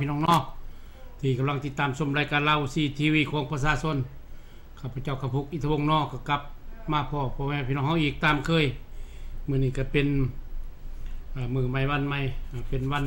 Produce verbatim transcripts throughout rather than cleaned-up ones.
พี่น้องเนาะที่กำลังติดตามชมรายการเราซีทีวีของประชาชนข้าพเจ้าขพุกอิทธิวงศ์นอกก็กลับมาพ่อพ่อแม่พี่น้องเฮาอีกตามเคยมื้อนี้ก็เป็นมื้อใหม่วันใหม่เป็นวัน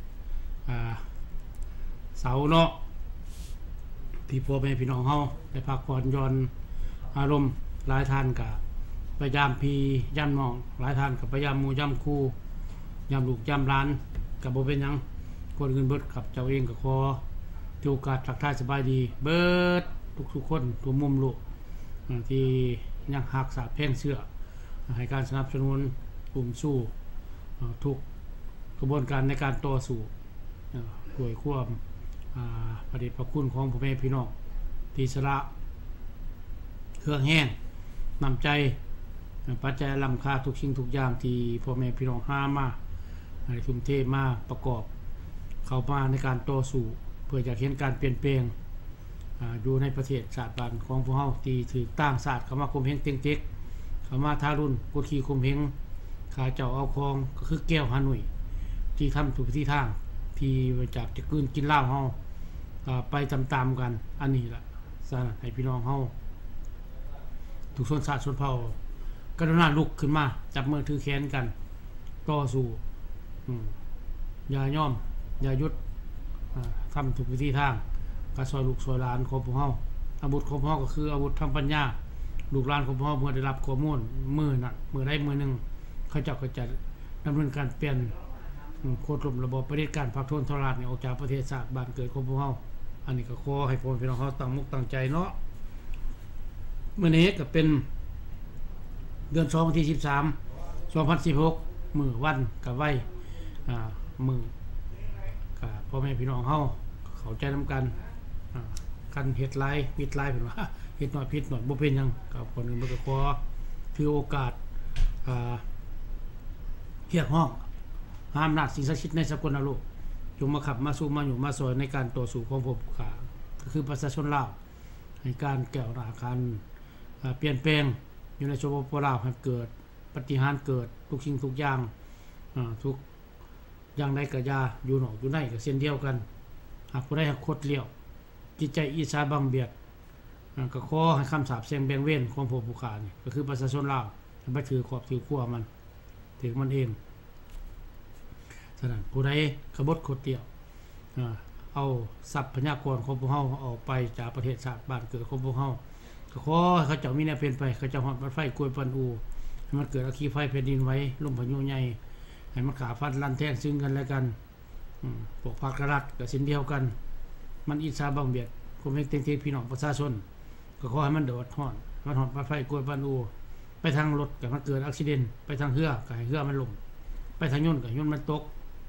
เสาร์เนาะที่พ่อแม่พี่น้องเฮาได้พักผ่อนหย่อนอารมณ์หลายท่านก็พยายามพี่ย่ำน้องหลายท่านก็พยายามหมู่ย่ำครูย่ำลูกย่ำหลานก็บ่เป็นหยังคนอื่นเบิดครับเจ้าเองก็ขอถือโอกาสทักทายสบายดีเบิดทุกๆคนทุกมุมโลกที่ยังหักษาแพงเสื้อให้การสนับสนุนกลุ่มสู้ทุกกระบวนการในการต่อสู้ด้วยความประเดชพระคุณของพ่อแม่พี่น้องที่สละเครื่องแห้งนำใจปัจจัยล้ำค่าทุกสิ่งทุกอย่างที่พ่อแม่พี่น้องหามาให้ทุ่มเทมาประกอบเข้ามาในการต่อสู้เพื่อจะเห็นการเปลี่ยนแปลงอยู่ในประเทศชาติบ้านของพวกเราที่ถือตั้งศาสตร์เข้ามาคุมเฮงเต็งเต็กเข้ามาทารุณกดขี่คุมเฮงขาเจ้าเอาคองก็คือแก้วฮานุยที่ทำถูกที่ทางที่จากจะกืนกินเหล้าเฮาไปตามๆกันอันนี้ล่ะสาให้พี่น้องเฮาทุกชนชาติชนเผ่ากรุณาลุกขึ้นมาจับมือถือแขนกันต่อสู้อย่าย่อมอย่ายุดทำถูกวิธีทางกระซอยลูกซอยหลานของพวกเฮาอาวุธของพวกเฮาก็คืออาวุธทางปัญญาลูกหลานของพวกเฮาเมื่อได้รับข้อมูลมือน่ะมือได้มือหนึ่งเขาเจ้าก็จะดำเนินการเปลี่ยนโคตรลมระบบประเทศการพักโทษทรราชออกจากประเทศชาติบ้านเกิดของพวกเฮาอันนี้ก็ขอให้พ่อพี่น้องเฮาตั้งมุกตั้งใจเนาะมื้อนี้ก็เป็นเดือนสองวันที่สิบสาม สองพันสิบหกมื้อวันก็ไว้อ่ามื้อก็พ่อแม่พี่น้องเฮาเข้าใจนำกันอ่ากันเฮ็ดหลายผิดหลายเพิ่นว่าเฮ็ดน้อยผิดน้อยบ่เป็นหยังก็คนนึงบ่ก็ขอถือโอกาสอ่าเรียกร้องห้ามนาจสิ่งศักดิ์สิทธิ์ในสกลนรกจงมาขับมาสู้มาอยู่มาซอยในการต่อสู้ของพวกข้าก็คือประชาชนลาวให้การแก้วหน้าการเปลี่ยนแปลงอยู่ในสปปลาวให้เกิดปฏิหารเกิดทุกสิ่งทุกอย่างทุกอย่างใดก็อย่าอยู่นอกอยู่ในก็เช่นเดียวกันหากผู้ใดหักคดเลี้ยวจิตใจอีสาบังเบียดก็ขอให้คำสาปแช่งแบ่งเว้นของพวกผู้ข้านี่ก็คือประชาชนลาวไปถือขอบถือขั้วมันถือมันเองฉะนั้นผู้ใดขบฏขดเดี่ยวเอาทรัพยากรของพวกเฮาออกไปจากประเทศชาติบ้านเกิดของพวกเฮาก็ขอให้เขาเจ้ามีแนวเป็นไปเขาเจ้าฮอดรถไฟกล้วยปันอูให้มันเกิดอัคคีไฟแผ่นดินไหวลมพายุใหญ่ให้มันขาฟันลั่นแท่งซึ่งกันและกันพวกภาครัฐก็เช่นเดียวกันมันอิจฉาบังเบียดคนเฮ็ดเต็งๆพี่น้องประชาชนก็ขอให้มันโดดฮ้อนมันฮอดรถไฟกล้วยปันอูไปทางรถก็มันเกิดอุบัติเหตุไปทางเรือก็ให้เรือมันล่มไปทางยนต์ก็ยนต์มันตก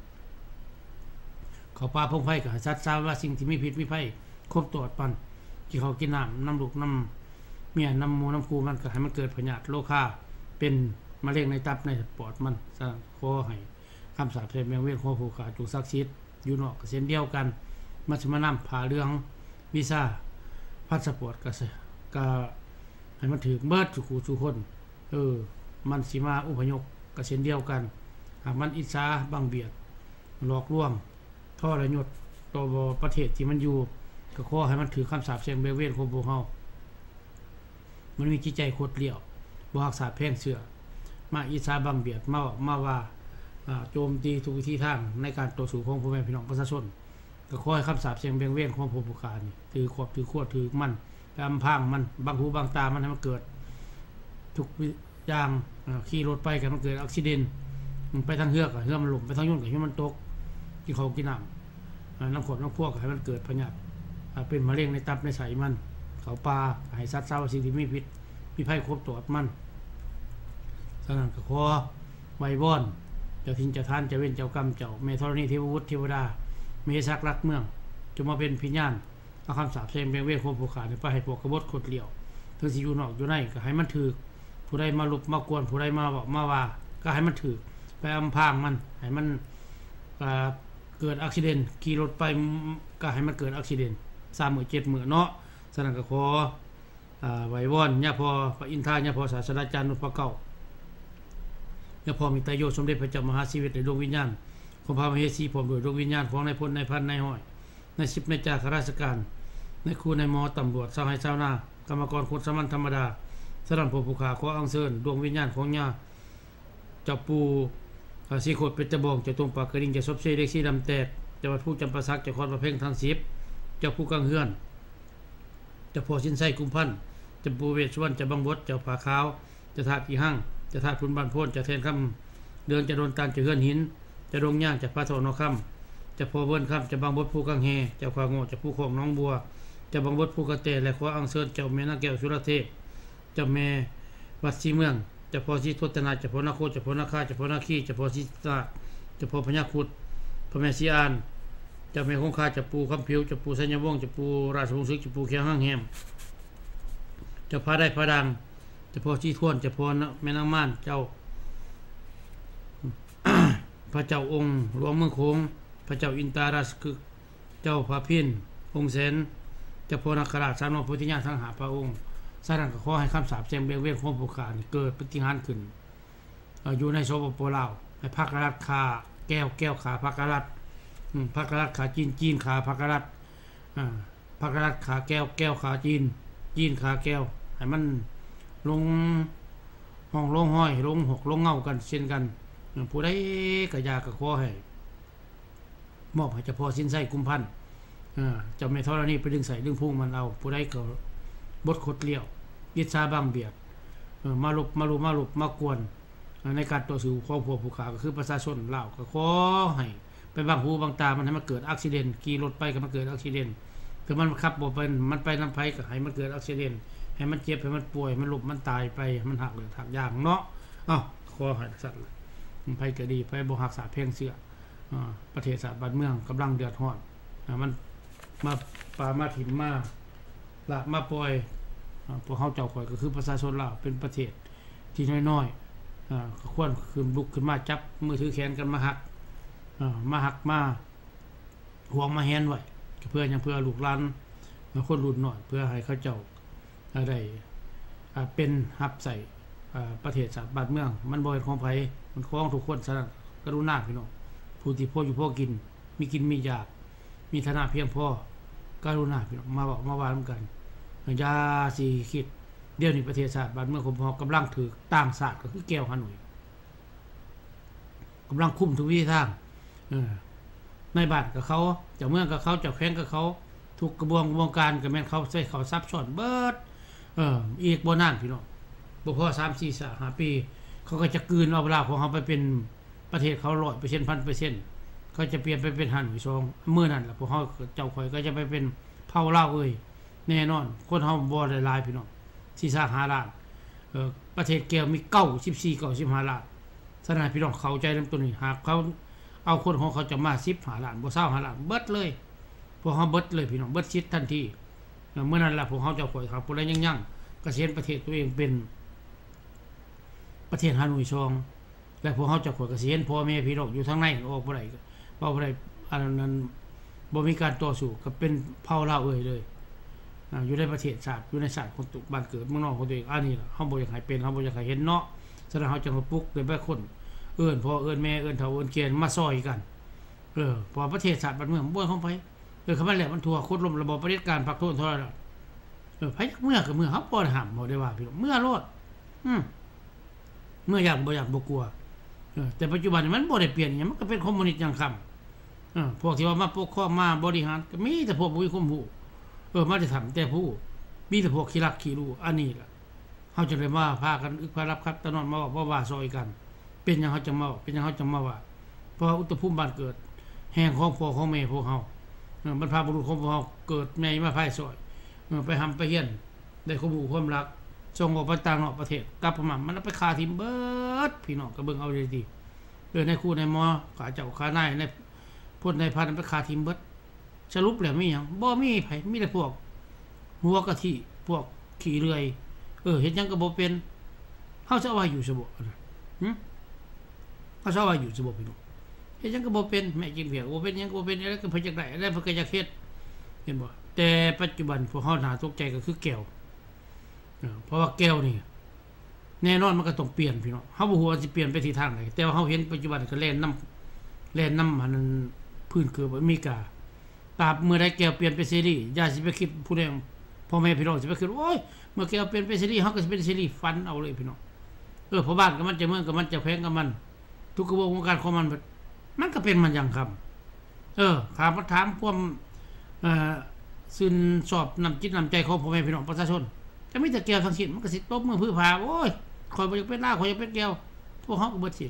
เขาป่าพงไฟก็ให้สัตว์ซาว่าสิ่งที่มีพิษมีภัยครบตรวจปันที่เขากินน้ำน้ำลูกน้ำเมียน้ำมูน้ำคูมันก็ให้มันเกิดพยาธิโรคาเป็นมะเร็งในตับในปอดมันสร้างขอให้คำสาปแช่งแบ่งเว้นของผู้ขาถูกศักดิ์สิทธิ์อยู่นอกก็เช่นเดียวกันมาสมานำผ่าเรื่องวีซ่าพาสปอร์ตก็ก็ให้มันถือเบิดทุกคู่ทุกคนเออมันสิมาอุปยกก็เช่นเดียวกันหากมันอิจฉาบังเบียดหลอกลวงทรยศต่อประเทศที่มันอยู่ก็ขอให้มันถือคำสาปแช่งแบ่งเว้นของพวกเฮามันมีจิตใจโคตรเลี้ยวบ่รักษาแพงเสือมาอิจฉาบังเบียดมามาว่าโจมตีทุกวิธีทางในการต่อสู้ของพ่อแม่พี่น้องประชาชนก็ขอให้คำสาปแช่งแบ่งเว้นของพวกผู้ขานี่ถือขอบถือขวดถือมันไปอำพรางมันบังหูบังตามันให้มันเกิดทุกอย่างขี่รถไปกันมันเกิดอุบัติเหตุไปทางเรือก็เรือมันล่มไปทางยนต์ก็ให้มันตกกินข้าวกินน้ำน้ำขวดน้ำพวกให้มันเกิดพยาธิเป็นมะเร็งในตับในไส้มันเขาปลาให้สัตว์ซาวสิ่งที่มีพิษมีภัยครบตรวจมันฉะนั้นก็ขอไว้วอนเจ้าทิ้งเจ้าทานเจ้าเว้นเจ้ากรรมเจ้าเมธรณีเทววุฒิเทวดาเมศักรักเมืองจะมาเป็นพิญญาณเอาคำสาปแช่งแบ่งเว้นของผู้ขาไปให้พวกกบฏขดเหลี่ยวถึงสิอยู่นอกอยู่ในก็ให้มันถือผู้ใดมาลุกมากวนผู้ใดมาบอกมาว่าก็ให้มันถือไปอำพรางมันให้มันเกิดอุบัติเหตุขี่รถไปก็ให้มันเกิดอุบัติเหตุสามหมื่นเจ็ดหมื่นเนาะฉะนั้นก็ขอไว้วอนย่าพอพระอินทราย่าพอศาสดาจารย์นุพเก้าย่าพอมีตายโยสมเด็จพระเจ้ามหาชีวิตในดวงวิญญาณของพระมเหสีผมโดยดวงวิญญาณของนายพลนายพันนายห้อยในสิบในจากข้าราชการในครูในหมอตำรวจชาวไร่ชาวนากรรมกรคนสามัญธรรมดาสรันผู้ผู้ขาขออัญเชิญดวงวิญญาณของย่าเจ้าปู่สีโคตรเป็นตะบองเจ้าตรงปากกระดิ่งเจ้าซบเซเด็กสีดำแตกเจ้าวัดผู้จำปาสักเจ้าคอนประเพ่งทางสิบเจ้าผู้กังเฮือนเจ้าพ่อสินไส้กุมพันธ์เจ้าปู่เวชสุวรรณเจ้าบังบดเจ้าผาขาวเจ้าธาตุอีหั่งเจ้าธาตุพุนบ้านโพนเจ้าแทนคำเดินจะโดนตานเจ้าเฮือนหินเจ้าดงย่างเจ้าพระโทนอคำเจ้าพ่อเบิ้นคำเจ้าบังบดผู้กังเฮเจ้าขวางโง่เจ้าผู้ของน้องบัวเจ้าบังบดผู้กระเตและขออัญเชิญเจ้าแม่นาแก้วสุรเทพเจ้าแม่วัดศรีเมืองเจ้าพ่อศรีทศนาเจ้าพ่อนาโคเจ้าพ่อนาคาเจ้าพ่อนาคีเจ้าพ่อศรีตาเจ้าพ่อพญาครุฑพระแม่ศรีอานเจ้าแม่คงคาเจ้าปู่คำผิวเจ้าปู่สัญญวงศ์เจ้าปู่ราชวงศ์ศึกเจ้าปู่เขียวห้างแหมเจ้าพระได้พระดังเจ้าพ่อศรีทวนเจ้าพ่อแม่นางม่านเจ้า พระเจ้าองค์หลวงเมืองโขงพระเจ้าอินตาราชกึกเจ้าพระพินองค์เสนเจ้าพ่อนาคราชสามน้องพุทธิญาณทั้งหาพระองค์สร้างก็ขอให้คำสาปแช่งเบียงเวียนของผู้ขาเกิดปฏิหารขึ้นอยู่ในสปปลาวให้พระกรัตคาแก้วแก้วขาพระกรัตพระกรัตขาจีนจีนขาพระกรัตพระกรัตขาแก้วแก้วขาจีนจีนขาแก้วให้มันลงห้องลงห้อยลงหกลงเงากันเช่นกันผู้ใดกระยากระขอให้มอบให้เฉพาะสิ้นไส้กุมพันธ์เจ้าแม่ธรณีไปดึงใส่ดึงพุ่งมันเอาผู้ใดก็บดขดเลี้ยวยิดซาบางเบียดมาลุบมาลุบมาลุบมากวนในการต่อสู้ของพวกผู้ขาก็คือประชาชนลาวก็ขอให้ไปบางหูบางตามันให้มันเกิดอุบิเหตุขี่รถไปก็มันเกิดอุบิเหตุคือมันขับบ่เป็นมันไปน้ำไผก็ให้มันเกิดอุบิเหตุให้มันเจ็บให้มันป่วยมันลุบมันตายไปมันหักหรือหักยางเนาะอ้าวขอให้สัตว์ไผก็ดีไผบ่หักษาเพียงเสื้อประเทศชาติบ้านเมืองกำลังเดือดร้อนมันมาปามาถิ่มมาละมาปล่อยพวกเขาเจ้าข่อยก็คือประชาชนลาวเป็นประเทศที่น้อยๆก็ควรขึ้นลุกขึ้นมาจับมือถือแขนกันมาหักมาหักมาห่วงมาแฮนไว้เพื่อยังเพื่อลูกหลานคนรุ่นน้อยเพื่อให้เขาเจ้าได้เป็นหับใส่ประเทศชาติบ้านเมืองมันบ่เป็นของไผมันของทุกคนซะกรุณาพี่น้องผู้ที่พออยู่พอกินมีกินมีอยากมีฐานะเพียงพอกรุณาพี่น้องมาบอกมาว่าร่วมกันยาสีคิดเดี๋ยวนี้ประเทศชาติบ้านเมืองของพอกำลังถือต่างศาสตร์ก็คือแก้วฮานอยกำลังคุมทุกวิถีทางในบ้านกับเขาเจ้าเมืองกับเขาเจ้าแข้งกับเขาทุกกระบวนกระบวนการกับแม่นเขาใส่เขาซับซ้อนเบิดเอออีกบ่นานพี่น้องบ่พอสาม สี่ ห้าปีเขาก็จะกลืนเอาเวลาของเขาไปเป็นประเทศเขาร้อยเปอร์เซ็นต์ พันเปอร์เซ็นต์เขาจะเปลี่ยนไปเป็นฮั่นอีกสองมื้อนั้นล่ะพวกเฮาเจ้าข่อยก็จะไปเป็นเผ่าลาวเอ้ยแน่นอนคนเฮาบ่ได้หลายพี่น้องสี่สิบห้าล้านเอ่อประเทศแก้วมีเก้าสิบสี่ เก้าสิบห้าล้านฉะนั้นพี่น้องเข้าใจนำตัวนี้หากเขาเอาคนของเขาจะมาสิบห้าล้านบ่ยี่สิบห้าล้านเบิดเลยพวกเฮาเบิดเลยพี่น้องเบิดชิดทันทีเมื่อนั้นล่ะพวกเฮาเจ้าข่อยครับผู้ใดยังๆก็สิเห็นประเทศตัวเองเป็นประเทศฮานอยซองและพวกเฮาเจ้าข่อยก็สิเห็นพ่อแม่พี่น้องอยู่ทางในออกบ่ได้เว้าบ่ได้อันนั้นบ่มีการต่อสู้ก็เป็นเผ่าลาวเอ้ยเลยอยู่ในประเทศชาติอยู่ในชาติคนตุบ้านเกิดเมืองนอกของตัวเองอันนี้ล่ะเฮาบ่อยากให้เป็นเฮาบ่อยากให้เห็นเนาะฉะนั้นเฮาจึงปลุกด้วยบางคนเอิ้นพ่อเอิ้นแม่เอิ้นเฒ่าเอิ้นแก่มาซอยกันเออเพราะประเทศชาติบ้านเมืองบ่ของไผเออคำว่าแหละมันทั่วโคตรลมระบอบประเผด็จการพักโทษเท่านั้นเออไผเมื่อก็เมื่อเฮาบ่ได้ห้ามบ่ได้ว่าพี่น้องเมื่อโลดอืมเมื่ออยากบ่อยากบ่กลัวเออแต่ปัจจุบันนี้มันบ่ได้เปลี่ยนหยังมันก็เป็นคอมมิวนิสต์อย่างคำเออพวกที่ว่ามาปกครองมาบริหารก็มีแต่พวกบ่มีความรู้เออมาได้ทำแต่ผู้มีแต่พวกขี้รักขี้รู้อันนี้ล่ะเฮาจะได้มาพากันอึกพารับครับตะนอนมาว่าว่าซอยกันเป็นหยังเฮาจังมาเป็นหยังเฮาจังมาว่าเพราะอุตภูมิบ้านเกิดแห่งของพ่อของแม่พวกเฮาเออบรรพบุรุษของพวกเฮาเกิดแม่มาภายซอยเออไปหำไปเฮียนได้ความรู้ความรักส่งออกไปต่างนอกประเทศกลับมามันไปคาทิมเบิดพี่น้องก็เบิ่งเอาดีๆเออในครูในมอขาเจ้าขานายในพลในพันไปคาทิมเบิดสรุปแล้วมีหยังบ่มีไผมีแต่พวกหัวกะทิพวกขี้เลื่อยเออเฮ็ดหยังก็บ่เป็นเฮาจะว่าอยู่ซะบ่หึเฮาจะว่าอยู่ซะบ่พี่น้องเฮ็ดหยังก็บ่เป็นแม่กินเวียกบ่เป็นหยังก็บ่เป็นอะไรก็เพิ่นจักได้อะไรเพิ่นก็อยากเฮ็ดเห็นบ่แต่ปัจจุบันพวกเฮาน่าตกใจก็คือแก้วเออเพราะว่าแก้วนี่แน่นอนมันก็ต้องเปลี่ยนพี่น้องเฮาบ่ฮู้ว่าสิเปลี่ยนไปทิศทางใดแต่ว่าเฮาเห็นปัจจุบันก็แล่นนำแล่นนำอันนั้นพื้นคืออเมริกาตราบเมื่อใดแก้วเปลี่ยนเป็นซีรีส์อย่าสิไปคิดผู้ใดพ่อแม่พี่น้องสิไปคิดโอ้ยเมื่อแก้วเปลี่ยนเป็นซีรีส์เฮาก็สิเป็นซีรีส์ฟันเอาเลยพี่น้องเออเพราะบ้านก็มันจะเมืองก็มันจะแพงกับมันทุกกระบวนการของมันมันก็เป็นมันอย่างคำเออถามมาถามพวกเอ่อซึนสอบนำจิตนำใจของพ่อแม่พี่น้องประชาชนจะมีแต่แก้วทั้งสิ้นมันก็สิตบมือพื้นผาโอ้ยคอยบ่อยากเป็นล่าคอยอยากเป็นแก้วพวกเฮาก็เบิดสิ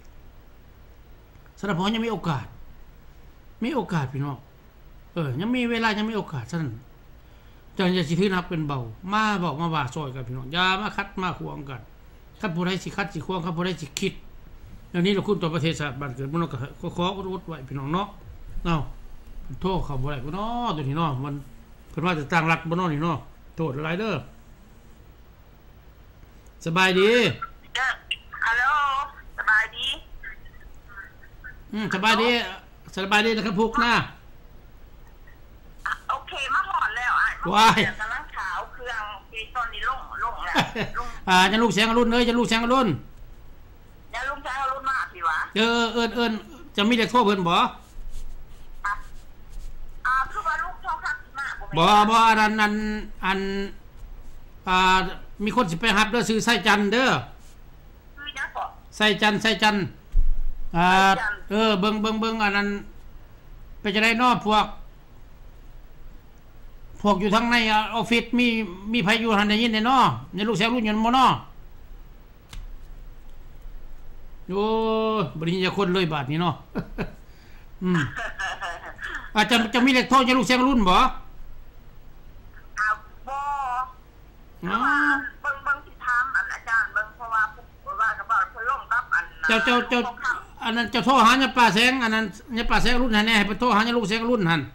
สำหรับผมยังมีโอกาสมีโอกาสพี่น้องเออยังมีเวลายังมีโอกาสฉะนั้นจังจะสิถือนับเป็นเบามาบอกมาว่าซอยกันพี่น้องอย่ามาคัดมาขวางกันคันผู้ใดสิคัดสิขวางคันผู้ใดสิคิดอย่างนี้เราคุณต่อประเทศชาติบ้านเกิดมันก็ขออดๆไว้พี่น้องเนาะเนาะโทษเขาบ่ได้บ่เนาะตัวนี้เนาะมันเพิ่นว่าจะตั้งหลักบ่เนาะนี่เนาะโทษหลายเด้อสบายดีฮัลโหลสบายดีอืมสบายดีสบายดีนะครับพวกหน้าโอเคมาหอดแล้วอ่ะว้ายกำลังขาวเครื่องที่ตอนนี้ลงลงแล้วอ่าจะลูกแสงอรุณเอ้ยจะลูกแสงอรุณอย่าลุงแสงอรุณมากสิวะเออเอิ้นเอิ้นจะมีเด็กโทรเพิ่นบ่อ่าคือว่าลูกโทรทักมากบ่บ่อันนั้นอันอันอ่ามีคนสิไปรับเด้อซื้อไส้จันเด้อคือจังบ่ไส้จันไส้จันอ่าเออเบิ่งเบิ่งเบิ่งอันนั้นไปจะได้นอพวกพวกอยู่ทางในออฟฟิศมีมีไผอยู่หั่นได้ยินได้เนาะในลูกแสงรุ่นยนต์บ่เนาะโอ้บ่ได้ยินจักคนเลยบาดนี้เนาะอืมอาจจะจะมีเลขโทรจะลูกแสงรุ่นบ่อ่าบ่อ๋อเบิ่งเบิ่งสิถามอันอาจารย์เบิ่งเพราะว่าว่าก็บ่เพิ่นลงกับอันเจ้าเจ้าเจ้าอันนั้นจะโทรหาญาป้าแสงอันนั้นญาป้าแสงรุ่นให้แน่ให้ไปโทรหาญาลูกแสงรุ่นหั่น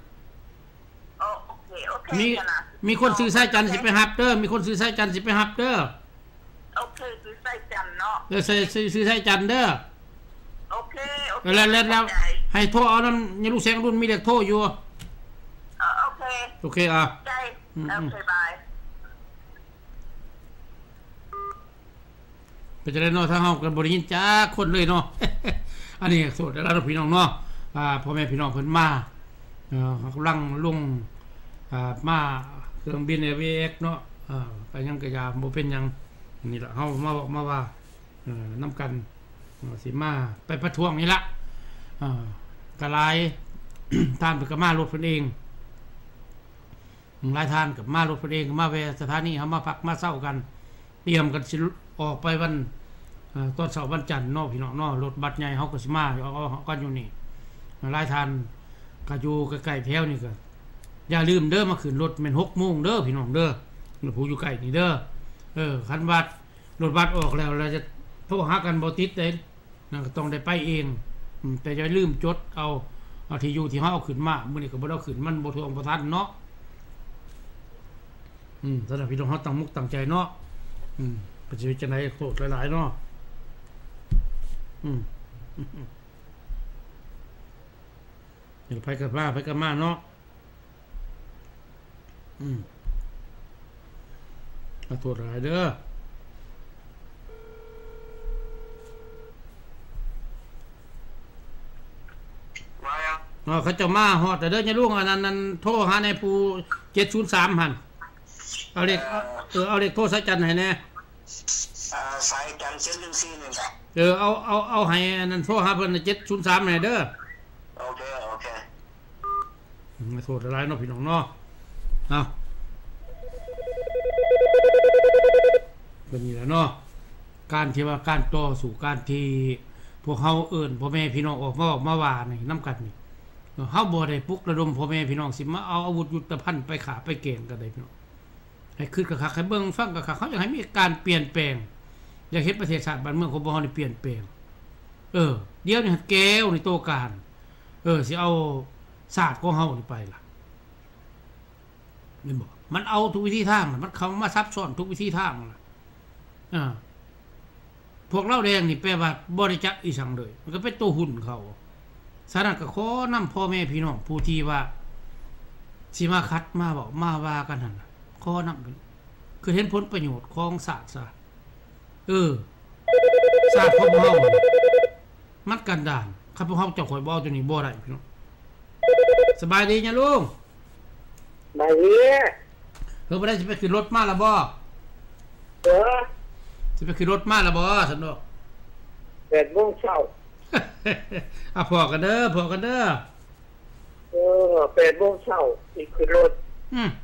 มีมีคนซื้อไส้จันสิไปรับเด้อมีคนซื้อไส้จันสิไปรับเด้อโอเคซื้อไส้จันเนาะเด้อใส่ซื้อไส้จันเด้อโอเคโอเคแล้วแล้วให้โทรเอานำญาลูกแสงรุ่นมีเลขโทรอยู่เออโอเคโอเคอ่ะใช่โอเคบายก็จะได้เนาะถ้าเฮากันบ่ได้ยินจักคนเลยเนาะอันนี้โทษแล้วพี่น้องเนาะอ่าพ่อแม่พี่น้องเพิ่นมาเอ่อกำลังลงอ่ามาเครื่องบิน เอ วี เอ็กซ์ เนาะอ่าก็ยังก็ยาบ่เป็นหยังนี่ล่ะเฮามาบอกมาว่าเอ่อนำกันสิมาไปประท้วงนี่ล่ะอ่ากะหลาย ตามไปก็มารถเพิ่นเองหลายท่านก็มารถเพิ่นเองมาแวะสถานีเฮามาพักมาเช้ากันเตรียมกันสิออกไปวันอ่าตอนเช้าวันจันทร์เนาะพี่น้องเนาะรถบัสใหญ่เฮาก็สิมาเอากันอยู่นี่หลายท่านก็อยู่ใกล้ๆแถวนี่ก็อย่าลืมเด้อมาขึ้นรถแม่น หกโมงเด้อพี่น้องเด้อผู้อยู่ใกล้นี่เด้อเออคันบัสรถบัสออกแล้วเราจะโทรหากันบ่ติดเด้นั่นก็ต้องได้ไปเองแต่อย่าลืมจดเอาเอาที่อยู่ที่เฮาเอาขึ้นมามื้อนี้ก็บ่ได้เอาขึ้นมันบ่ทวงบ่ทันเนาะอืมสำหรับพี่น้องเฮาตั้งมุกตั้งใจเนาะอืมไปสิจังได๋โคตรหลายๆเนาะอืมเดี๋ยวไปกันมาไปกันมาเนาะอืมขอโทษหลายเด้ออ๋อเขาจะมาฮอดแต่เด้ออย่าลุงอันนั้นนั่นโทรหาในผู้เจ็ดศูนย์สามหั่นเอาเลขเออเอาเลขโทรสายจันทร์ให้แน่อ่าสายจันทร์เจ็ดหนึ่งสี่นี่ครับเออเอาเอาเอาให้อันนั้นโทรหาเพิ่นเจ็ดศูนย์สามให้เด้อโอเคโอเคขอโทษหลายเนาะพี่น้องเนาะเอาเป็นนี่แหละเนาะการที่ว่าการต่อสู่การที่พวกเฮาเอิ้นพ่อแม่พี่น้องออกมาออกมาว่านี่นำกันนี่เฮาบ่ได้ปลุกระดมพ่อแม่พี่น้องสิมาเอาอาวุธยุทโธภัณฑ์ไปฆ่าไปเกณฑ์กันได้พี่น้องให้คิดคักๆให้เบิ่งฟังคักๆเขาอยากให้มีการเปลี่ยนแปลงอยากเห็นประเทศชาติบ้านเมืองของบ่เฮานี่เปลี่ยนแปลงเออเดี๋ยวนี้แก้วนี่โตการเออสิเอาศาสตร์ของเฮานี่ไปล่ะแม่นบ่มันเอาทุกวิธีทางมันเข้ามาซับซ้อนทุกวิธีทางล่ะอ่าพวกเราแดงนี่แปลว่าบริจาคอีสังเลยมันก็เป็นตัวหุ่นเขาสาระก็ขอนำพ่อแม่พี่น้องผู้ที่ว่าสิมาคัดมาบอกมาว่ากันนั่นขอนำคือเห็นผลประโยชน์ของศาสตร์ซะเออศาสตร์ของเฮามันกันดานข้าพเจ้าเจ้าข่อยบ่เอาตัวนี้บ่ได้พี่น้องสบายดีนะลุงบายดีเฮ้ยบ่ได้สิไปขึ้นรถมาแล้วบ่เออสิไปขึ้นรถมาแล้วบ่ซั่นดอกแปดโมงเช้าอ่ะพอกันเด้อพอกันเด้อเออแปดโมงเช้าสิขึ้นรถอืม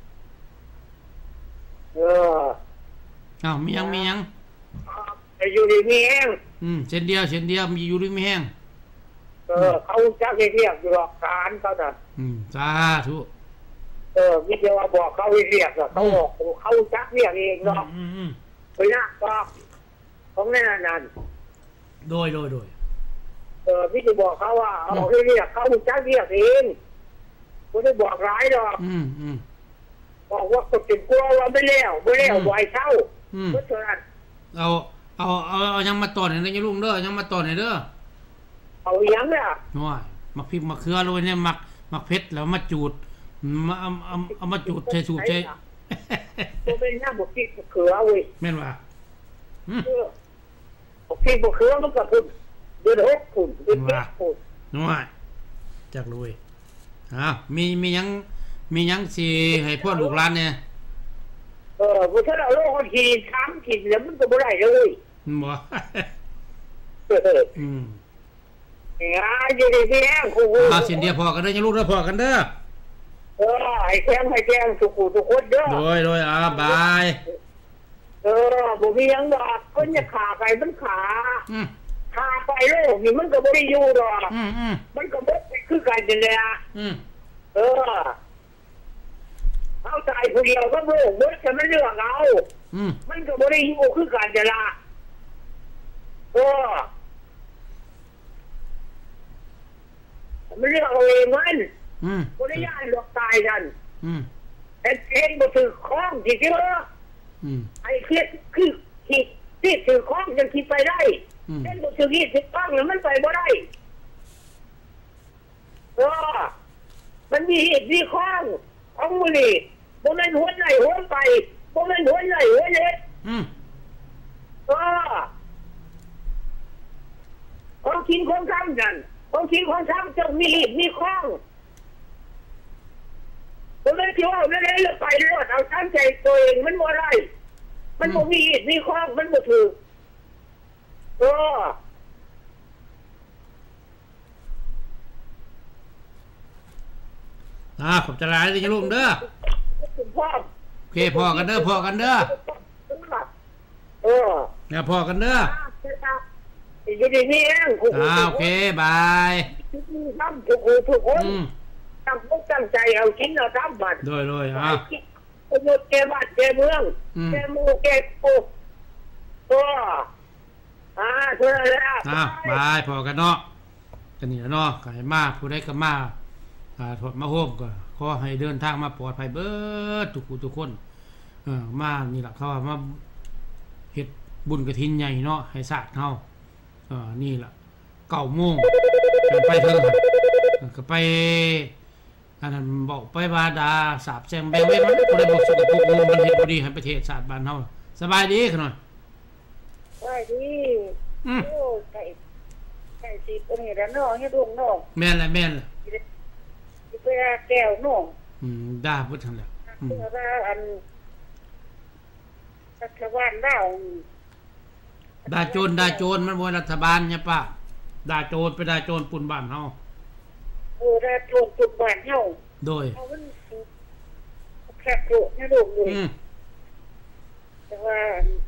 เอออ้าวมียังมียังไอ้อยู่ดีมีแห้งอืมเส้นเดียวเส้นเดียวมีอยู่ดีมีแห้งเออเขาจักเรียกอยู่หรอกการเขาน่ะอืมสาธุเออมีแต่ว่าบอกเขาเรียกเขาบอกเขาจักเรียกเองเนาะอืมไปนะก็ของนั่นนั่นโดยโดยโดยเออพี่จะบอกเขาว่าเอาให้เรียกเขาจักเรียกเองไม่ได้บอกร้ายหรอกอืมอืมบอกว่าคนติดกลัวว่าไม่แล้วไม่แล้วบ่อยเช่าเพราะฉะนั้นเอาเอาเอาเอายังมาต่อเนี่ยนะลุงเด้อยังมาต่อเนี่ยเด้อเอายังเนี่ยน้อยมักพริกมักเขือโรยเนี่ยมักมักเผ็ดแล้วมาจูดมาเอาเอาเอามาจูดใส่สูบใส่ตัวเป็นหน้าบุกพริกเขือเว้ยแม่นว่าบุกพริกบุกเขือมันก็พุ่นเดือดหกพุ่นเดือดเจ็ดพุ่นน้อยจักรวยอ้าวมีมียังมียังสิให้พ่อลูกหลานเนี่ยเออพอถ้าเราโลกคนขี่ช้ำขี่แล้วมันก็บ่ได้เลยบ่อืมอ่าอยู่ดีๆแห้งคู่ๆอ่าสินเดียวพอกันเด้อยังลูกเด้อพอกันเด้อเออให้แข็งให้แข็งทุกคู่ทุกคนเด้อโดยโดยอ่าบายเออบ่มีหยังดอกคนจะขาไปมันขาอืมขาไปโลกนี่มันก็บ่ได้อยู่ดอกอืมๆมันก็บ่คือกันนั่นแหละอืมเออเอาใจผู้เดียวก็โลกบ่จะไม่เลือกเอาอืมมันก็บ่ได้อยู่คือกันนั่นล่ะเออมันเลือกเอาเองมันอืมบ่ได้ย่านหลอกตายกันอืมเอ็นเอ็นบ่ถือของที่เด้ออืมไอ้เคียดคือที่ที่ถือของยังคิดไปได้เอ็นบ่ถือที่ถือของมันไปบ่ได้เออมันมีเหตุมีข้องของมือนี่บ่แม่นหัวไหนหัวไปบ่แม่นหัวไหนหัวเล็กอืมเออของกินของทำกันของกินของทำจะมีเหตุมีข้องบ่แม่นที่ว่านั่นเลยไปรอดเอาตั้งใจตัวเองมันบ่ได้มันบ่มีเหตุมีข้องมันบ่ถูกเอออ่าขอบใจหลายเลยลุงเด้อโอเคพอกันเด้อพอกันเด้อเออเนี่ยพอกันเด้ออยู่ดีนี่เองอ่าโอเคบายทำทุกคนทุกคนตั้งอกตั้งใจเอากินเอาทำบัตรโดยโดยอ่าประโยชน์แก่บ้านแก่เมืองแก่หมู่แก่ปุ๊บก็อ่าเท่านั้นแหละอ่าบายพอกันเนาะกันนี่เนาะไก่มาผู้ใดก็มาอ่าถอดมาโฮมก็ขอให้เดินทางมาปลอดภัยเบิดทุกผู้ทุกคนเออมานี่ล่ะเขาว่ามาเฮ็ดบุญกฐินใหญ่เนาะให้ศาสตร์เฮาเออนี่ล่ะเก้าโมงไปเถิงก็ไปอันนั้นบอกไปว่าดาสาบแช่งแบงเว้นมันผู้ใดบ่สกปรกมันเฮ็ดบ่ดีให้ประเทศชาติบ้านเฮาสบายดีขน่อยสบายดีอือโอ้ไก่ไก่สิเป็นนี่แล้วเนาะให้ลุงเนาะแม่นล่ะแม่นล่ะเวลาแก้วน้องอืมด่าพุทธันแหละอืมเวลาอันรัฐบาลดาวด่าโจรด่าโจรมันบ่รัฐบาลเนี่ยป้าด่าโจรไปด่าโจรปุ่นบ้านเฮาเออด่าโจรปุ่นบ้านเฮาโดยเอามันแค่โกรธให้ลูกเลยอืมแต่ว่า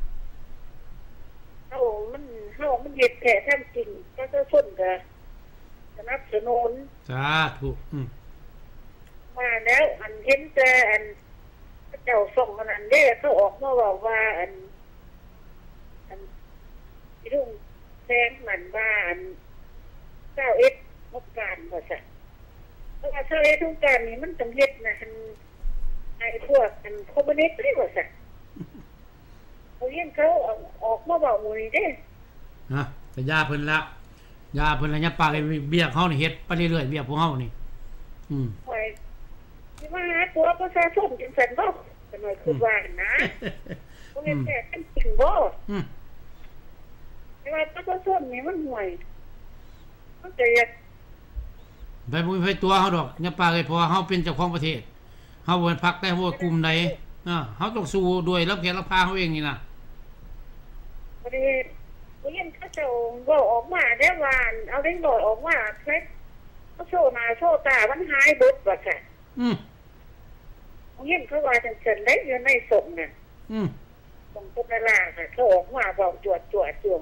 เฮามันเฮามันเฮ็ดแท้แท้จริงก็จะชนก็สนับสนุนสาธุอืมมาแล้วอันเห็นแต่อันเจ้าส่งมันอันเด้เขาออกมาบอกว่าอันอันที่ลุงแซงมันบ้านเจ้าเอ็ดงบการว่าซะเพราะว่าเจ้าเอ็ดทุกการนี่มันต้องเฮ็ดนะอันไอ้พวกอันคอมมิวนิสต์นี่ว่าซะเขาเห็นเขาออกมาบอกมื้อนี้เด้ฮะแต่ยาเพิ่นละยาเพิ่นละยาปากให้เบี้ยเฮานี่เฮ็ดไปเรื่อยๆเบี้ยพวกเฮานี่อืมที่ว่าตัวประชาชนจังซั่นบ่ก็หน่อยคือว่านะบ่เห็นแต่กันจริงบ่อืมแต่ว่าประชาชนนี่มันห่วยมันจะอยากไปบ่มีไผตัวเฮาดอกอย่าปากเลยเพราะว่าเฮาเป็นเจ้าของประเทศเฮาบ่เป็นพรรคใดบ่กลุ่มใดอ่าเฮาต้องสู้ด้วยรับแขกรับพาเฮาเองนี่น่ะบ่ได้บ่เห็นเขาเจ้าเว้าออกมาได้ว่าเอาเด็กน้อยออกมาเฮ็ดเขาโชว์หน้าโชว์ตามันหายเบิดว่าซั่นอืมบ่เห็นเขาว่าจังซั่นได้อยู่ในศพน่ะอืมของคนละล่ะค่ะเขาออกมาเว้าจวดจวดจ่วง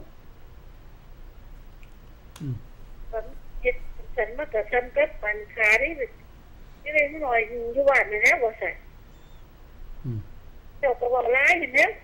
อืมมันเฮ็ดฉันมันก็ฉันกับปันขาได้นี่ได้หน่อยอยู่บ้านนี่นะว่าซั่นอืมเจ้าก็เว้าหลายนี่นะ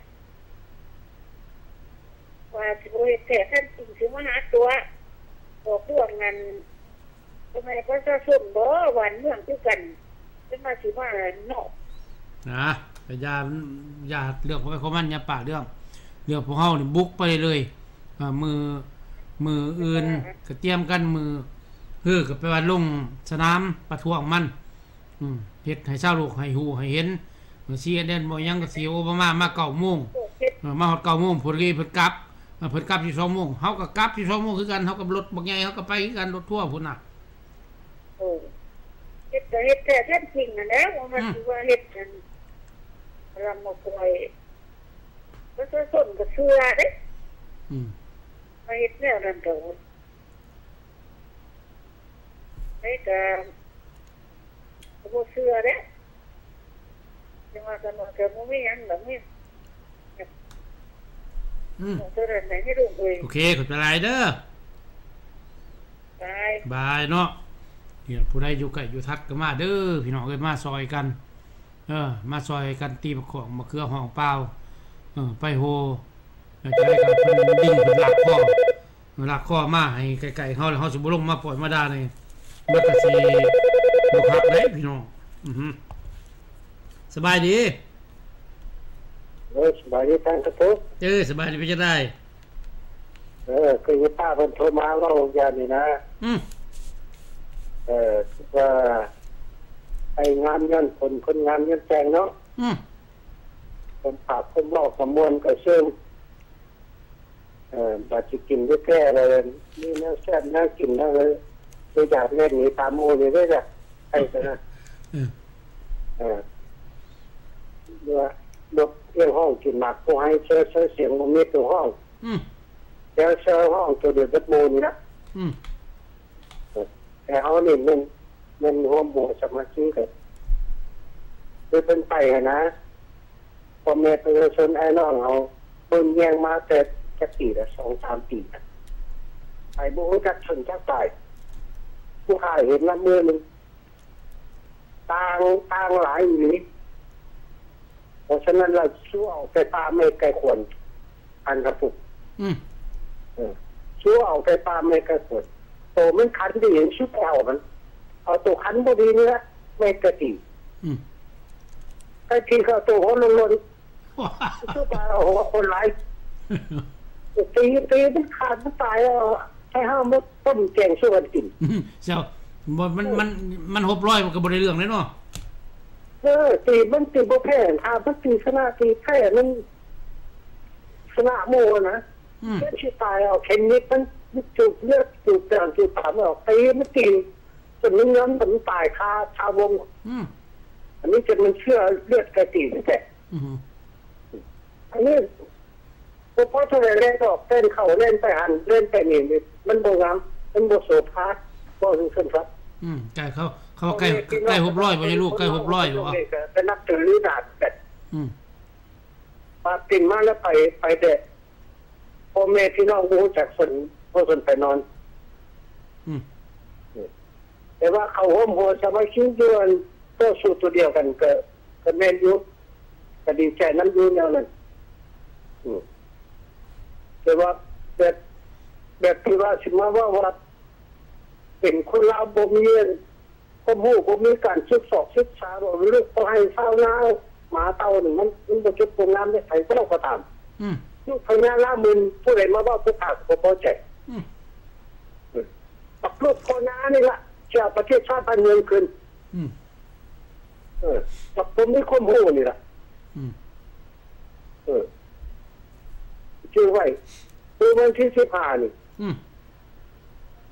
ว่าสิบ่เฮ็ดแท้ท่านจริงสิมาหาตัวบอกพวกนั้นทำไมประชาชนบ่หวานเมืองคือกันเป็นมาสิมาเนาะนะแต่อย่าอย่าเลือกไปของมันอย่าปากเรื่องเรื่องพวกเฮานี่บุกไปเลยอ่ามือมืออื่นก็เตรียมกันมือฮือก็ไปว่าลงสนามประท้วงมันอืมเฮ็ดให้ชาวโลกให้ฮู้ให้เห็นซี เอ็น เอ็น บ่ยังก็สิโอบามามาเก้าโมงเออมาฮอดเก้าโมงพุ่นก็เพิ่นกลับเพิ่นกลับสิบสองโมงเฮาก็กลับสิบสองโมงคือกันเฮากับรถบักใหญ่เฮาก็ไปคือกันรถทัวร์พุ่นน่ะโอ้เฮ็ดก็เฮ็ดแต่แท้จริงน่ะแล้วมันสิว่าเฮ็ดกันรำบ่ปล่อยประชาชนก็เชื่อเด้อืมไปเฮ็ดแนวนั้นก็ไอ้ก็บ่เชื่อเด้จังว่ากันว่าก็บ่มีหยังแบบนี้อืมตัวนั้นไหนให้ลูกเอ้ยโอเคขอบใจหลายเด้อบายบายเนาะเดี๋ยวผู้ใดอยู่ใกล้อยู่ทัดก็มาเด้อพี่น้องเอ้ยมาซอยกันเออมาซอยกันตีประของมะเขือห้องเปล่าเออไปโฮแล้วจะได้กันเพิ่นดิ่งเพิ่นลักคอลักคอมาให้ไกลๆเฮาแล้วเฮาสิบ่ลงมาปล่อยมาด่านี่มันก็สิบ่คักเด้พี่น้องอือฮึสบายดีเออสบายดีตั้งกระตุกเออสบายดีไปจะได้เออคือป้าเพิ่นโทรมาเว้าอย่างนี้นะอืมเออว่าไอ้งานเงินคนคนงานเงินแจงเนาะอืมคนปากคนบอกสำมวนก็ซึ่งเอ่อบาดสิกินด้วยแก้เลยนี่แนวแซ่บน่ากินนะเลยคืออยากเล่นนี่ตามโมนี่ได้จ้ะไอ้ซะนะเออเออว่าลบเรื่องห้องกินหมักผู้ให้เชื่อเชื่อเสียงมันมีตัวห้องอืมเชื่อเชื่อห้องตัวเดียวกับโมนี่นะอืมแต่เขาเนี่ยมันมันร่วมบุญสมาชิกกันคือเป็นไปนะพอเมตประชาชนไอ้น้องเขาเพิ่งแย่งมาแต่จะปีละสองสามปีไอ้บุญจักชนจักตายผู้ขายเห็นละมือมันต่างต่างหลายอยู่นี้เพราะฉะนั้นเราชั่วเอาไปตาไม่ไกลควรอันกระปุกชั่วเอาไปตาไม่ไกลควรโตมันคันดีเห็นชุดแอวมันเอาตัวคันบดีนี่ละไม่กระตีไอ้ทีเขาตัวเขาลงลนชุดแอวหัวคนร้ายตีตีมันขาดมันตายเอาให้ห้ามมันต้มแกงช่วยกันกินเจ้ามันมันมันหบร้อยมันก็บริเรื่องเลยเนาะเออตีมันตีโบแพ้ถ้ามันตีชนะตีแพ้มันชนะโมนะเลือดที่ตายเอาเข็นนิดมันจุดเลือดจุดแต่จุดตามออกตีมันตีจนมันย้อนมันตายคาชาววงอันนี้จะมันเชื่อเลือดกระตีนี่แต่อันนี้พอพอทะเลเล่นออกเต้นเข่าเล่นไปหันเล่นไปนี่มันโบงามมันโบโสภาก็ถึงขึ้นครับอืมใกล้เขาเขาใกล้ใกล้หกร้อยไปลูกใกล้หกร้อยอยู่อ่ะเป็นนักตื่นรือดาดเป็ดปาตินมาแล้วไปไปเด็ดพ่อแม่พี่น้องรู้จักคนพ่อคนไปนอนแต่ว่าเขาห้มหัวสมัยชิ้นยวนก็สู้ตัวเดียวกันก็ก็แม่นยุก็ดีใจนั้นยุเนี่ยนั่นแต่ว่าแบบแบบที่ว่าสิมาว่าว่าเป็นคนลาวบ่มีข้อมูลบ่มีการศึกษาศึกษาบ่รู้ต้องให้ชาวนาหมาเต่าหนึ่งมันมันบ่จุดโรงงานได้ไผก็ต้องก็ตามอืมลูกพญาลามึนผู้ใดมาว่าผู้ขาดบ่พอใจอืมปักลูกพญานี่ล่ะจะประเทศชาติบ้านเมืองขึ้นอืมเออปักผมมีความรู้นี่ล่ะอืมเออชื่อไว้คือวันที่สิบห้านี่อืม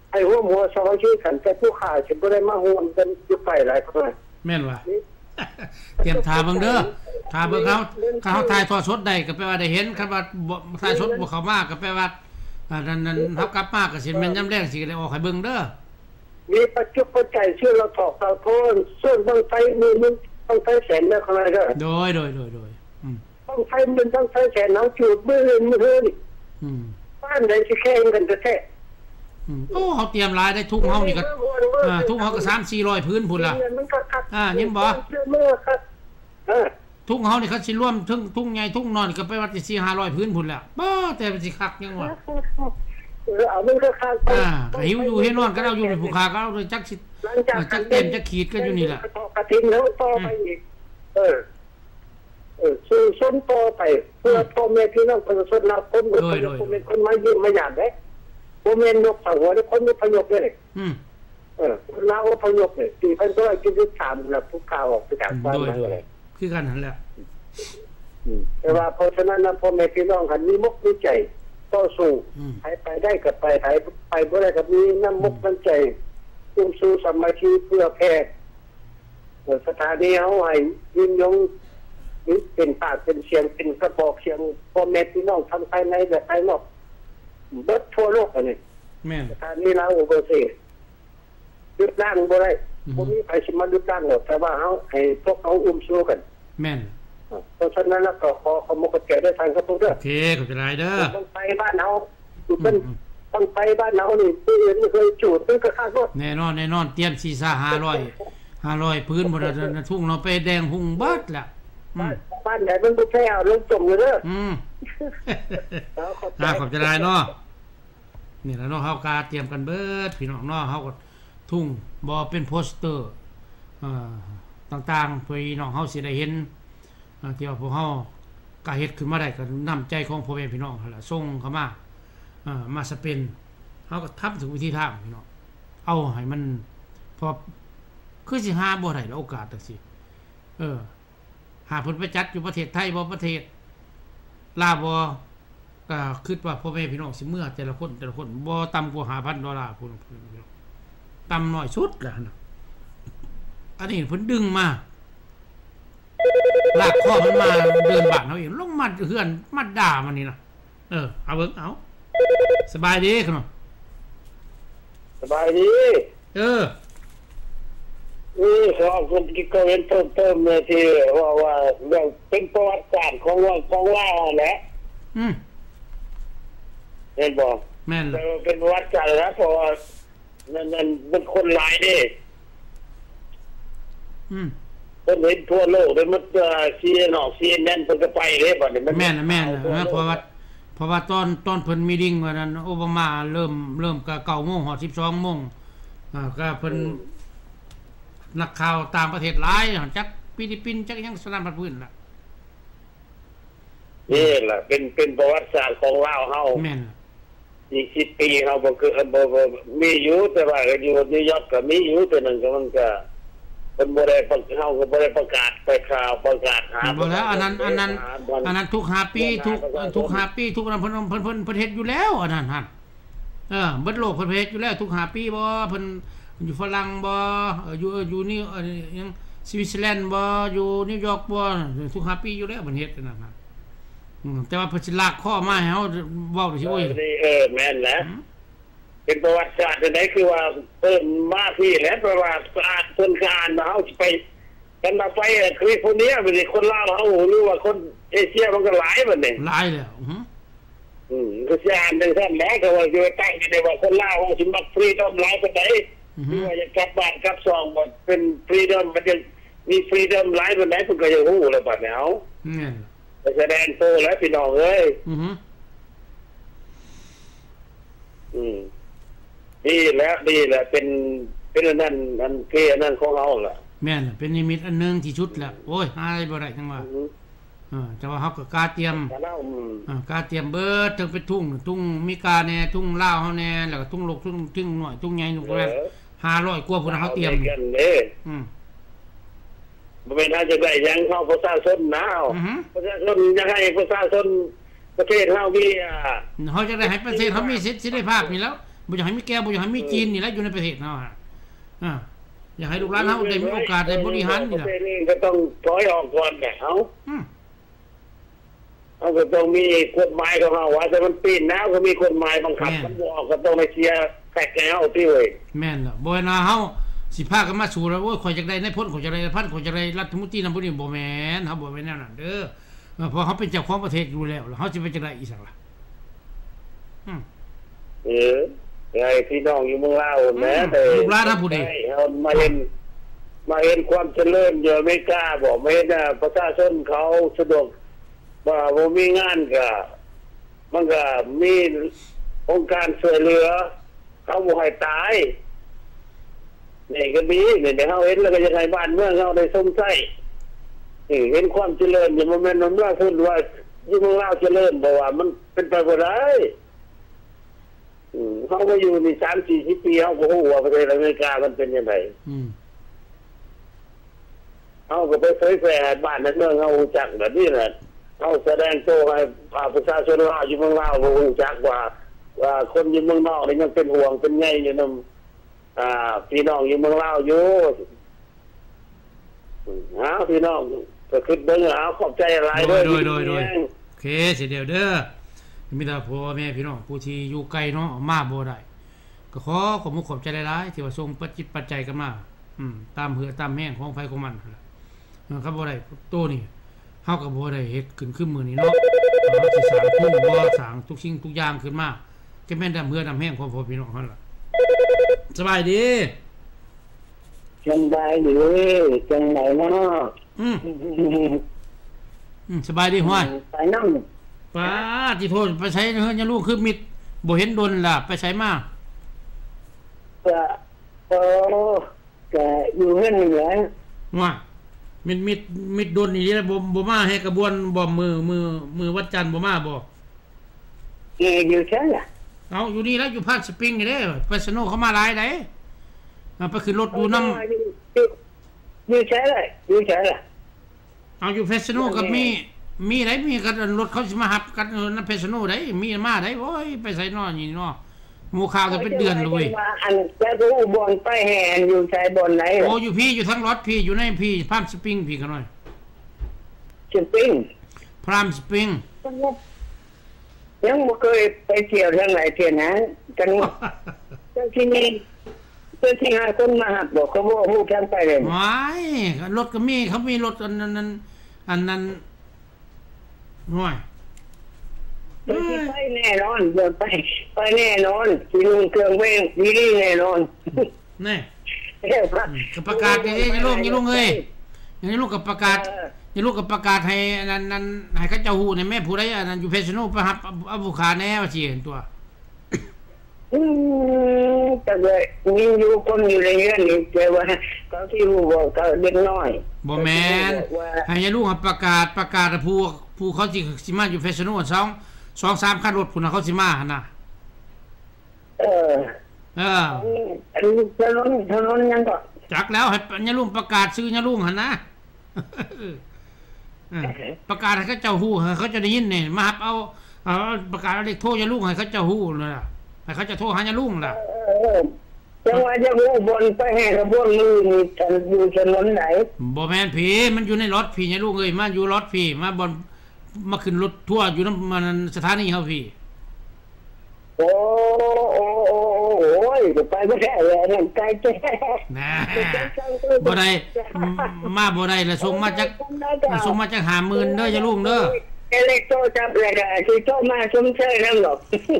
ไอ้หัวหัวซอยชื่อกันแต่ผู้ขายฉันบ่ได้มาห่วงกันอยู่ไปหลายคนแม่นว่ะเตรียมทาเบิ่งเด้อทาเบิ่งเขาเขาถ่ายทอดสดได้ก็แปลว่าได้เห็นคันว่าถ่ายสดบ่เข้ามาก็แปลว่าอ่านั่นๆเฮากลับมาก็สิแม่นยามแลงสิได้ออกให้เบิ่งเด้อมีปัจจุบันใจชื่อเราถอกเราโทนส่วนบางไฟมีมันบางไฟแสนแล้วอะไรก็โดยโดยโดยโดยอืมบางไฟมันบางไฟแสนเอาจูดมือมือนี่อืมบ้านไหนสิแข่งกันแท้อืมโอ้เฮาเตรียมหลายได้ทุกเฮานี่ก็อ่าทุกเฮาก็ สามสี่ร้อย พื้นพุ่นล่ะอ่ายินบ่เออทุกเฮานี่เขาสิรวมถึงทุกใหญ่ทุกน้อยก็ไปว่าสิสี่ ห้าร้อย พื้นพุ่นแล้วบ่แต่มันสิคักยังวะเออเอามันก็คักอ่าก็หิวอยู่เฮ็ดนอนก็เอาอยู่ในผู้ค้าก็เอาจักสิจักเต็มจักขีดก็อยู่นี่แหละกระถิ่นแล้วต่อไปอีกเออเออสู้ส้นต่อไปเพื่อพ่อแม่พี่น้องประชาชนเราคนคนเป็นคนมายืมมาหยาดเด้บ่แม่นยกเสาหัวได้คนมีพยพเลยอืมเออลาวพยพเลยสี่พันก็กินได้สามแล้วผู้ข่าวออกไปจากบ้านมาเลยคือกันนั่นแหละอืมแต่ว่าเพราะฉะนั้นนะพ่อแม่พี่น้องกันมีมุกมีใจต่อสู้ไปไปได้กับไปไปไปบ่ได้กับมีน้ำมุกน้ำใจตุ้มสู้สามัคคีเพื่อแพทย์สถานีเฮาให้ยืนยงเป็นปากเป็นเสียงเป็นกระบอกเสียงพ่อแม่พี่น้องทั้งภายในและภายนอกเบิดทั่วโลกอันนี้แม่นสถานีลาวโอเวอร์ซียึดร่างบ่ได้บ่มีใครสิมายึดร่างหรอกแต่ว่าเฮาให้พวกเขาอุ้มสู้กันแม่นเพราะฉะนั้นแล้วก็ขอขอมกแก่ได้ทางครับพวกเด้อโอเคขอบใจเด้อต้องไปบ้านเฮาเป็นต้องไปบ้านเฮานี่ผู้อื่นไม่เคยจูดเพิ่นก็ค่ารถแน่นอนแน่นอนเตรียมสี่ซ่าห้าร้อย ห้าร้อยพื้นบ่ได้ทุ่งเนาะไปแดงหุ่งเบิดล่ะบ้านไหนมันบ่แพ้เอาลงจมอยู่เด้ออืมน่าขอบใจเนาะนี่ล่ะเนาะเฮากาเตรียมกันเบิดพี่น้องเนาะเฮาก็ทุ่งบ่เป็นโปสเตอร์เอ่อต่างๆเพื่อพี่น้องเฮาสิได้เห็นที่ว่าพวกเฮาก็เฮ็ดขึ้นมาได้ก็น้ำใจของพ่อแม่พี่น้องหั่นล่ะส่งเข้ามาเอ่อมาสเป็นเฮาก็ทำถึงวิธีทางพี่น้องเอาให้มันพอคือสิหาบ่ได้โอกาสจังซี่เออหาเพิ่นไปจัดอยู่ประเทศไทยบ่ประเทศลาวบ่ก็คิดว่าพ่อแม่พี่น้องสิเมื่อแต่ละคนแต่ละคนบ่ต่ำกว่า ห้าพัน ดอลลาร์พุ่นต่ำน้อยสุดแล้วนะอันนี้เพิ่นดึงมาลากคอมันมาเดินบ้านเฮาเองลงมาเฮือนมาด่ามันนี่นะเออเอาเบิ่งเอาสบายดีคั่นเนาะสบายดีเออนี่ขอคุณกิโกเวนเพิ่มเติมเลยที่ว่าว่าเรื่องเป็นประวัติศาสตร์ของว่าของลาวแหละอืมเห็นบ่แม่นเป็นประวัติศาสตร์นะเพราะว่านั่นนั่นเป็นคนหลายเด้อืมเพิ่นเห็นทั่วโลกเลยมันเอ่อ ซี เอ็น ออก ซี เอ็น เอ็น เพิ่นก็ไปเด้บัดนี้แม่นแม่นเพราะว่าเพราะว่าตอนตอนเพิ่นมีติ้งว่านั้นโอบามาเริ่มเริ่มก็ เก้าโมง ฮอด สิบสองโมงอ่าก็เพิ่นนักข่าวต่างประเทศหลายจักฟิลิปปินส์จักยังสนามพัดพื้นล่ะนี่ล่ะเป็นเป็นประวัติศาสตร์ของลาวเฮาแม่นอีกสิบปีเฮาบ่คือบ่บ่มีอยู่แต่ว่าก็อยู่นิวยอร์กก็มีอยู่แต่นั้นก็มันก็เพิ่นบ่ได้ประกาศเฮาก็บ่ได้ประกาศไปข่าวประกาศหาบ่แล้วอันนั้นอันนั้นอันนั้นทุกห้าปีทุกทุกห้าปีทุกนั้นเพิ่นเพิ่นเพิ่นประเทศอยู่แล้วอันนั้นหั่นเออเบิดโลกเพิ่นประเทศอยู่แล้วทุกห้าปีบ่เพิ่นอยู่ฝรั่งบ่อยู่อยู่นี่ยังสวิตเซอร์แลนด์บ่อยู่นิวยอร์กบ่ทุกห้าปีอยู่แล้วประเทศนั่นน่ะอืมแต่ว่าเพิ่นสิลากข้อมาให้เฮาเว้าสิโอ้ยเออแม่นแหละเป็นประวัติศาสตร์จังได๋คือว่าเพิ่นมาพี่แล้วประวัติศาสตร์เพิ่นก็อ่านมาเฮาสิไปกันมาไปคือคนนี้เป็นคนลาวเฮาหรือว่าคนเอเชียมันก็หลายบัดนี้หลายแล้วอืออืมก็สิอ่านจังซั่นแหละก็ว่าอยู่ตั้งอยู่ได้ว่าคนลาวเฮาสิมักฟรีดอมหลายปานใดคือว่าจะกลับบ้านกลับซองบ่เป็นฟรีดอมมันจะมีฟรีดอมหลายปานใดเพิ่นก็จะฮู้แล้วบัดนี้เฮาอืมแสดงโตแล้วพี่น้องเอ้ยอืออืมดีแล้วดีแหละเป็นเป็นอันนั้นอันเกอันนั้นของเฮาล่ะแม่นเป็นนิมิตอันนึงที่ชุดแล้วโอ้ยหายบ่ได้จังว่าเออแต่ว่าเฮาก็กาเตรียมอ่ากาเตรียมเบิดถึงเป็นทุ่งทุ่งมีกาแน่ทุ่งลาวเฮาแน่แล้วก็ทุ่งลกทุ่งทุ่งน้อยทุ่งใหญ่นู่นก็แล้วห้าร้อยกว่าพุ่นเฮาเตรียมอืมบ่แม่นอาจจะได้ยังเข้าประชาชนนะประชาชนอยากให้ประชาชนประเทศเฮามีอ่าเฮาจะได้ให้ประเทศเฮามีสิทธิเสรีภาพนี่แล้วบ่อยากให้มีแก้วบ่อยากให้มีจีนนี่แหละอยู่ในประเทศเฮาอ่ะอ่าอยากให้ลูกหลานเฮาได้มีโอกาสได้บริหารนี่ล่ะประเทศนี้ก็ต้องถอยออกก่อนแหละเฮาอืมเฮาก็ต้องมีกฎหมายของเฮาว่าแต่มันปีนแล้วก็มีกฎหมายบังคับมันบ่ออกก็ต้องไปเชียร์แขกแก้วที่เว้ยแม่นล่ะบ่น่าเฮาสิพากันมาสู่แล้วโอ้ยข่อยอยากได้นายพลข่อยอยากได้พันข่อยอยากได้รัฐมนตรีนำบ่นี่บ่แม่นเฮาบ่แม่นแนวนั้นเด้อเพราะเขาเป็นเจ้าของประเทศอยู่แล้วเฮาสิไปจังได๋อีสักล่ะอืมเออไงพี่น้องอยู่เมืองลาวแม้แต่ลูกหลานนะผู้ใดเฮามาเห็นมาเห็นความเจริญอยู่อเมริกาบ่แม่นน่ะประชาชนเขาสะดวกว่าบ่มีงานก็มันก็มีองค์การช่วยเหลือเขาบ่ให้ตายนี่ก็มีนี่เฮาเห็นแล้วก็ยังไงบ้านเมืองเฮาได้สมใจนี่เห็นความเจริญอยู่บ่แม่นมันว่าพูดว่าอยู่เมืองลาวเจริญบ่ว่ามันเป็นไปบ่ได้อืมเฮาก็อยู่นี่ สามสี่สิบ ปีเฮาก็ฮู้ว่าประเทศอเมริกามันเป็นจังได๋อืมเฮาก็ไปเผยแพร่ให้บ้านในเมืองเฮารู้จักแบบนี้แหละเฮาแสดงตัวให้ประชาชนลาวอยู่เมืองลาวรู้จักว่าว่าคนอยู่เมืองนอกนี่ยังเป็นห่วงเป็นใยอยู่นำอ่าพี่น้องอยู่เมืองลาวอยู่ฮะพี่น้องก็คิดเบิ่งเอาขอบใจหลายเด้อโดยๆๆโอเคสิเดี๋ยวเด้อมีแต่พ่อแม่พี่น้องผู้ที่อยู่ไกลเนาะมาบ่ได้ก็ขอขอบคุณขอบใจหลายๆที่ว่าส่งปัจจิตปัจจัยกันมาอืมตามเหือตามแห้งของไฟของมันนั่นล่ะครับบ่ได้โตนี่เฮาก็บ่ได้เฮ็ดขึ้นคือมื้อนี้เนาะเฮาสิสร้างภูมิบ่สร้างทุกสิ่งทุกอย่างขึ้นมาก็แม่นตามเหือตามแห้งของพ่อพี่น้องหั่นล่ะสบายดีจังได๋ดีจังได๋เนาะอืมอืมสบายดีห้วยไปนำป้าที่โทษไปใช้เฮือนยะลูกคือมิดบ่เห็นดนล่ะไปใช้มาก็โอ้ก็อยู่เฮือนนี่แหละว่ามิดมิดมิดดนนี่บ่บ่มาให้กระบวนบ่มือมือมือวัดจันทร์บ่มาบ่เอออยู่ใช่ล่ะเอาอยู่นี่แล้วอยู่พาดสปริงนี่เด้ไปสโนเขามาหลายไดเอาไปขึ้นรถดูนำอยู่ใช่ล่ะอยู่ใช่ล่ะเอาอยู่เฟสโนกับมีมีไหนมีกันรถเขาสิมาหับกันนั่นเพชรโนได้มีมาได้โอ้ยไปใส่นอนี่เนาะหมู่ข่าวก็เป็นเดือนเลยอันแล้วก็อุบลไปแห่อยู่ใส่บนไหนโอ้อยู่พี่อยู่ทั้งรถพี่อยู่ในพี่พามสปริงพี่กันหน่อยสปริงพรามสปริงยังบ่เคยไปเที่ยวทางไหนเที่ยวนะกันเจ้าที่นี่เจ้าที่หาคนมาหับบอกเขาบ่ฮู้ทางไปเลยว้ายรถก็มีเขามีรถอันนั้นอันนั้นห่วยไปแน่นอนไปไปแน่นอนที่ลุงเครื่องเว้งดีๆแน่นอนแน่ก็ประกาศนี่นี่ลุงนี่ลุงเอ้ยนี่ลุงก็ประกาศนี่ลุงก็ประกาศให้นั่นนั่นให้เขาเจ้าฮู้ในแม่ผู้ใดอันนั้นอยู่เพชรโนไปรับอบุคาแน่ว่าสิเห็นตัวอืมแต่ว่ามีอยู่คนอยู่ในเรือนนี่แต่ว่าเขาที่ฮู้ว่าเขาเด็กน้อยบ่แม่นให้ลุงประกาศประกาศผู้ผู้เขาสิสิมาอยู่เพชรโนสอง สอง สามคันรถพุ่นน่ะเขาสิมาหั่นน่ะเออเอออันนี้ถนนถนนยังก็จักแล้วให้ยะลุงประกาศชื่อยะลุงหั่นนะเออประกาศให้เขาเจ้าฮู้ให้เขาจะได้ยินนี่มารับเอาเอาประกาศเลขโทรยะลุงให้เขาเจ้าฮู้นั่นล่ะให้เขาจะโทรหายะลุงล่ะเออจังว่าจะฮู้บนไปให้กระบวนมือนี่อยู่ถนนไหนบ่แม่นพี่มันอยู่ในรถพี่ยะลุงเอ้ยมาอยู่รถพี่มาบนมาขึ้นรถทัวร์อยู่นำมันสถานีเฮาพี่โอ้โอ้โอ้โอ้ยไปบ่ได้แล้วนั่นไกลแท้นะบ่ได้มาบ่ได้แล้วส่งมาจากส่งมาจากห้าหมื่นเด้อยะลุงเด้อเลขโทรศัพท์แล้วก็สิโทรมาชมเชยนำหรอก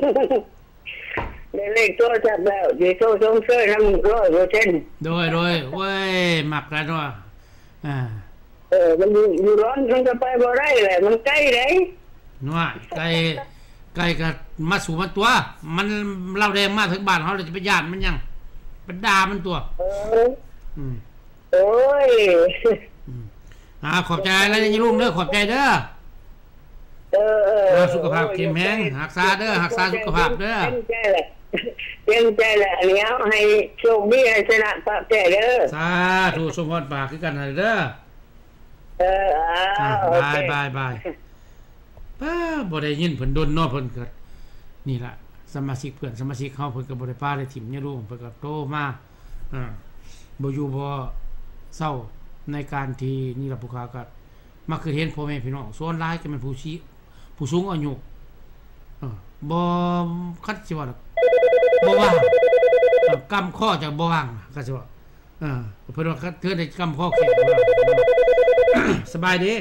เลขโทรศัพท์แล้วสิโทรชมเชยนำ หนึ่งร้อยเปอร์เซ็นต์ โดยโดยโอ้ยมักแล้วเนาะอ่าเออมันอยู่ร้อนมันก็ไปบ่ได้แหละมันใกล้ได้นัวใกล้ใกล้ก็มาสู่มันตัวมันเล่าแดงมาถึงบ้านเฮาเลยจะไปญาติมันยังเป็นด่ามันตัวเอออืมโอ้ยอ่าขอบใจแล้วยะลุงเด้อขอบใจเด้อเออๆสุขภาพเข้มแข็งรักษาเด้อรักษาสุขภาพเด้อเต็มใจแหละเต็มใจแหละแล้วให้โชคดีให้ชนะปะแก่เด้อสาธุสมพรปากคือกันเด้อเอออ่าบายบายบายป้าบ่ได้ยินเพิ่นดนเนาะเพิ่นก็นี่ล่ะสมาชิกเพื่อนสมาชิกเขาเพิ่นก็บ่ได้ป้าได้ถิ่มเนี่ยลูกเพิ่นก็โตมาอ่าบ่อยู่บ่เศร้าในการที่นี่ล่ะผู้ค้าก็มาคือเห็นพ่อแม่พี่น้องส่วนหลายก็เป็นผู้ชี้ผู้สูงอายุเออบ่คัดสิว่าบ่ว่างกำข้อจะบ่ว่างก็สิว่าเออเพิ่นว่าเธอได้กำข้อแข็งว่าสบายดี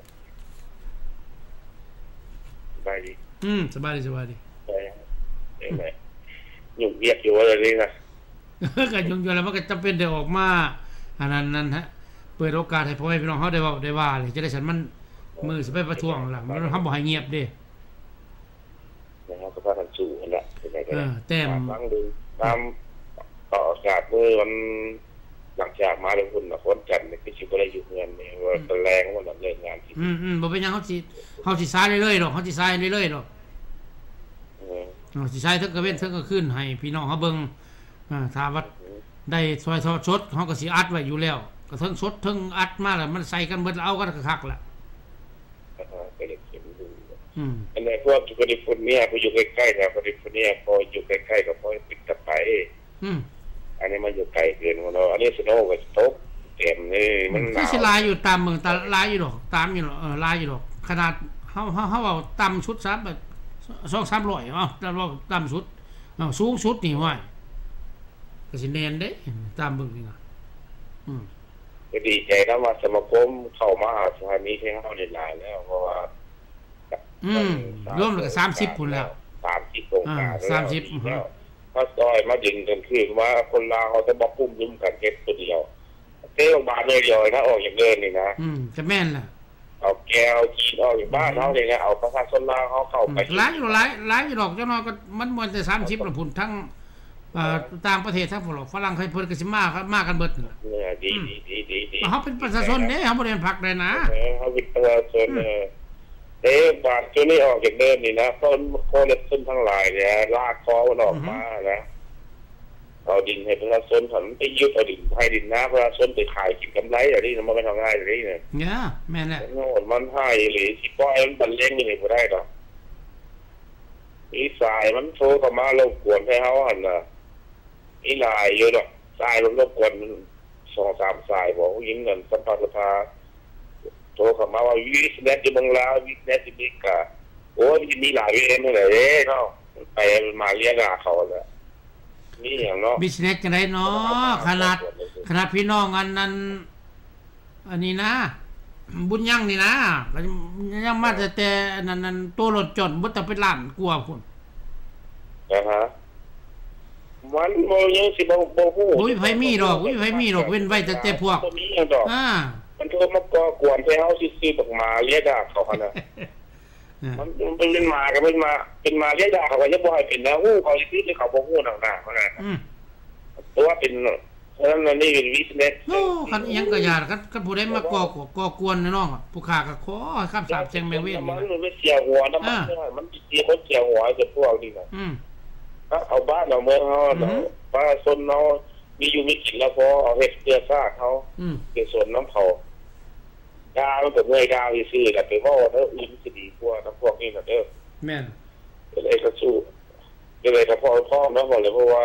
สบายดีอืมสบายดีสบายดีใช่เองไหมยุ่งเรียกอยู่อะไรนี่นะก็ยุ่งอยู่แล้วมันก็จำเป็นได้ออกมาอันนั้นนั่นฮะเปิดโอกาสให้พ่อแม่พี่น้องเฮาได้เว้าได้ว่าเลยจะได้ฉันมันมือสิไปประท้วงล่ะมันทำบ่ให้เงียบเด้นะครับก็พากันสู้นั่นแหละเป็นไงก็ได้แต้มฟังดูตามต่ออากาศมื้อวันหลังจากมาแล้วพุ่นน่ะฝนจันทร์นี่คือสิบ่ได้อยู่เฮือนนี่ว่าตะแรงว่าเลิกงานที่อืมๆบ่เป็นหยังเฮาสิเฮาสิซ้ายเรื่อยๆดอกเฮาสิซ้ายเรื่อยๆดอกเออเฮาสิซ้ายถึงกระเว้นถึงก็ขึ้นให้พี่น้องเฮาเบิ่งอ่าถ้าว่าได้ซอยทอดสดเฮาก็สิอัดไว้อยู่แล้วก็ทั้งสดทั้งอัดมาแล้วมันใส่กันเบิดเอากันคักๆล่ะอ่าก็เลยเขียนดูอืมอันนี้พวกแคลิฟอร์เนียผู้อยู่ใกล้ๆนะแคลิฟอร์เนียพออยู่ใกล้ๆก็พอติดกับไปอืมอันนี้มันอยู่ไกลเกินของเราอันนี้สโนว์ก็ตกเต็มนี่มันหนาวสิลายอยู่ตามเมืองตาลายอยู่ดอกตามอยู่ดอกเออลายอยู่ดอกขนาดเฮาเฮาเฮาเอาต่ำสุดซับแบบสองถึงสามร้อยเอ้าแต่ว่าต่ำสุดเอ้าสูงสุดนี่ว่าก็สิแน่นเด้ตามเบิ่งนี่นะอืมก็ดีใจนะว่าสมาคมเข้ามาสถานีให้เฮาได้หลายแล้วเพราะว่าอืมรวมแล้วก็สามสิบพุ่นแล้วสามสิบโครงการสามสิบแล้วพอซอยมาดึงกันคือว่าคนลาวเขาจะบ่ปุ้มยุ่มกันเฮ็ดตัวเดียวเตะออกมาเลยเดียวนะออกอย่างเดินนี่นะอืมก็แม่นล่ะเอาแก้วกินออกจากบ้านเฮานี่แหละเอาประชาชนลาวเขาเข้าไปหลายอยู่หลายหลายอยู่ดอกจังน้อยก็มันบ่ได้สามสิบแล้วพุ่นทั้งเอ่อต่างประเทศทั้งฝรั่งไทยเพิ่นก็สิมาครับมากันเบิดนั่นล่ะเออดีๆๆๆเฮาเป็นประชาชนเด้เฮาบ่ได้เป็นพรรคได้นะเออเฮาเป็นประชาชนเออเอ๊ะบาดตัวนี้ออกจากเดิมนี่นะคนคนเล็กขึ้นทั้งหลายเนี่ยลากคอมันออกมานะเอาดินให้ประชาชนผมไปยึดเอาดินให้ดินนะประชาชนไปขายกินกำไรอย่างนี้มันไม่ทำง่ายอย่างนี้เนี่ยเนี่ยแม่นแหละโน่นมันให้หรือสิปล่อยมันบรรเลงนี่บ่ได้ดอกอีสายมันโทรเข้ามารบกวนให้เฮาหั่นน่ะอีหลายอยู่ดอกสายมันรบกวนสองสามสายบอกยิงเงินสัมภาระพาโทรเข้ามาว่าวิสเน็ตอยู่เมืองลาววิสเน็ตอยู่นี่ก็โอ้ยมีหลายเรื่องเลยเด้เนาะไปมาเรียกหาเขาแล้วนี่อย่างเนาะบิสเนสจังได๋เนาะขนาดขนาดพี่น้องอันนั้นอันนี้นะบุญยังนี่นะยังมาแต่แต่นั่นนั่นตัวรถจอดบ่ต้องเป็นล้านกว่าพุ่นอ่าฮะมันบ่ยังสิบ่บ่ฮู้บ่มีไผมีดอกบ่มีไผมีดอกเว้นไว้แต่แต่พวกอ่ามันโทรมาก่อกวนให้เฮาซื่อๆบักมาเรียกด่าเขาหั่นน่ะมันเป็นมาก็เป็นมาเป็นมาเรียกด่าเขาก็ยังบ่ให้เป็นนะฮู้เขาสิคือเขาบ่ฮู้ต่างๆเขาน่ะอืมตัวเป็นเพราะฉะนั้นนี่เป็นวิสเน็ตโอ้คันยังก็ยาคันคันผู้ใดมาก่อก่อกวนน้องผู้ค้าก็ขอคำสาปแช่งแมงเว้นมันมันเสียหัวนะมันมันเสียคนเสียหัวจะพวกนี้น่ะอืมเอาบ้านเอาเมืองเฮาเนาะประชาชนเนาะมีอยู่มีกินแล้วพอเอาเฮ็ดเพื่อชาติเฮาอืมเป็นส่วนน้ำเขาดาวมันก็เมื่อยดาวซื่อๆก็ไปเว้าเด้ออื่นสิดีกว่าทั้งพวกนี้น่ะเด้อแม่นก็เลยก็สู้ก็เลยก็พอพร้อมแล้วบ่เลยเพราะว่า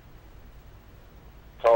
เขา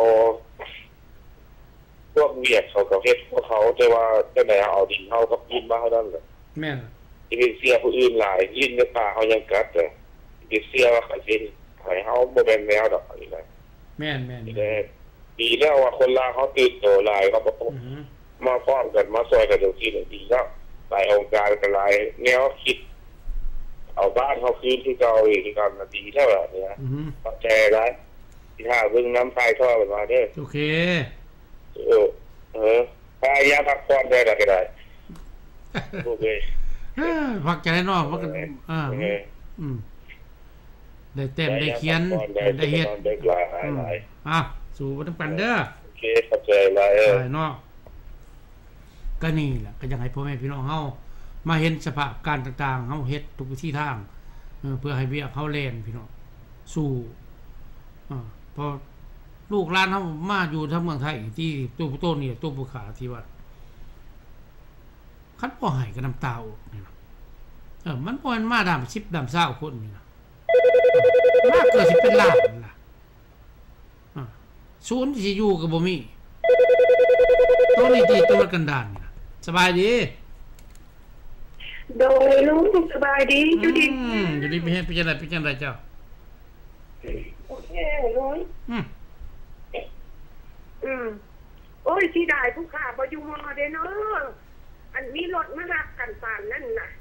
พวกเวียดเขาก็เฮ็ดพวกเขาแต่ว่าจังได๋เอาดินเฮากับดินมาเฮานั่นแหละแม่นสิเสียผู้อื่นหลายยินในป่าเฮายังกัดเด้อสิเสียว่าเขาสิให้เฮาบ่แม่นแนวดอกนี่แหละแม่นๆดีแล้วว่าคนลาวเขาตื่นโตหลายเขาบ่ต้องมาพร้อมกันมาซอยกันจังซี่ดีแล้วหลายองค์การก็หลายแนวคิดเอาบ้านเฮาคืนที่เก่าอีกที่กันดีแล้วล่ะเนี่ยเข้าใจแล้วที่ถ้าเบิ่งน้ำใต้ท่อกันมาเด้อโอเคเออเออพายาพักผ่อนได้ล่ะก็ได้โอเคเออพักใจเนาะมันก็อ่าอืมได้เต็มได้เขียนได้เฮ็ดอ่ะสู่บ่ต้องปันเด้อโอเคเข้าใจหลายเออเนาะก็นี่แหละก็อยากให้พ่อแม่พี่น้องเฮามาเห็นสภาพการต่างๆเฮาเฮ็ดทุกวิถีทางเออเพื่อให้เวียกเฮาแล่นพี่น้องสู่อ่าพอลูกหลานเฮามาอยู่ทางเมืองไทยที่ตัวผู้โตนี่ตัวผู้ขาที่ว่าคันบ่ให้ก็น้ำตาออกนี่นะเออมันบ่แม่นมาดำสิบดำเศร้าคนนี่นะมากเกิดสิเป็นล้านล่ะศูนย์สิอยู่ก็บ่มีตัวนี้ที่ตัวกันดานสบายดีโดยลุงสบายดีอยู่ดีอยู่ดีไม่ให้เป็นจังได๋เป็นจังได๋เจ้าโอเคลุงอืมอืมโอ้ยสิได้ผู้ค้าบ่อยู่มอเด้เนาะอันมีรถมารับกันปานนั่นน่ะ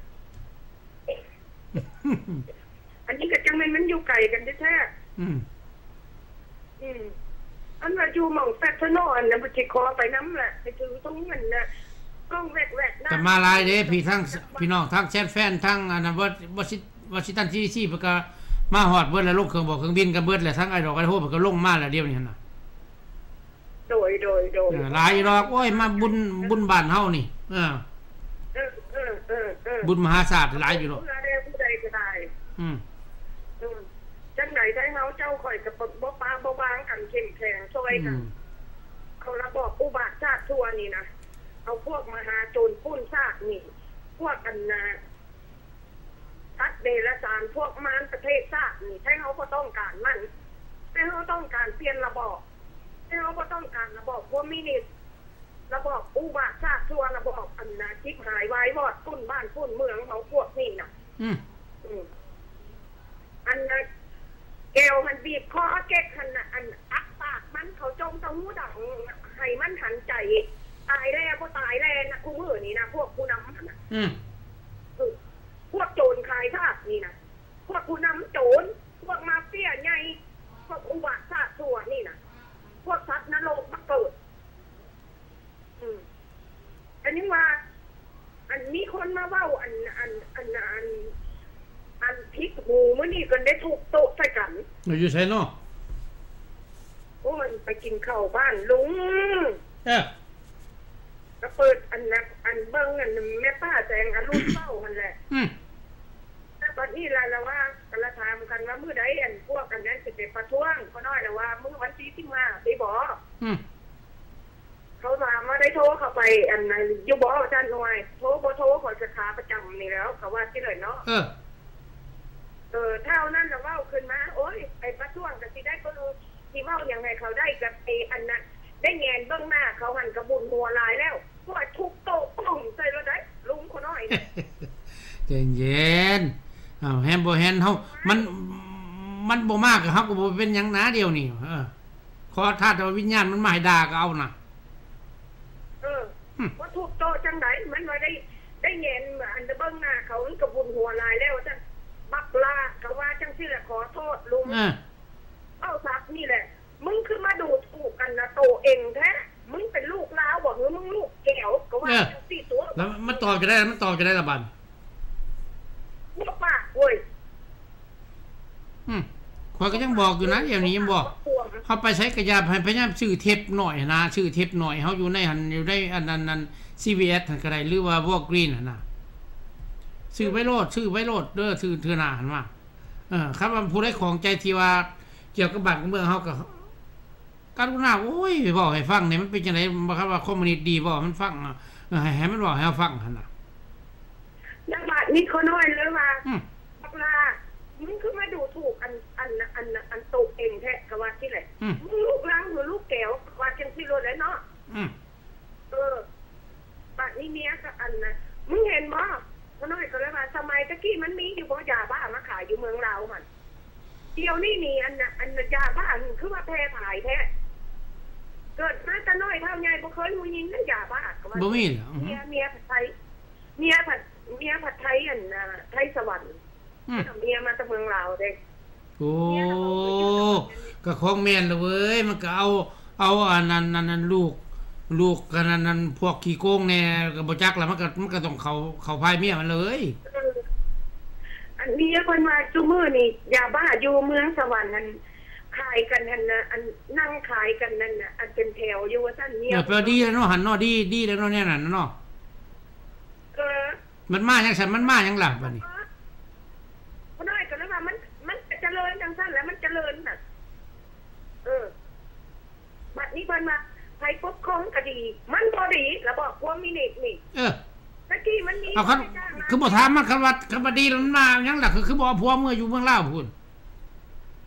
อันนี้ก็จังแม่นมันอยู่ไกลกันแท้ๆอืมอืมอันว่าอยู่หม่องแฟชั่นอันน่ะบ่สิขอไปนำแหละไปถือตรงนั้นน่ะกล้องแวกๆนะแต่มาหลายเด้พี่ทั้งพี่น้องทั้งแชทแฟนทั้งอันนั้นบ่บ่สิบ่สิตันที่ซี่เพิ่นก็มาฮอดเบิดแล้วลงเครื่องบ่เครื่องบินก็เบิดแล้วทั้งไอ้ดอกไอ้โหเพิ่นก็ลงมาแล้วเดี๋ยวนี้หั่นน่ะโดยโดยโดยหลายดอกโอ้ยมาบุญบุญบ้านเฮานี่เออเออเออเออเออบุญมหาศาลหลายอยู่ดอกผู้ใดก็ได้อืมอืมจังได๋ไทเฮาเจ้าข่อยก็บ่ปาบ่บางกันเข้มแข็งช่วยกันเขาระบอกอุบาทชาติชั่วนี่นะเอาพวกมหาโจรปุ้นชาตินี่พวกอันนะทัดเดลสารพวกมารประเทศชาตินี่ให้เขาก็ต้องการมันให้เขาต้องการเปลี่ยนระบอบให้เขาก็ต้องการระบอบพวกมินิสระบอบอุบาทชาติชั่วระบอบอันนะทิพหายไว้วอดปุ้นบ้านปุ้นเมืองเขาพวกนี่นะอืมอืมอันนะแก้วมันบีบคอเก๊กหันนะอันอักปากมันเขาจมตะหูดังให้มันหันใจตายแล้วก็ตายแล้วนะคู่มือนี่นะพวกผู้นำนะอืมพวกโจรขายทาสนี่นะพวกผู้นำโจรพวกมาเฟียใหญ่พวกอุบาทชาติชั่วนี่นะพวกสัตว์นรกมาเกิดอืมอันนี้ว่าอันนี้คนมาเว้าอันอันอันอันอันพลิกหูมื้อนี้กันได้ถูกโต๊ะใส่กันอยู่ไสเนาะโอ้ยไปกินข้าวบ้านลุงเอ้อก็เปิดอันนักอันเบิ่งอันแม่ป้าแจงอรุณเฝ้ามันแหละอืมแต่ตอนนี้ล่ะแล้วว่ากันละถามกันว่ามื้อใดอันพวกกันนั้นสิไปประท้วงก็น้อยแล้วว่ามื้อวันที่สิบห้าสิบ่อืมเขาถามว่าได้โทรเข้าไปอันนั้นอยู่บ่อาจารย์หน่วยโทรบ่โทรขอสาขาประจำนี่แล้วเขาว่าสิเลยเนาะเออเออเท่านั้นแล้วเว้าขึ้นมาโอ้ยไปประท้วงก็สิได้ก็รู้สิเว้ายังไงเขาได้กับไอ้อันนั้นได้แงนเบื้องหน้าเขาหันกระบุญหัวลายแล้วพวกทุกโต๊ะป่องใส่แล้วได้ลุงคนน้อยใจเย็นอ้าวแฮมบ่แฮนเฮามันมันบ่มากกับเฮาก็บ่เป็นหยังนะเดียวนี่เออขอธาตุวิญญาณมันมาให้ด่าก็เอาน่ะเออว่าทุกโต๊ะจังได๋มันว่าได้ได้แงนอันเบื้องหน้าเขากระบุญหัวลายแล้วจังบักลาก็ว่าจังซี่แหละขอโทษลุงเออเอาซักนี่แหละมึงคือมาดูถูกกันนะโตเองแท้มึงเป็นลูกลาวบอกหรือมึงลูกแก้วก็ว่าสี่ตัวแล้วมันตอบจะได้มันตอบจะได้ละบันหัวปากเว้ยอืมข่อยก็ยังบอกอยู่นะอย่างนี้ยังบอกเขาไปใช้กระยาพยายามชื่อเทปหน่อยนะชื่อเทปหน่อยเขาอยู่ในหันอยู่ในอันนั้นนั้น ซี วี เอส หันกระไรหรือว่าวอลกรีนหันน่ะชื่อไวโรดชื่อไวโรดเด้อชื่อเทือนาหันว่าเออครับว่าผู้ใดของใจที่ว่าเกี่ยวกับบ้านกับเมืองเฮาก็การุณาโอ้ยบอกให้ฟังนี่มันเป็นจังได๋บ่ครับว่าคอมมิวนิสต์ดีบ่มันฟังให้ให้มันบอกให้เฮาฟังหั่นน่ะแล้วบาดนี้เขาน้อยเลยว่าบักลามึงคือมาดูถูกอันอันอันอันโตเองแท้ก็ว่าที่แหละมึงลูกลางหรือลูกแก้วว่าจังซี่โลดแล้วเนาะอือเออบาดนี้เมียก็อันน่ะมึงเห็นบ่เขาน้อยก็เลยว่าสมัยตะกี้มันมีอยู่บ่ยาบ้ามาขายอยู่เมืองลาวหั่นเดี๋ยวนี้นี่อันน่ะอันยาบ้าคือว่าแพ้ถ่ายแท้เกิดมาแต่น้อยเท่าใหญ่บ่เคยมียิงนั่นยาบ้าก็ว่าบ่มีเมียเมียผัดไทยเมียผัดเมียผัดไทยอันน่ะไทยสวรรค์เมียมาจากเมืองลาวเด้โอ้ก็ของแม่นล่ะเว้ยมันก็เอาเอาอันนั้นนั่นลูกลูกกันนั้นพวกขี้โกงแน่ก็บ่จักแล้วมันก็มันก็ต้องเข้าเข้าพายเมียมันเลยอันนี้คนมาซุมื้อนี่ยาบ้าอยู่เมืองสวรรค์นั่นขายกันนั่นน่ะอันนั่งขายกันนั่นน่ะอันเป็นแถวอยู่ว่าซั่นเมียเออเปดีแล้วเนาะหันเนาะดีดีแล้วเนาะแน่นั่นเนาะเออมันมาจังซั่นมันมาจังล่ะบัดนี้บ่ได้ก็เลยว่ามันมันเจริญจังซั่นแล้วมันเจริญน่ะเออบัดนี้เพิ่นว่าไผปกครองก็ดีมันบ่ดีระบบพวกมินินี่เออตะกี้มันมีเอาครับคือบ่ถามมันคันว่าคันบ่ดีแล้วมันมาหยังล่ะคือคือบ่เอาผัวเมื่ออยู่เมืองลาวพุ่น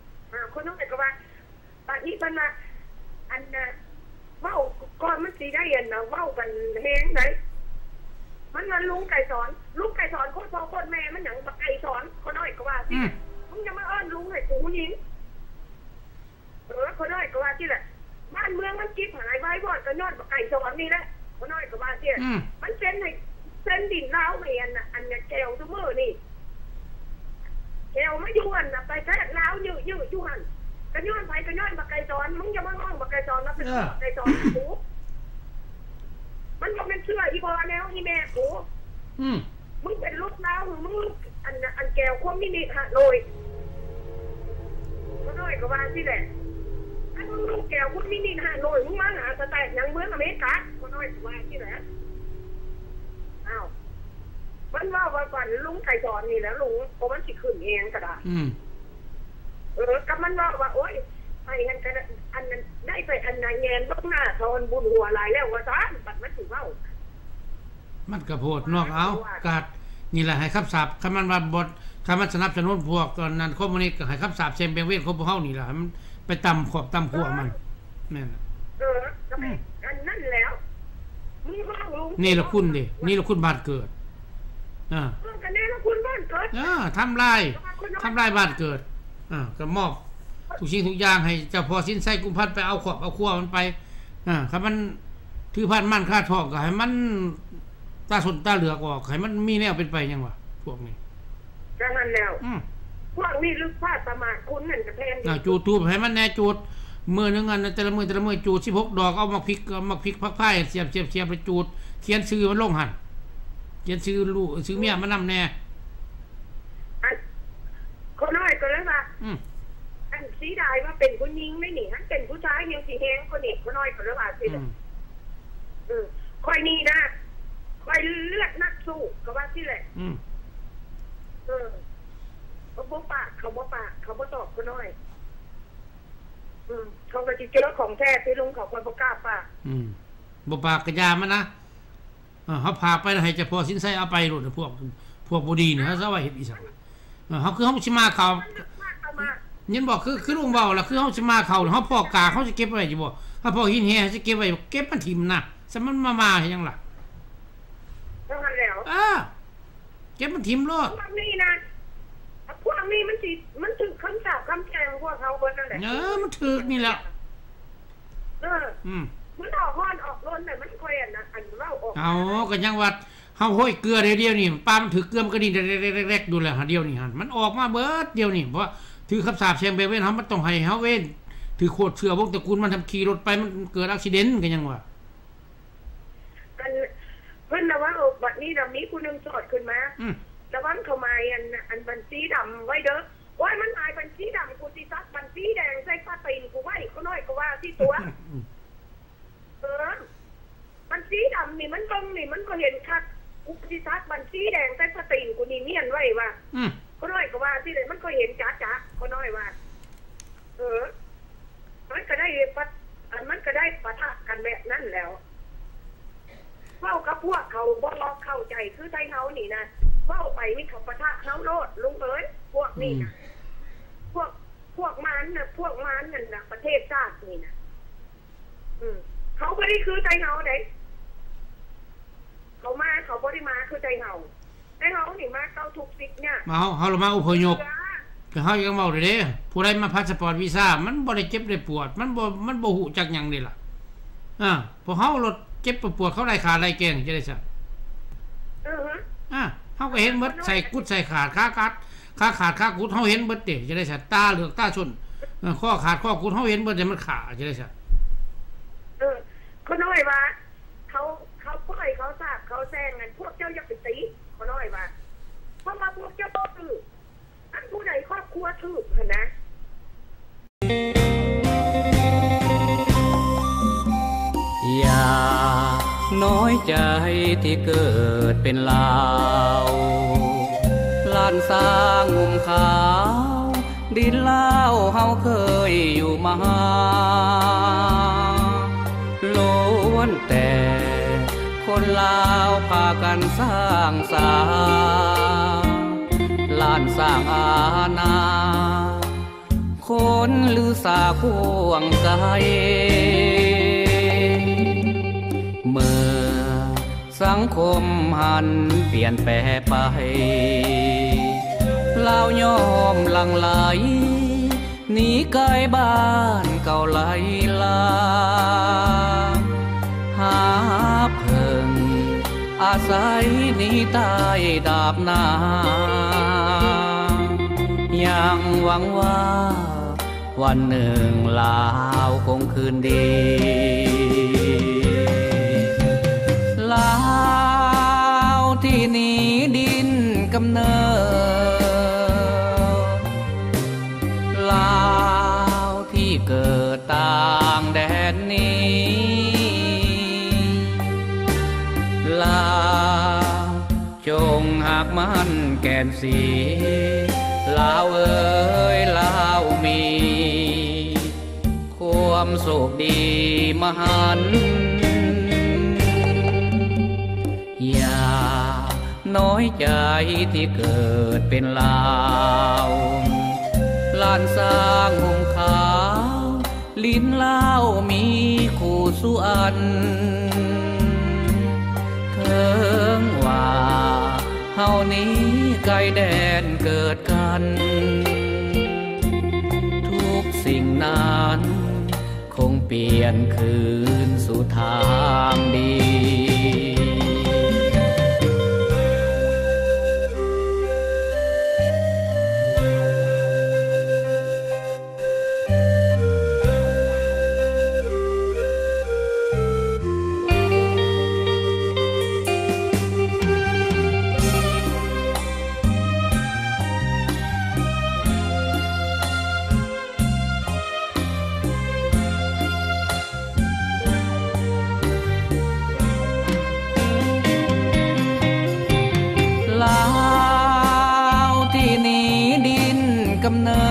ตอนนี้เพิ่นว่าอันน่ะเว้าก่อนมันสิได้อันน่ะเว้ากันแฮงไหนมันว่าลุงไก่สอนลุงไก่สอนโคตรพ่อโคตรแม่มันหยังบักไก่สอนคนน้อยก็ว่าสิมึงจะมาอ้อนลุงให้กูยิงเออคนน้อยก็ว่าสิแหละบ้านเมืองมันจิ๊บหายไว้บ่ก็ย้อนบักไก่สอนนี่แหละคนน้อยก็ว่าสิมันเส้นให้เส้นดินลาวแม่นน่ะอันน่ะแก้วซุมื้อนี่แก้วมาอยู่อันน่ะไปแท้ลาวยื้อๆอยู่หั่นก็ย้อนไปก็ย้อนบักไก่สอนมึงจะมาอ้อนบักไก่สอนมาเป็นบักไก่สอนกูมันก็เป็นเชื่ออีพอแล้วอีแม่กูอืมมึงเป็นลูกแล้วมึงอันอันแก้วควบมินิฮะโดยก็น้อยก็ว่าสิแหละอันมึงลูกแก้วควบมินิฮะโดยมึงมาหาสแต็กยังเมืองอเมริกาก็น้อยก็ว่าสิแหละอ้าวมันว่าว่าก่อนลุงไก่สอนนี่แล้วลุงเพราะมันสิขึ้นเองก็ได้อืมเออกับมันว่าว่าโอ๊ยไอ้นั่นก็อันนั้นได้ไปอันนายแงนบ้างหน้าทอนบุญหัวลายแล้วว่าจ้าบัดมันถือว่ามันกระโพดนอกเอากาดนี่แหละให้คำสาปคำมันว่าบทคำมันสนับสนุนพวกนั้นคอมมิวนิสต์ให้คำสาปเซมเบงเวียนของพวกเฮานี่แหละมันไปตำขอบตำขัวมันนั่นเอออันนั้นแล้วมึงว่าลุงนี่ละคุณดินี่ละคุณบ้านเกิดอ่าก็นี่ละคุณบ้านเกิดเออทำลายทำลายบ้านเกิดอ่าก็มอบทุกสิ่งทุกอย่างให้เจ้าพ่อสินไส้กุมพัดไปเอาขอบเอาขั้วมันไปอ่าครับมันถือพันมั่นค่าทองก็ให้มันตาสนตาเหลือกออกให้มันมีแนวเป็นไปยังวะพวกนี้จังนั้นแล้วพวกนี้ลึกพลาดประมาทคุณนั่นกระแทนอ่าจูดตูบให้มันแน่จูดมือนึงอันแต่ละมือแต่ละมือจูดสิบหกดอกเอามาพริกเอามาพริกพักไผ่เสียบเสียบเสียบไปจูดเขียนชื่อมันลงหั่นเขียนชื่อลูกชื่อเมียมันนำแน่คนน้อยก็เลยว่าอันสีดายว่าเป็นผู้หญิงไม่หนีฮะเป็นผู้ชายยังสีแหงคนเด็กคนน้อยก็เลยว่าสิเออคอยนี่นะคอยเลือดนักสู้ก็ว่าสิแหละเออเขาบ่ปากเขาบ่ปากเขาบ่ตอบคนน้อยอืมเขาก็จะเจอของแท้ที่ลุงเขาคนบ่กล้าปากอืมบ่ปากกระยามันนะเออเขาพาไปให้เฉพาะสินไส้เอาไปโลดพวกพวกบ่ดีเนี่ยเขาซะว่าเฮ็ดอีสักเออเขาคือเฮาสิมาเขายันบอกคือคือลุงเบาล่ะคือเฮาสิมาเขาเฮาพอกาเขาสิเก็บไว้สิบ่ถ้าพอหินแฮสิเก็บไว้เก็บมันถิ่มนะซะมันมามาให้ยังล่ะเท่านั้นแล้วอ้าเก็บมันถิ่มโลดพวกนี้นะพวกนี้มันสิมันถึงคำสาปคำแช่งพวกเขาเบิดนั่นแหละเออมันถึกนี่แหละเอออืมมันออกฮ้อนออกร้นน่ะมันค่อยอันน่ะอันเว้าออกเอาก็ยังว่าเฮาห้อยเกลือเดียวนี่ปลามันถึกเกลือมันก็นี่แรกๆดูแลหาเดียวนี่หั่นมันออกมาเบิดเดียวนี่เพราะถือคำสาปแช่งเบเว้นเฮามันต้องให้เฮาเว้นถือโคตรเชื่อวงตระกูลมันทำขี่รถไปมันเกิดอุบัติเหตุกันยังว่ากันเพิ่นน่ะว่าบัดนี้น่ะมีผู้นึงสอดขึ้นมาอือระวังเข้ามาอันอันบัญชีดำไว้เด้อโอ้ยมันหายบัญชีดำกูสิซักบัญชีแดงใส่ผ้าตีนกูไว้ก็น้อยก็ว่าที่ตัวเออบัญชีดำนี่มันเบิ่งนี่มันก็เห็นคักกูสิซักบัญชีแดงใส่ผ้าตีนกูนี่เนียนไว้ว่าอือก็น้อยก็ว่าที่เลยมันก็เห็นจ๋าๆก็น้อยว่าเออมันก็ได้ปะมันก็ได้ปะทะกันแบบนั้นแล้วเว้ากับพวกเขาบ่ลอกเข้าใจคือไทยเฮานี่นะเว้าไปนี่เขาปะทะเฮาโลดลุงเอ้ยพวกนี่นะพวกพวกมันน่ะพวกมันนั่นน่ะประเทศชาตินี่นะอืมเขาบ่ได้คือไทยเฮาเด้เขามาเขาบ่ได้มาคือไทยเฮาไทยเฮานี่มาเข้าทุกสิทธิ์เนี่ยมาเฮาเฮามาอพยพก็เฮายังเว้าได้เด้ผู้ใดมาพาสปอร์ตวีซ่ามันบ่ได้เจ็บได้ปวดมันบ่มันบ่ฮู้จักหยังนี่ล่ะอ่าพอเฮารถเจ็บปวดเขาได้ขาได้แกงจะได้ซะเออฮะอ่าเฮาก็เห็นหมดใส่กุดใส่ขาดขากัดขาขาดขากุดเฮาเห็นเบิดเด้จะได้ซะตาเหลือกตาชนข้อขาดข้อกุดเฮาเห็นเบิดแต่มันขาจะได้ซะเออคนน้อยว่าเขาเขาปล่อยเขาสาบเขาแซงกันพวกเจ้าอย่าไปตีคนน้อยว่าเพราะว่าพวกเจ้าบ่ถืออันผู้ใดครอบครัวถือหั่นนะอย่าน้อยใจที่เกิดเป็นลาวล้านสร้างงุ่มขาวดินลาวเฮาเคยอยู่มาล้วนแต่คนลาวพากันสร้างสาล้านสร้างอาณาคนหรือสาพวงไกลเมื่อสังคมหันเปลี่ยนแปลไปลาวยอมหลังไหลหนีไกลบ้านเก่าไหลลาหาเพิ่งอาศัยหนีใต้ดาบนายังหวังว่าวันหนึ่งลาวคงคืนดีลาวที่หนีดินกำเนิดลาวที่เกิดต่างแดนนี้ลาวจงหักมันแก่นสีลาวเอ๋ยลาวมีความสุขดีมหันต์อย่าน้อยใจที่เกิดเป็นลาวลานสร้างห่มขาวลิ้นลาวมีคู่สุอันเถิงว่าเฮานี้ไกลแดนเกิดกันทุกสิ่งนั้นคงเปลี่ยนคืนสู่ทางดีกำเนิ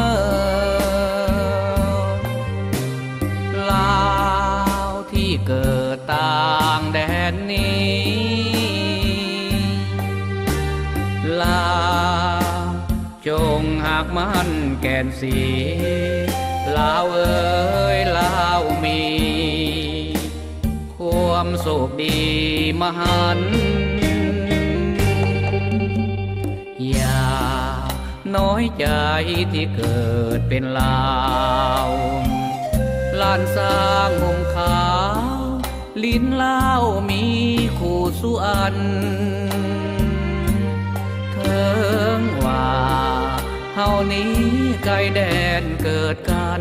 ดลาวที่เกิดต่างแดนนี้ลาวจงหักมันแก่นสีลาวเอ๋ยลาวมีความสุขดีมหันต์น้อยใจที่เกิดเป็นลาวลานสร้างห่มขาวลิ้นลาวมีคู่สุอันเถิงว่าเฮานี้ไกลแดนเกิดกัน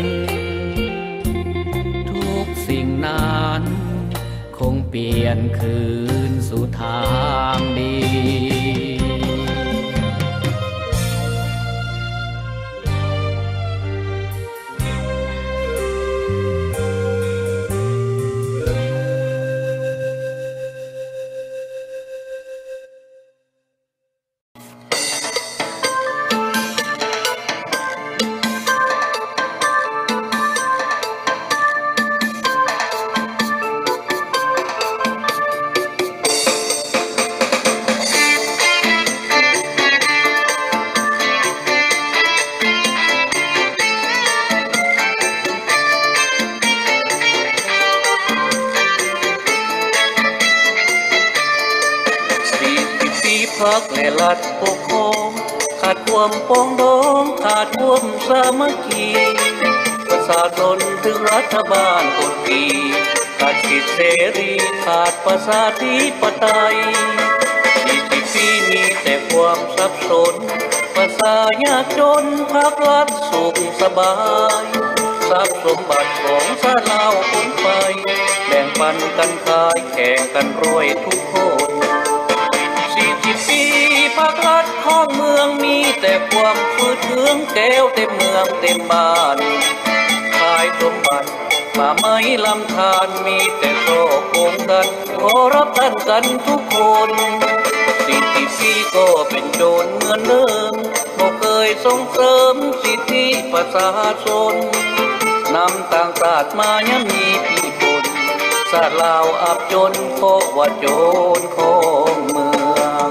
ทุกสิ่งนั้นคงเปลี่ยนคืนสู่ทางดีพักและลัดปกครองขาดความปองดองขาดความสามัคคีประชาชนถึงรัฐบาลกดขี่ขาดสิทธิเสรีขาดประชาธิปไตยสี่สิบปีมีแต่ความสับสนประชายากจนภาครัฐสุขสบายทรัพย์สมบัติของชาติลาวคนไปแบ่งปันกันขายแข่งกันรวยทุกคนสี่สิบปีภาครัฐของเมืองมีแต่ความฟืดเคืองแก้วเต็มเมืองเต็มบ้านขายสมบัติป่าไม้ลำธารมีแต่โซ่โกงกันขอรับท่านกันทุกคนสี่สิบปีก็เป็นโจรเหมือนเดิมบ่เคยส่งเสริมสิทธิประชาชนนำต่างชาติมายังมีปีปนชาติลาวอับจนเพราะว่าโจรของเมือง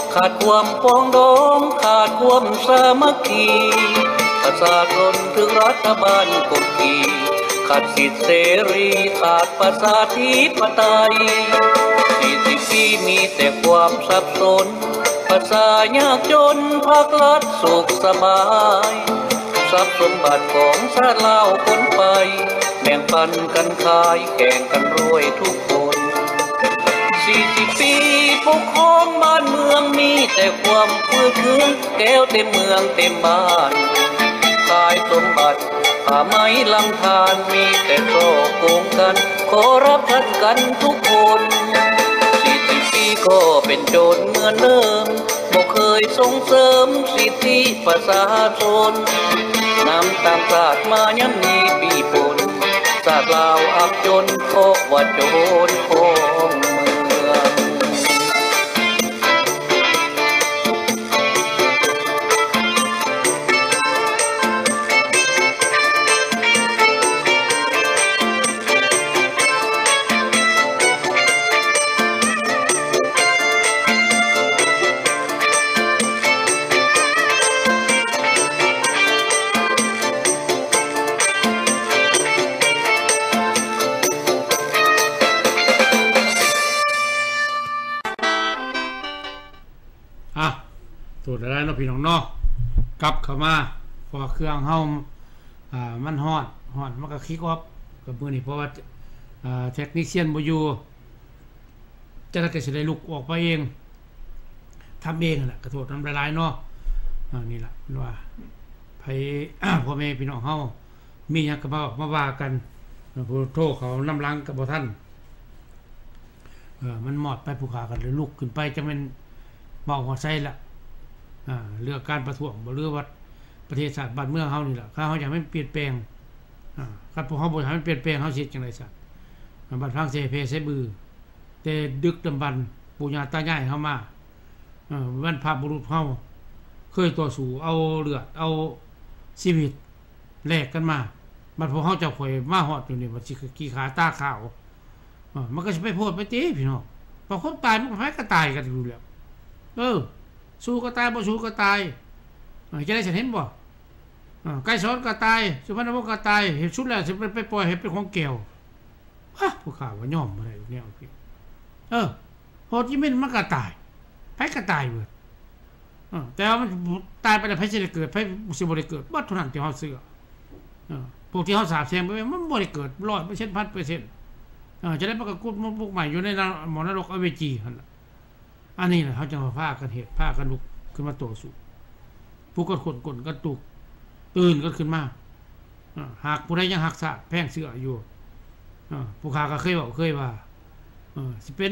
ขาดความปองดองขาดความสามัคคีประชาชนถึงรัฐบาลกดขี่ขาดสิทธิเสรีขาดประชาธิปไตยสี่สิบปีมีแต่ความสับสนประชายากจนภาครัฐสุขสบายทรัพย์สมบัติของชาติเราคนไปแบ่งปันกันขายแข่งกันรวยทุกคนสี่สิบปีปกครองบ้านเมืองมีแต่ความพื้นคืนแก้วเต็มเมืองเต็มบ้านขายสมบัติผ้าไหมลำธารมีแต่โซ่โกงกันขอรับชันกันทุกคนสี่สิบปีก็เป็นโจรเหมือนเดิมบ่เคยส่งเสริมสิทธิประชาชนนำตามศาสตร์มายังมีปีปนศาสตร์ลาวอับจนเพราะว่าโจรของเมืองสูตรอะไรเนาะพี่น้องเนาะกลับเข้ามาพอเครื่องเฮาอ่ามันฮอดฮอดมันก็คลิกออฟกับมือนี่เพราะว่าอ่าเทคนิคเชียนบ่อยู่จะได้ก็สิได้ลุกออกไปเองทำเองแหละกระโดดน้ำละลายเนาะอ่านี่ล่ะว่าไผ พ่อแม่พี่น้องเฮามีหยังก็มามาว่ากันผู้โทษเขานำลังกับบ่ทันเออมันหมอดไปผู้ขากันเลยลุกขึ้นไปจะเป็นเบาหัวใจละอ่าเรื่องการประท้วงบ่เรื่องว่าประเทศชาติบ้านเมืองเฮานี่ล่ะถ้าเฮาอยากให้มันเปลี่ยนแปลงอ่าคันพวกเฮาบ่อยากให้มันเปลี่ยนแปลงเฮาสิเฮ็ดจังได๋ซะบ้านพังเสเพเสบือแต่ดึกดำบรรพ์ปู่ย่าตายายเฮามาเอ่อวันพระบุรุษเฮาเคยต่อสู้เอาเลือดเอาชีวิตแลกกันมาบัดพวกเฮาเจ้าข่อยมาฮอดอยู่นี่ว่าสิกี่ขาตาขาวอ่ามันก็สิไปโพดไปติพี่น้องพอคนตายมันก็ไผก็ตายกันอยู่แล้วเออสู้ก็ตายบ่สู้ก็ตายจะได้ฉันเห็นบ่ไก่สอนก็ตายสุพรรณวงศ์ก็ตายเห็นชุดแล้วสิไปปล่อยให้เป็นของแก้วฮะผู้ข่าวว่ายอมบ่ได้แนวพี่เออโฮจิมินห์มันก็ตายไผก็ตายเบิดเออแต่ว่ามันตายไปแล้วไผสิได้เกิดไผสิบ่ได้เกิดบ่เท่านั้นที่เฮาเชื่อเออพวกที่เฮาสาบแช่งไปมันบ่ได้เกิด ร้อยเปอร์เซ็นต์ พันเปอร์เซ็นต์ เออจะได้ประกาศกุดมุกใหม่อยู่ในหมอนรกอเวจีหั่นล่ะอันนี้แหละเขาจะมาพากันเหตุพากันลุกขึ้นมาต่อสู้ผู้กดขนกลกระตุกตื่นก็ขึ้นมาหากผู้ใดยังหักษะแพงเสืออยู่ผู้ขาก็เคยบอกเคยว่าสิเป็น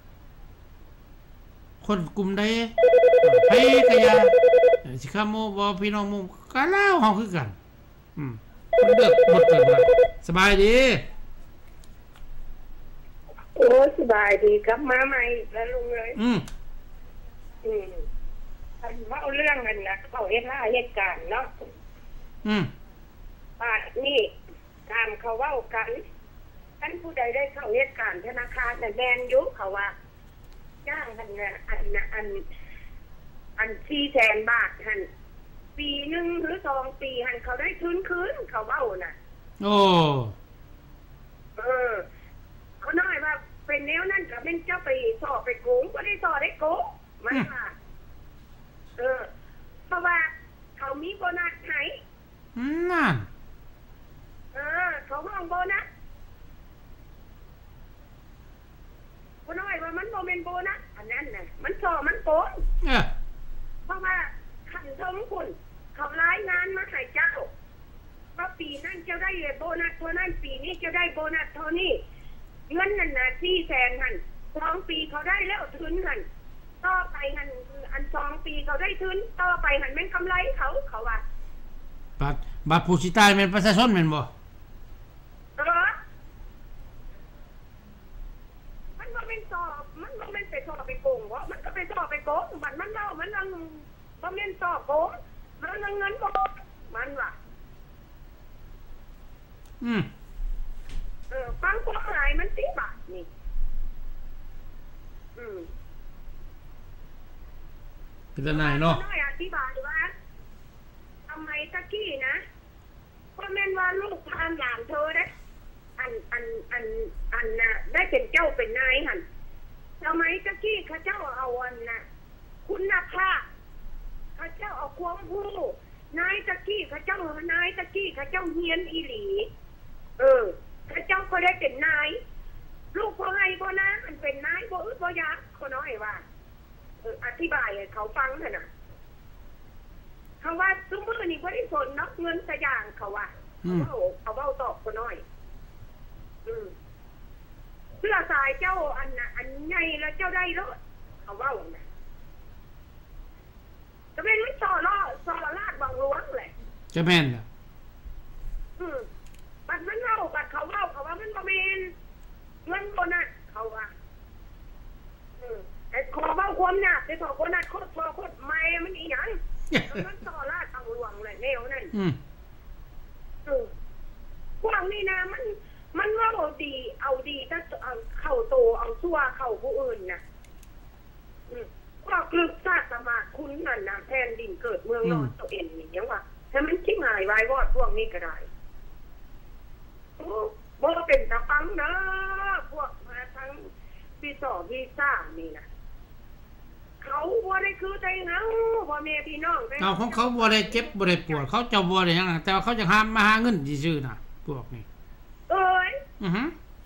คนกลุ่มใดไผกะยาสิข้าโมบ่พี่น้องโมก็เล่าเฮาคือกันอืมมันเลือกหมดเลยสบายดีโอ้สบายดีกลับมาใหม่แล้วลุงเลยอืมอืมอันว่าเอาเรื่องกันนะเขาเฮ็ดหน้าเหตุการณ์เนาะอืมบาดนี่ตามเขาเว้ากันท่านผู้ใดได้เข้าเหตุการณ์ธนาคารน่ะแม่นอยู่เขาว่าจ้างกันน่ะอันน่ะอันอันสี่แสนบาทหั่นปีนึงหรือสองปีหั่นเขาได้ทุนคืนเขาเว้าน่ะโอ้เออเขาน้อยว่าเป็นแนวนั้นก็เป็นเจ้าไปสอบไปโกงก็ได้สอบได้โกงมันว่าเออเพราะว่าเขามีโบนัสให้นั่นเออเขาห้องโบนัสเขาน้อยว่ามันโมเมนโบนัสอันนั้นน่ะมันสอบมันโกงเพราะว่าขันทงคุณเขารายงานมาให้เจ้าว่าปีนั้นเจ้าได้โบนัสเท่านั้นปีนี้เจ้าได้โบนัสเท่านี้เงินนั่นน่ะสี่แสนหันสองปีเขาได้แล้วทุนหันต่อไปหันอันสองปีเขาได้ทุนต่อไปหันแม่งกำไรเขาเขาว่าบัตรบัตรผู้สิตายเป็นประชาชนแม่นบ่เออมันบ่เป็นสอบมันบ่เป็นไปสอบไปโกงบ่มันก็ไปสอบไปโกงบัตรมันเล่ามันนั่งบ่แม่นสอบโกงมันนั่งเงินบ่มันว่าอืมเออฟังกฎหมายมันสิบาทนี่อืมเป็นตาหนายเนาะน้อยอธิบายว่าทำไมตะกี้นะก็แม่นว่าลูกพานหลานเธอได้อันอันอันอันน่ะได้เป็นเจ้าเป็นนายหันทำไมตะกี้ข้าเจ้าเอาอันน่ะคุณภาพข้าเจ้าเอาความรู้นายตะกี้ข้าเจ้านายตะกี้ข้าเจ้าเฮียนอีหลีเออข้าเจ้าก็ได้เป็นนายลูกพ่อไงพ่อนะมันเป็นนายบ่อึดบ่ยากเขาน้อยว่าเอออธิบายให้เขาฟังเถอะนะคำว่าซุ้มมือนี่บ่ได้สนนักเงินสยางเขาว่าเขาเอาเบ้าตอบเขาน้อยอืมเพื่อสายเจ้าอันน่ะอันใหญ่แล้วเจ้าได้รถเขาว่าอย่างนั้นจะเป็นไม่ต่อล้อต่อลาดบางหลวงเลยจะแม่นอ่ะอืมบัดมันเล่าบัดเขาเล่าเขาว่ามันบ่แม่นเงินบ่น่ะเขาว่าอืมไอ้ขอเว้าความน่ะไปขอคนน่ะโคตรโคตรแม่มันอีหยังมันต่อลาดบางหลวงเลยแนวนั้นอืมเออพวกนี้นะมันมันว่าเอาดีเอาดีถ้าเอาเข้าโตเอาซั่วเข้าผู้อื่นน่ะอืมก็กลึกซาดสมาคุณนั่นน่ะแผ่นดินเกิดเมืองนอนตัวเองนี่ยังว่าถ้ามันชิบหายวายวอดพวกนี้ก็ได้โอ้บ่เป็นตะปังเด้อพวกมาทั้งพี่สอพี่ซ่านี่นะเขาบ่ได้คือใจเงาบ่แม่พี่น้องเอาของเขาบ่ได้เจ็บบ่ได้ปวดเขาจะบ่ได้หยังแต่ว่าเขาจะหามมาหาเงินซื่อๆน่ะพวกนี้เอ้ยอือฮึ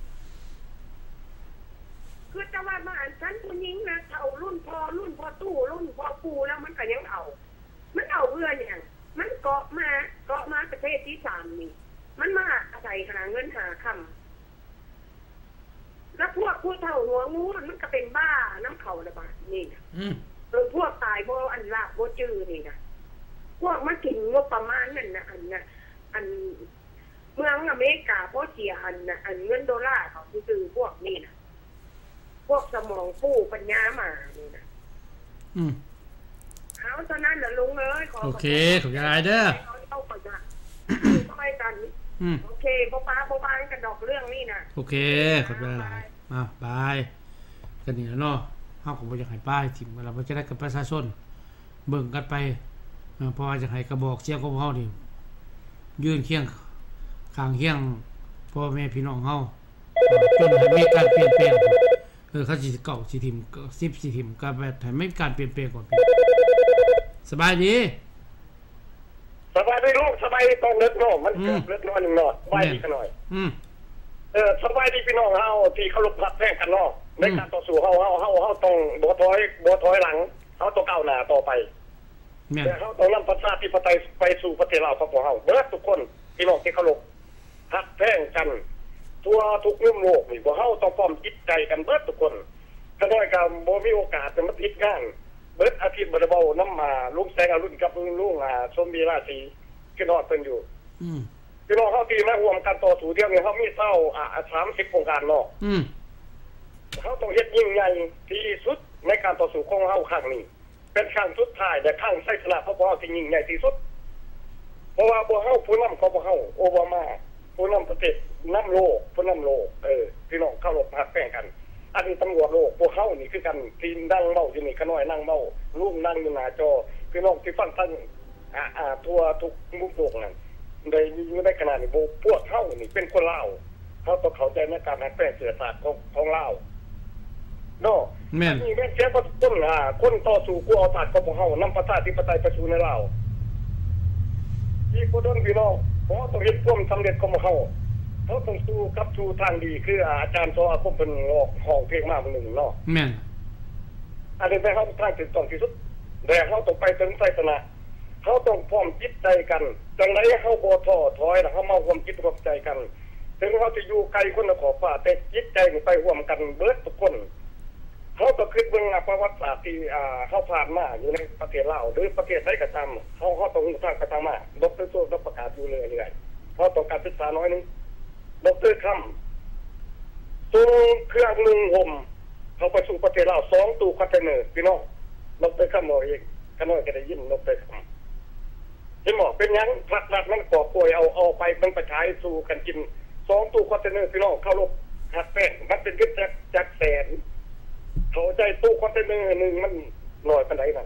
คือแต่ว่ามาอันฉันผู้หญิงนะเฒ่ารุ่นพ่อรุ่นพ่อตู้รุ่นพ่อปู่แล้วมันก็ยังเอามันเอาเพื่อเนี่ยมันเกาะมาเกาะมาประเทศที่สามนี่มันมาอาศัยหาเงินหาคำแล้วพวกผู้เฒ่าหัวงูมันก็เป็นบ้าน้ำเขาระบาดนี่นะเออพวกตายโบอันละโบจือนี่นะพวกมันกินงบประมาณนั่นนะอันน่ะอันเมืองอเมริกาเพราะเสียอันน่ะอันเงินดอลลาร์เขาซื้อพวกนี่นะพวกสมองฟู่ปัญญามานี่นะอืมเอาตอนนั้นน่ะลุงเอ้ยขอโอเคขอบใจเด้อเอาไปจ้ะค่อยกันโอเคบ่ป้าบ่ป้ากันดอกเรื่องนี่นะโอเคขอบใจหลายอ่ะบายกันนี่แล้วเนาะเฮาก็บ่อยากให้ป้ายทิ่มเราบ่จะได้กับประชาชนเบิ่งกันไปเพราะว่าจะให้กระบอกเสียงของเฮานี่ยืนเคียงข้างเคียงพ่อแม่พี่น้องเฮาจนให้มีการเปลี่ยนแปลงเออเขาสิเก่าสิทิ่มสิบสิทิ่มก็แบบให้มีการเปลี่ยนแปลงก่อนสบายดีสบายดีลูกสบายดีต้องเล็กน้อยมันเกิดเล็กน้อยหนึ่งหน่อยสบายดีกันหน่อยอืมเออสบายดีพี่น้องเฮาที่เคารพรักแท้กันเนาะในการต่อสู้เฮาเฮาเฮาเฮาต้องบ่ถอยบ่ถอยหลังเฮาต้องก้าวหน้าต่อไปแต่เฮาต้องนำประชาธิปไตยไปสู่ประเทศลาวของพวกเฮาเบิดทุกคนพี่น้องที่เคารพรักแท้กันทั่วทุกมุมโลกนี่พวกเฮาต้องพร้อมจิตใจกันเบิดทุกคนถ้าน้อยก็บ่มีโอกาสจะมาติดงานเบิดอาทิตย์บ่ได้เว้านำมาลุงแสงอรุณกับลุงอ่าสมบีราศีพี่น้องเพิ่นอยู่อืมพี่น้องเฮาที่มาร่วมกันต่อสู้เดี๋ยวนี้เฮามีเท่าอ่าสามสิบโครงการเนาะอืมเฮาต้องเฮ็ดยิ่งใหญ่ที่สุดในการต่อสู้ของเฮาครั้งนี้เป็นครั้งสุดท้ายและครั้งชัยชนะของพวกเฮาที่ยิ่งใหญ่ที่สุดเพราะว่าพวกเฮาผู้นำของพวกเฮาโอบามาผู้นำประเทศนำโลกผู้นำโลกเออพี่น้องเคารพฮักแป้งกันอันนี้ตำรวจโลกพวกเฮานี่คือกันทีมนั่งเมาอยู่นี่ขน้อยนั่งเมาลุงนั่งอยู่หน้าจอพี่น้องที่ฟังทั้งอ่าอ่าทั่วทุกมุมโลกนั่นได้อยู่ในขณะนี้พวกเฮานี่เป็นคนลาวเฮาต้องเข้าใจในการฮักแป้งเสือศาสตร์ของของลาวเนาะแม่นนี่แม่นเสียบ่ต้นอ่าคนต่อสู้กูเอาศาสตร์ของพวกเฮานำประชาธิปไตยไปสู่ในลาวที่บ่โดนพี่น้องบ่ต้องเฮ็ดความสำเร็จของพวกเฮาเขาต้องสู้กับสู้ทางดีคืออาจารย์สออาคมเป็นร้องห้องเพลงมาหนึ่งเนาะแม่นอันนี้เขาทางถึงต้องที่สุดแต่เขาต้องไปถึงไสชนะเขาต้องพร้อมจิตใจกันจังได๋เขาบ่ท้อถอยแล้วเขามาร่วมจิตร่วมใจกันถึงเขาจะอยู่ไกลคนละขอบฟ้าแต่จิตใจนี่ไปร่วมกันเบิดทุกคนเขาก็คิดเบิ่งประวัติศาสตร์ที่อ่าเขาผ่านมาอยู่ในประเทศลาวหรือประเทศใดก็ตามเขาเขาต้องรู้ทางกระทำมาดร.โซดประกาศอยู่เรื่อยๆเขาต้องการศึกษาน้อยนึงดร.คำส่งเครื่องนึ่งห่มเขาไปสู่ประเทศลาวสองตู้คอนเทนเนอร์พี่น้องดร.คำบอกเองขน้อยก็ได้ยินดร.คำเห็นบอกเป็นยังผลักดันมันก่อป่วยเอาเอาไปมันไปขายสู่กันกินสองตู้คอนเทนเนอร์พี่น้องเข้าลบหักแป้งมันเป็นขึ้นจากจากแสนเขาใจตู้คอนเทนเนอร์หนึ่งมันหน่อยปานใดนั่น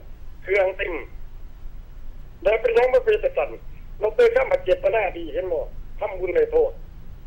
เครื่องเต็มแล้วเป็นยังบ่เป็นสั่นเราเคยทำมาเจตนาดีเห็นบ่ทำบุญเลยโทษ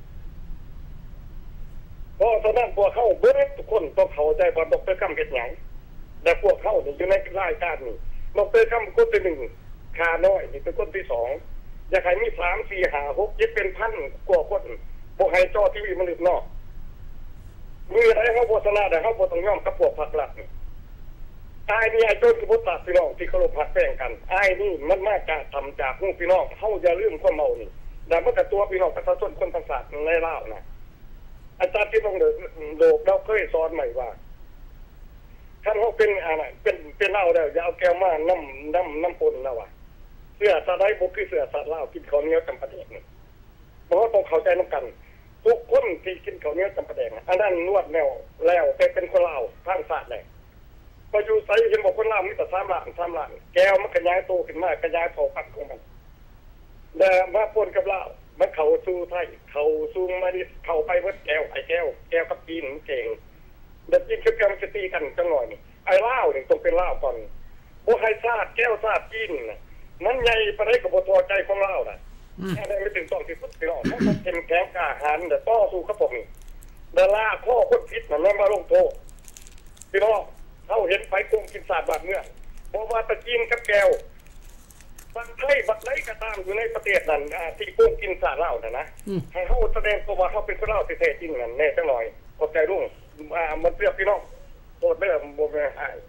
เพราะฉะนั้นพวกเขาเบิดทุกคนต้องเข้าใจว่าดร.คำเฮ็ดหยังแต่พวกเขานี่อยู่ในรายการนี่ดร.คำคนที่หนึ่งค่าน้อยนี่เป็นคนที่สองอยากให้มีสาม สี่ ห้า หก เจ็ดเป็นพันกว่าคนบ่ให้จอทีวีมันลึกนอกมีอะไรเฮาบ่ชนะได้เฮาบ่ต้องยอมกับพวกพรรครัฐนี่อ้ายนี่ไอ้โจรคือบ่ตัดพี่น้องที่เคารพฮักแป้งกันอ้ายนี่มันมาจากทำจากฮู้พี่น้องเฮาอย่าลืมความเมานี่แต่มันก็ตัวพี่น้องประชาชนคนทั้งชาติในลาวนะอาจารย์ที่ต้องโดกเราเคยสอนใหม่ว่าท่านเขาเป็นอะไรเป็นเป็นเหล้าแล้วอย่าเอาแก้วมาน้ำน้ำน้ำปนแล้วว่ะเสื้อสาได้บุกคือเสื้อสาเหล้ากินข้าวเหนียวจำปาแดกนี่เพราะว่าต้องเข้าใจน้ำกันทุกคนที่กินข้าวเหนียวจำปาแดกอันนั้นนวดแนวแล้วแต่เป็นคนเหล้าทางศาสตร์เลยพออยู่ใส่เห็นบอกคนเหล้ามีแต่สามล้านสามล้านแก้วมันขยายโตขึ้นมากขยายเผ่าพันธุ์ของมันแต่มาปนกับเหล้ามันเข่าสู้ไทยเข่าสู้มาดิเข่าไปเพื่อแก้วไอ้แก้วแก้วกับจีนเก่งเด็กจีนคือการจะตีกันจังหน่อยนี่ไอ้เหล้าเนี่ยต้องเป็นเหล้าก่อนโอ้ไฮซาดแก้วซาดจีนนั้นใหญ่ประเดี๋ยวกับพอใจของเหล้าน่ะแค่ได้ไม่ถึงต้องที่สุดพี่น้องถ้าเป็นแก้วกาหันแต่ต่อสู้กับผมนี่ดาราข้อคนพิษมันไม่มาลงโทษพี่น้องเขาเห็นไฟกุ้งกินศาสตร์บาดเมื่อเพราะว่าตะจีนกับแก้วบัดไล่บัดไล่ก็ตามอยู่ในประเทศนั้นที่กุ้งกินศาสตร์เหล้าน่ะนะให้เขาแสดงตัวว่าเขาเป็นคนเหล้าแท้จริงนั่นแน่จังหน่อยขอบใจลุงมันเปรียบพี่น้องโทษไม่ได้บ่แม่นหาย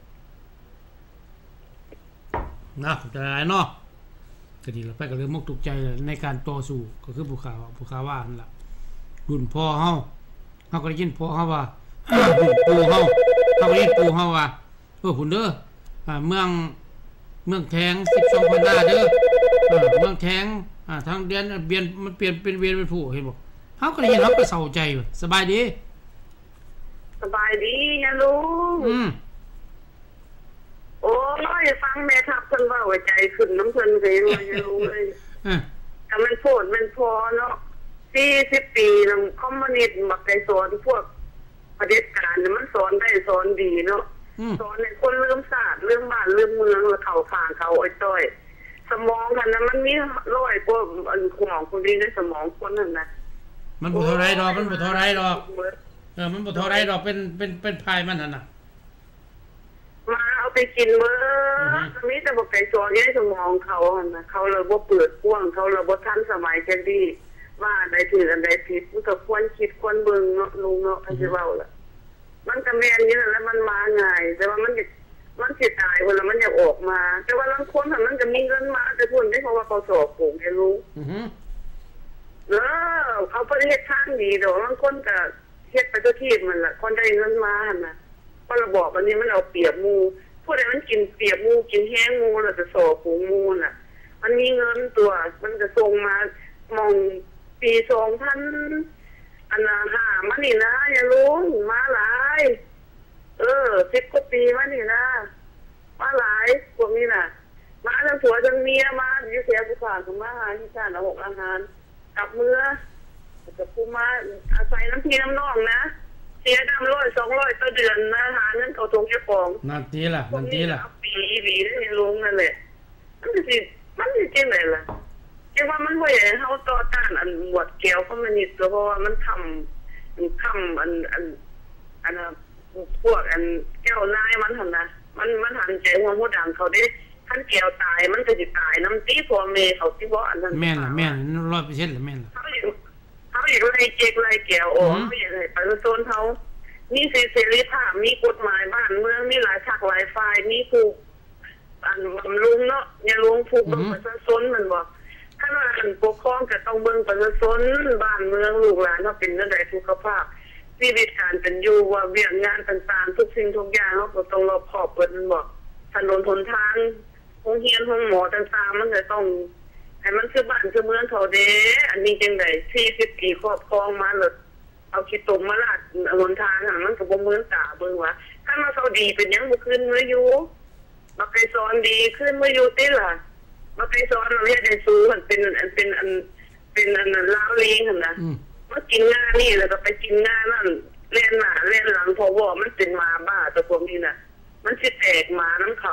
นะจะหลายเนาะก็ดีแล้วไปก็เลยมกถูกใจในการต่อสู้ก็คือผู้ข่าวผู้ข่าวว่านั่นล่ะรุ่นพ่อเฮาเฮาก็ได้ยินพ่อเฮาว่ารุ่นปู่เฮาเฮาก็ได้ยินปู่เฮาว่าเออพุ่นเด้ออ่าเมืองเมืองแทงสิบสองพันหน้าเด้อเออเมืองแทงอ่าทางเดือนเปลี่ยนมันเปลี่ยนเป็นเวียนเป็นผู้เห็นบ่เฮาก็ได้ยินเฮาก็เศร้าใจสบายดีสบายดีนะลุงอืมโอ้ยฟังแม่ทับเพิ่นว่าหัวใจขึ้นน้ำเพิ่นเพลงว่าจะรู้เลยแต่มันโพดมันพอเนาะสี่สิบปีนำคอมมิวนิสต์มักได้สอนพวกเผด็จการมันสอนได้สอนดีเนาะสอนให้คนลืมศาสตร์ลืมบ้านลืมเมืองแล้วเข้าข้างเขาอ้อยจ้อยสมองกันนะมันมีร้อยกว่าอันของคนดีในสมองคนนั่นนะมันบ่เท่าไรดอกมันบ่เท่าไรดอกเออมันบ่เท่าไรดอกเป็นเป็นเป็นพายมันนั่นน่ะมาเอาไปกินเมื่อมีแต่บอกไก่สอนในสมองเขานะเขาเลยบ่เปิดกว้างเขาเลยบ่ทันสมัยจังดีว่าอันใดถูกอันใดผิดมันก็ควรคิดควรเบิ่งเนาะลุงเนาะเขาสิเว้าล่ะมันก็แม่นอยู่นั่นแหละมันมาง่ายแต่ว่ามันมันสิตายพุ่นแล้วมันอยากออกมาแต่ว่าบางคนมันก็มีเงินมาแต่พุ่นได้เพราะว่าเขาสอบโกงให้รู้อือฮึเออเขาบ่ได้เฮ็ดทางดีดอกบางคนก็เฮ็ดไปตัวที่มันล่ะคนได้เงินมาหั่นน่ะเพราะระบอบอันนี้มันเอาเปรียบหมู่ผู้ใดมันกินเปรียบหมู่กินแห้งหมู่แล้วจะสอบโกงหมู่น่ะมันมีเงินตัวมันจะส่งมามองปีสองพันอันน่ะห้ามานี่นะอย่าลุงมาหลายเออสิบกว่าปีมานี่นะมาหลายพวกนี้น่ะมาทั้งผัวทั้งเมียมาอยู่เสียผู้ขาก็มาหาที่ชาติเอาหกอาหารกลับเมื่อกับผู้มาอาศัยน้ำพี่น้ำน้องนะเสียดำร้อยสองร้อยต่อเดือนนะหาเงินเขาตรงเจ้าของนั่นทีล่ะนั่นทีล่ะปีปีนี่ลุงนั่นแหละมันสิมันสิจริงเลยล่ะจริงว่ามันบ่อยเขาต่อต้านอันหมวดแก้วคอมมิวนิสต์เพราะว่ามันทำมันทำอันอันอันพวกอันแก้วนายมันทำนะมันมันหันใจหัวหัวดังเขาได้ท่านแก้วตายมันก็จะตายน้ำตีพ่อเมย์เขาที่บ่อันนั้นแม่นล่ะแม่นร้อยเปอร์เซ็นต์ล่ะแม่นล่ะเขาอยู่เขาอยากไล่เจ๊กไล่แก้วโอ้เขาอยากให้ประชาชนเขามีเสรีภาพมีกฎหมายบ้านเมืองมีหลายชักหลายฝ่ายมีผู้อันบำรุงเนาะอย่าลงผูกเบิ่งประชาชนมันบอกถ้าว่าอันปกครองก็ต้องเบิ่งประชาชนบ้านเมืองลูกหลานเฮาเป็นจังได๋สุขภาพชีวิตการเป็นอยู่ว่าเวียกงานต่างๆทุกสิ่งทุกอย่างเฮาก็ต้องรอบคอบเปิดมันบอกถนนหนทางโรงเรียนโรงหมอต่างๆมันก็ต้องให้มันคือบ้านคือเมืองเขาเด้อันนี้จังได๋สี่สิบปีครอบครองมาแล้วเอาขี้ตมมาลาดหนทางน่ะมันก็บ่เหมือนตาเบิ่งว่าถ้ามาเขาดีเป็นหยังบ่ขึ้นมาอยู่มาไปสอนดีขึ้นมาอยู่ติล่ะมาไปสอนเราเฮ็ดให้สูงมันเป็นอันเป็นอันเป็นอันลาวลีหั่นน่ะมากินงานนี่แล้วก็ไปกินงานนั่นเล่นหน้าเล่นหลังเพราะว่ามันเป็นหมาบ้าตัวพวกนี้น่ะมันสิแตกหมานํเขา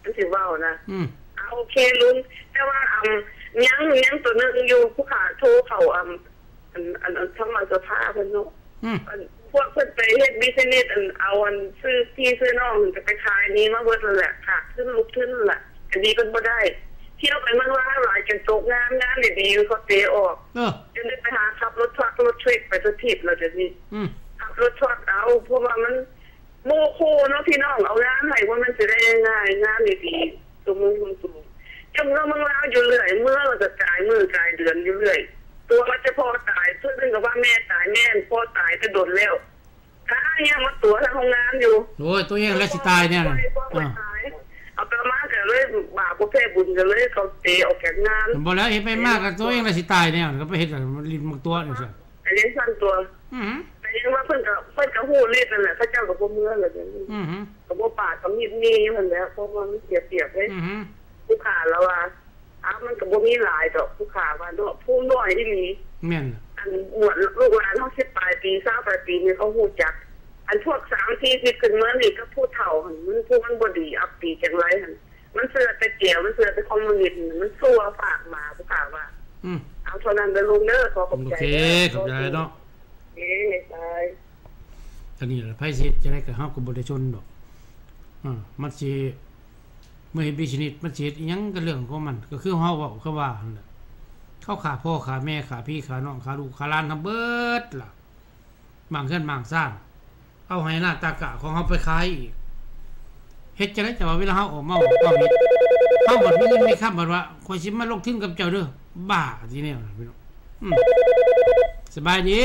มันสิเว้านะอืมเอาโอเคลุงแต่ว่าอ่ำยังยังตัวนึงอยู่ผู้ขาโทรเขาอ่ำอันอันอันทำมาสภาเพิ่นเนาะอืมพวกเพิ่นไปเฮ็ดบิสเนสอันเอาอันซื้อที่ซื้อน้องจะไปขายนี้มาเบิดแล้วแหละค่ะขึ้นลุกขึ้นแหละอันนี้เพิ่นบ่ได้เที่ยวไปมันว่าหลายจนตกงานงานดีๆเขาเตะออกเออจนได้ไปหาขับรถทรัครถเทรคไปสถิตแล้วเดี๋ยวนี้อืมขับรถทรัคเอาเพราะว่ามันโมโคเนาะพี่น้องเอางานให้ว่ามันจะได้ง่ายงานดีๆตัวมือสูงๆจังเรามึงลาวอยู่เรื่อยเมื่อเราจะจ่ายมือจ่ายเดือนอยู่เรื่อยตัวมันจะพอตายเพื่อนก็ว่าแม่ตายแม่พ่อตายจะโดนแล้วถ้ายังมาตัวทางโรงงานอยู่โอ้ยตัวเองแล้วสิตายเนี่ยนะเอาไปมากันเลยบาปประเภทบุญกันเลยเขาเตะออกจากงานบ่แล้วเฮ็ดไปมากกับตัวเองแล้วสิตายเนี่ยก็ไปเฮ็ดมันลิ้นมันตัวนี่ซั่นไอ้เลี้ยงสั้นตัวอือแต่ยังว่าเพิ่นก็เพิ่นก็ฮู้เลขนั่นแหละเขาเจ้าก็บ่เมื่อแล้วอย่างนี้อือก็บ่ปาดก็มีนี่อยู่นั่นแหละเพราะว่ามันเสียเปรียบเด้อือผู้ค้าแล้วว่าอ้าวมันก็บ่มีหลายดอกผู้ค้าว่าดอกผู้น้อยอีหลีแม่นอันหมวดลูกหลานเฮาสิบปลายปีสามปลายปีนี่เขาฮู้จักอันพวกสามสี่สิบขึ้นมานี่ก็ผู้เฒ่าหั่นมันผู้มันบ่ดีอัปปีจังไรหั่นมันเสือแต่เกี่ยวมันเสือแต่คอมมิวนิสต์มันซัวฝากมาผู้ข่าวว่าอืมเอาเท่านั้นเด้อลุงเด้อขอขอบใจโอเคขอบใจเนาะเอ้ยตายอันนี้แหละไผสิจะได้กับเฮาก็บ่ได้ชนดอกอ่ามันสิเมื่อเฮ็ดบิสเนสมันสิเฮ็ดอีหยังก็เรื่องของมันก็คือเฮาเว้าคือว่าหั่นแหละเขาขาพ่อขาแม่ขาพี่ขาน้องขาลูกขาหลานทั้งเบิดล่ะบางเฮือนบางซ่านเอาให้หน้าตากะของเฮาไปขายอีกเฮ็ดจังได๋แต่ว่าเวลาเฮาออกมาความเฮ็ดเฮาบ่มีเงินมีคำบ่ว่าข่อยสิมาลงทุนกับเจ้าเด้อบ้าทีแนวน่ะพี่น้องอืมสบายดี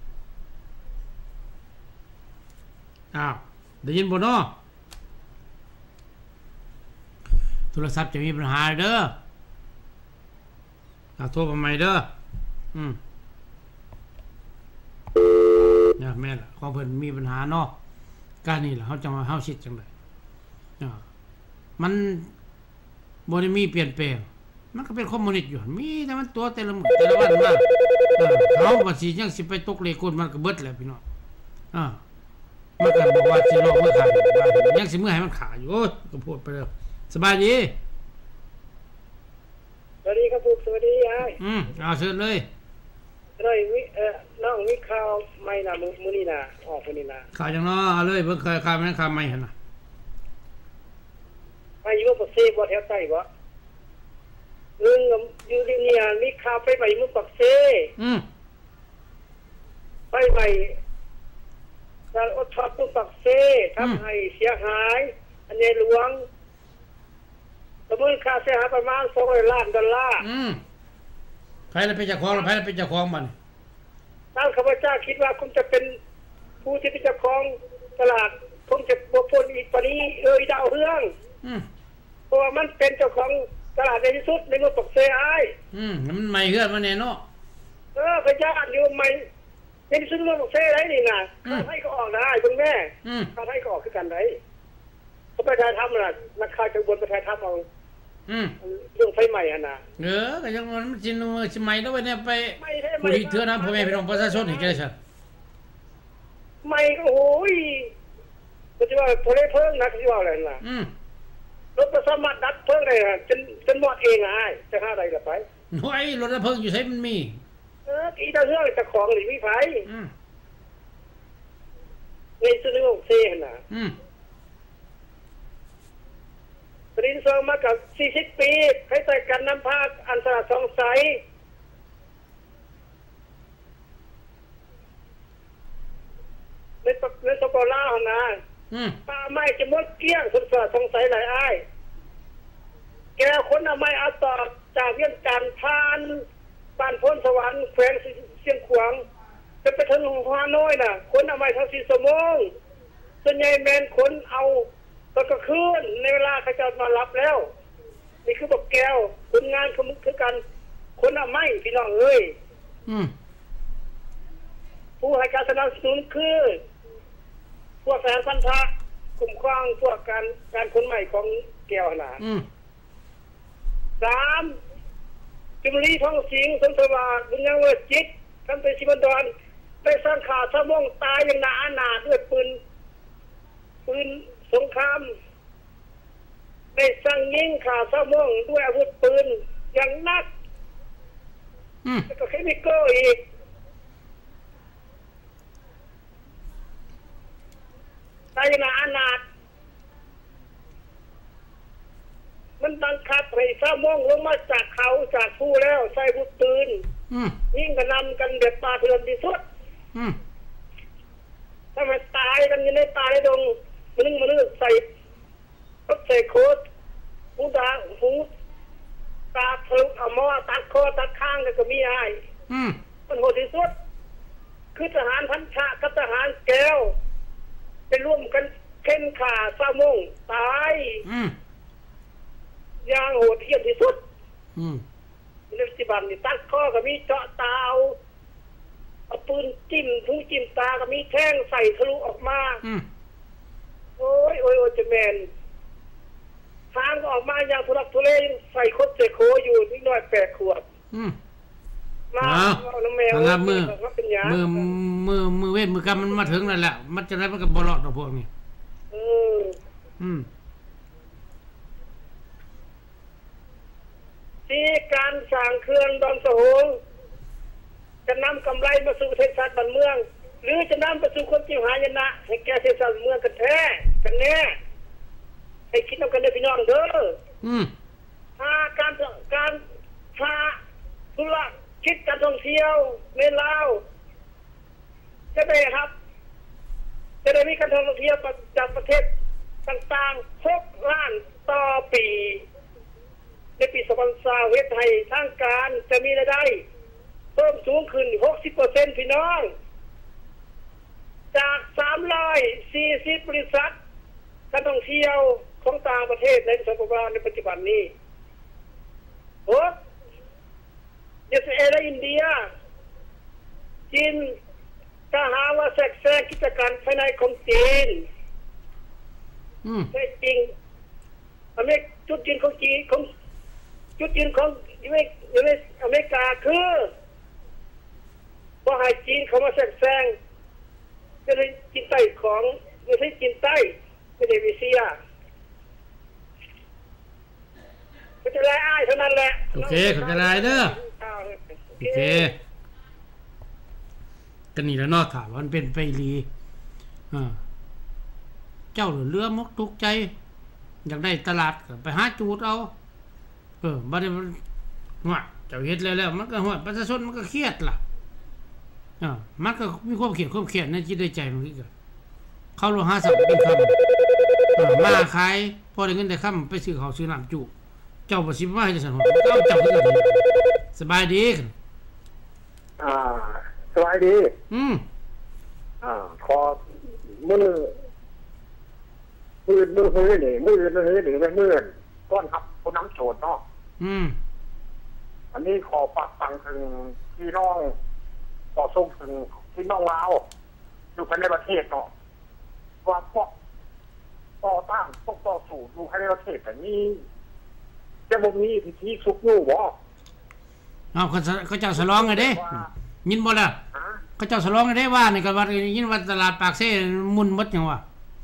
อ้าวได้ยินบ่เนาะโทรศัพท์จะมีปัญหาเด้ออ่ะโทรมาใหม่เด้ออืมนะแม่ล่ะของเพิ่นมีปัญหาเนาะการนี้ล่ะเฮาจะมาเฮาคิดจังได๋อ่ามันบ่ได้มีเปลี่ยนแปลงมันก็เป็นคอมมิวนิสต์อยู่มีแต่มันตัวแต่ละมื้อแต่ละวันมาเออเขาว่าสิยังสิไปตกเลขคนมันก็เบิดแล้วพี่น้องอ่ามันก็บอกว่าสิลองมือขายยังสิมื้อให้มันขายอยู่โอ้ยก็พูดไปแล้วสบายดีสวัสดีครับผมสวัสดียายอืมเอาเชิญเลยน้อยวิเอ่อน้องมีข่าวใหม่น่ะมื้อมื้อนี้น่ะออกมื้อนี้น่ะข่าวจังเนาะเอาเลยเบิ่งข่าวมันข่าวใหม่หั่นน่ะไปอยู่บ่เซบ่แถวใต้บ่เรื่องอยู่ที่นี่มีข่าวไปใหม่มื้อปักเซอืมไปใหม่การอดทนมื้อปักเซทำให้เสียหายอันในหลวงสมมุติค่าเสียหายประมาณสองร้อยล้านดอลลาร์อืมใครจะเป็นเจ้าของใครจะเป็นเจ้าของมันทางข้าพเจ้าคิดว่าคงจะเป็นผู้ที่เป็นเจ้าของตลาดคงจะบ่พ้นอีกปานนี้เอ้ยดาวเฮืองอืมเพราะว่ามันเป็นเจ้าของตลาดในที่สุดในเมืองปักเซอ้ายอืมมันใหม่เฮือนมาแน่เนาะเออพระเจ้าอยู่ใหม่ในที่สุดเมืองปักเซได้นี่น่ะให้ก็ออกได้เพิ่นแม่อืมถ้าให้ก็ออกคือกันได้เขาไปถ่ายทำน่ะนักข่าวจังบนไปถ่ายทำเอาอืมเรื่องไฟใหม่หั่นน่ะเออก็ยังมันสินสิใหม่แล้วเนี่ยไปผู้ที่เทื่อนั้นพ่อแม่พี่น้องประชาชนนี่แกซั่นใหม่ก็โอ้ยก็สิว่าบ่ได้เพิ่งนักสิว่าอะไรน่ะอืมรถประสามารถดับเพลิงได้ฮะจนจนหมดเองอ่ะจะหาอะไรล่ะไปโอ้ยรถดับเพลิงอยู่ไสมันมีเอออีตาเรื่องจะของหรือมีไฟอืมในสุดโลกเซ่น่ะอืมปรินซองมากับสี่สิบปีให้ใส่กันน้ำพาดอันสระสองใสในในสปอล่าหั่นน่ะอืมป้าไม้จะหมดเกลี้ยงสุดสระสองใสหลายอ้ายแกคนเอาไม้เอาต่อจากเวียงจันทร์ผ่านบ้านพ้นสวรรค์แขวงเชียงขวางจะไปถึงฮานอยน่ะคนเอาไม้ทั้งสี่ชั่วโมงส่วนใหญ่แมนคนเอาตอนกลางคืนในเวลาเขาจะมารับแล้วนี่คือบอกแก้วคนงานคือกันคนเอาไม้พี่น้องเอ้ยอืมผู้ให้การสนับสนุนคือพวกแฟนพันธะกลุ่มคว้างพวกการการคนใหม่ของแก้วน่ะอืมสามจุมรีท้องสิงสมสวัสดิ์บุญยังเวชจิตคำเป็นชิบันดอนไปสร้างข่าวสมองตายอย่างหนาหนาด้วยปืนปืนสงครามได้สั่งยิงข่าซะม่วงด้วยอาวุธปืนอย่างนักอืมแล้วก็เคมิโก้อีกตายนาอนาถมันบังคับให้ซะม่วงลงมาจากเขาจากภูแล้วใส่อาวุธปืนอืมยิงกระนำกันเดือดตาเถื่อนที่สุดอืมถ้ามันตายกันอยู่ในตาในดงมันนึงมันนึกใส่รถใส่โคตรหูตาหูตาทะลุเอาหม้อตัดคอตัดข้างก็มีไอ้มันโหดที่สุดคือทหารพันชากับทหารแก้วไปร่วมกันเข็นขาซาม่งตายอย่างโหดเหี้ยมที่สุดในปัจจุบันนี่ตัดคอก็มีเจาะตาเอาเอาปืนจิ้มทุกจิ้มตาก็มีแท่งใส่ทะลุออกมาโอ้ยโอ้ยโอ้ยจะแมนทางก็ออกมาอย่างทุลักทุเลใส่คดเสโคอยู่นิดหน่อยแปดขวบมาเอาน้ำแมวมือมือมือมือเวทมือกำมันมาถึงนั่นแหละมันจะได้มันกับบอลอดต่อพวกนี้เอออืมที่การสร้างเครื่องดอนสหงจะนำกำไรมาสู่เทศบาลบ้านเมืองหรือจะนำไปสู่คนที่หายนะให้แก่เทศบาลเมืองกันแท้กันแน่ให้คิดเอากันได้พี่น้องเด้อถ้าการการถ้าธุรกิจการท่องเที่ยวในลาวจะได้ครับจะได้มีการท่องเที่ยวจากประเทศต่างๆหกล้านต่อปีในปีสองพันยี่สิบเฮ็ดให้ทางการจะมีรายได้เพิ่มสูงขึ้น หกสิบเปอร์เซ็นต์ พี่น้องจากสามร้อยสี่สิบบริษัทการท่องเที่ยวของต่างประเทศในสปปลาวในปัจจุบันนี้โอ้เอสเอและอินเดียจีนถ้าหาว่าแทรกแซงกิจการภายในของจีนแท้จริงอเมริกจุดยืนของจีนของจุดยืนของอเมริกอเมริกาคือว่าให้จีนเขามาแทรกแซงไม่ได้จีนใต้ของไม่ใช่จีนใต้ไม่ได้วิเซียก็จะไล่อ้ายเท่านั้นแหละโอเคเขาจะไล่เด้อโอเคกันนี่แล้วนอกถามมันเป็นไปรีอ่าเจ้าเรือมกทุกใจอยากได้ตลาดไปหาจูดเอาเออบัดนี้มันว่าเจ้าเฮ็ดแล้วแล้วมันก็ฮอดประชาชนมันก็เครียดล่ะอ่ามันก็มีความเครียดความเครียดในจิตในใจมันคือเข้าโลหะสับเป็นคำอ่ามาขายพอได้เงินได้ค่ำไปซื้อข้าวซื้อน้ำจุเจ้าบ่สิมาให้จังซั่นฮอดเจ้าเจ้าคือกันสบายดีอ่าสบายดีอืมอ่าขอมื้อมื้อมื้อมื้อนี่มื้อมื้อนี่เป็นมื้อก้อนครับคนน้ำโจดเนาะอืมอันนี้ขอฝากฟังถึงพี่น้องขอส่งถึงพี่น้องลาวอยู่ภายในประเทศเนาะว่าพวกต่อต้านพวกต่อสู้อยู่ภายในประเทศแบบนี้จะบ่มีพิธีสุกอยู่บ่อ้าวเขาเจ้าฉลองไงเด้ยินบ่ล่ะเขาเจ้าฉลองไงเด้ว่านี่ก็ว่ายินว่าตลาดปากเซ่มุ่นหมดจังว่า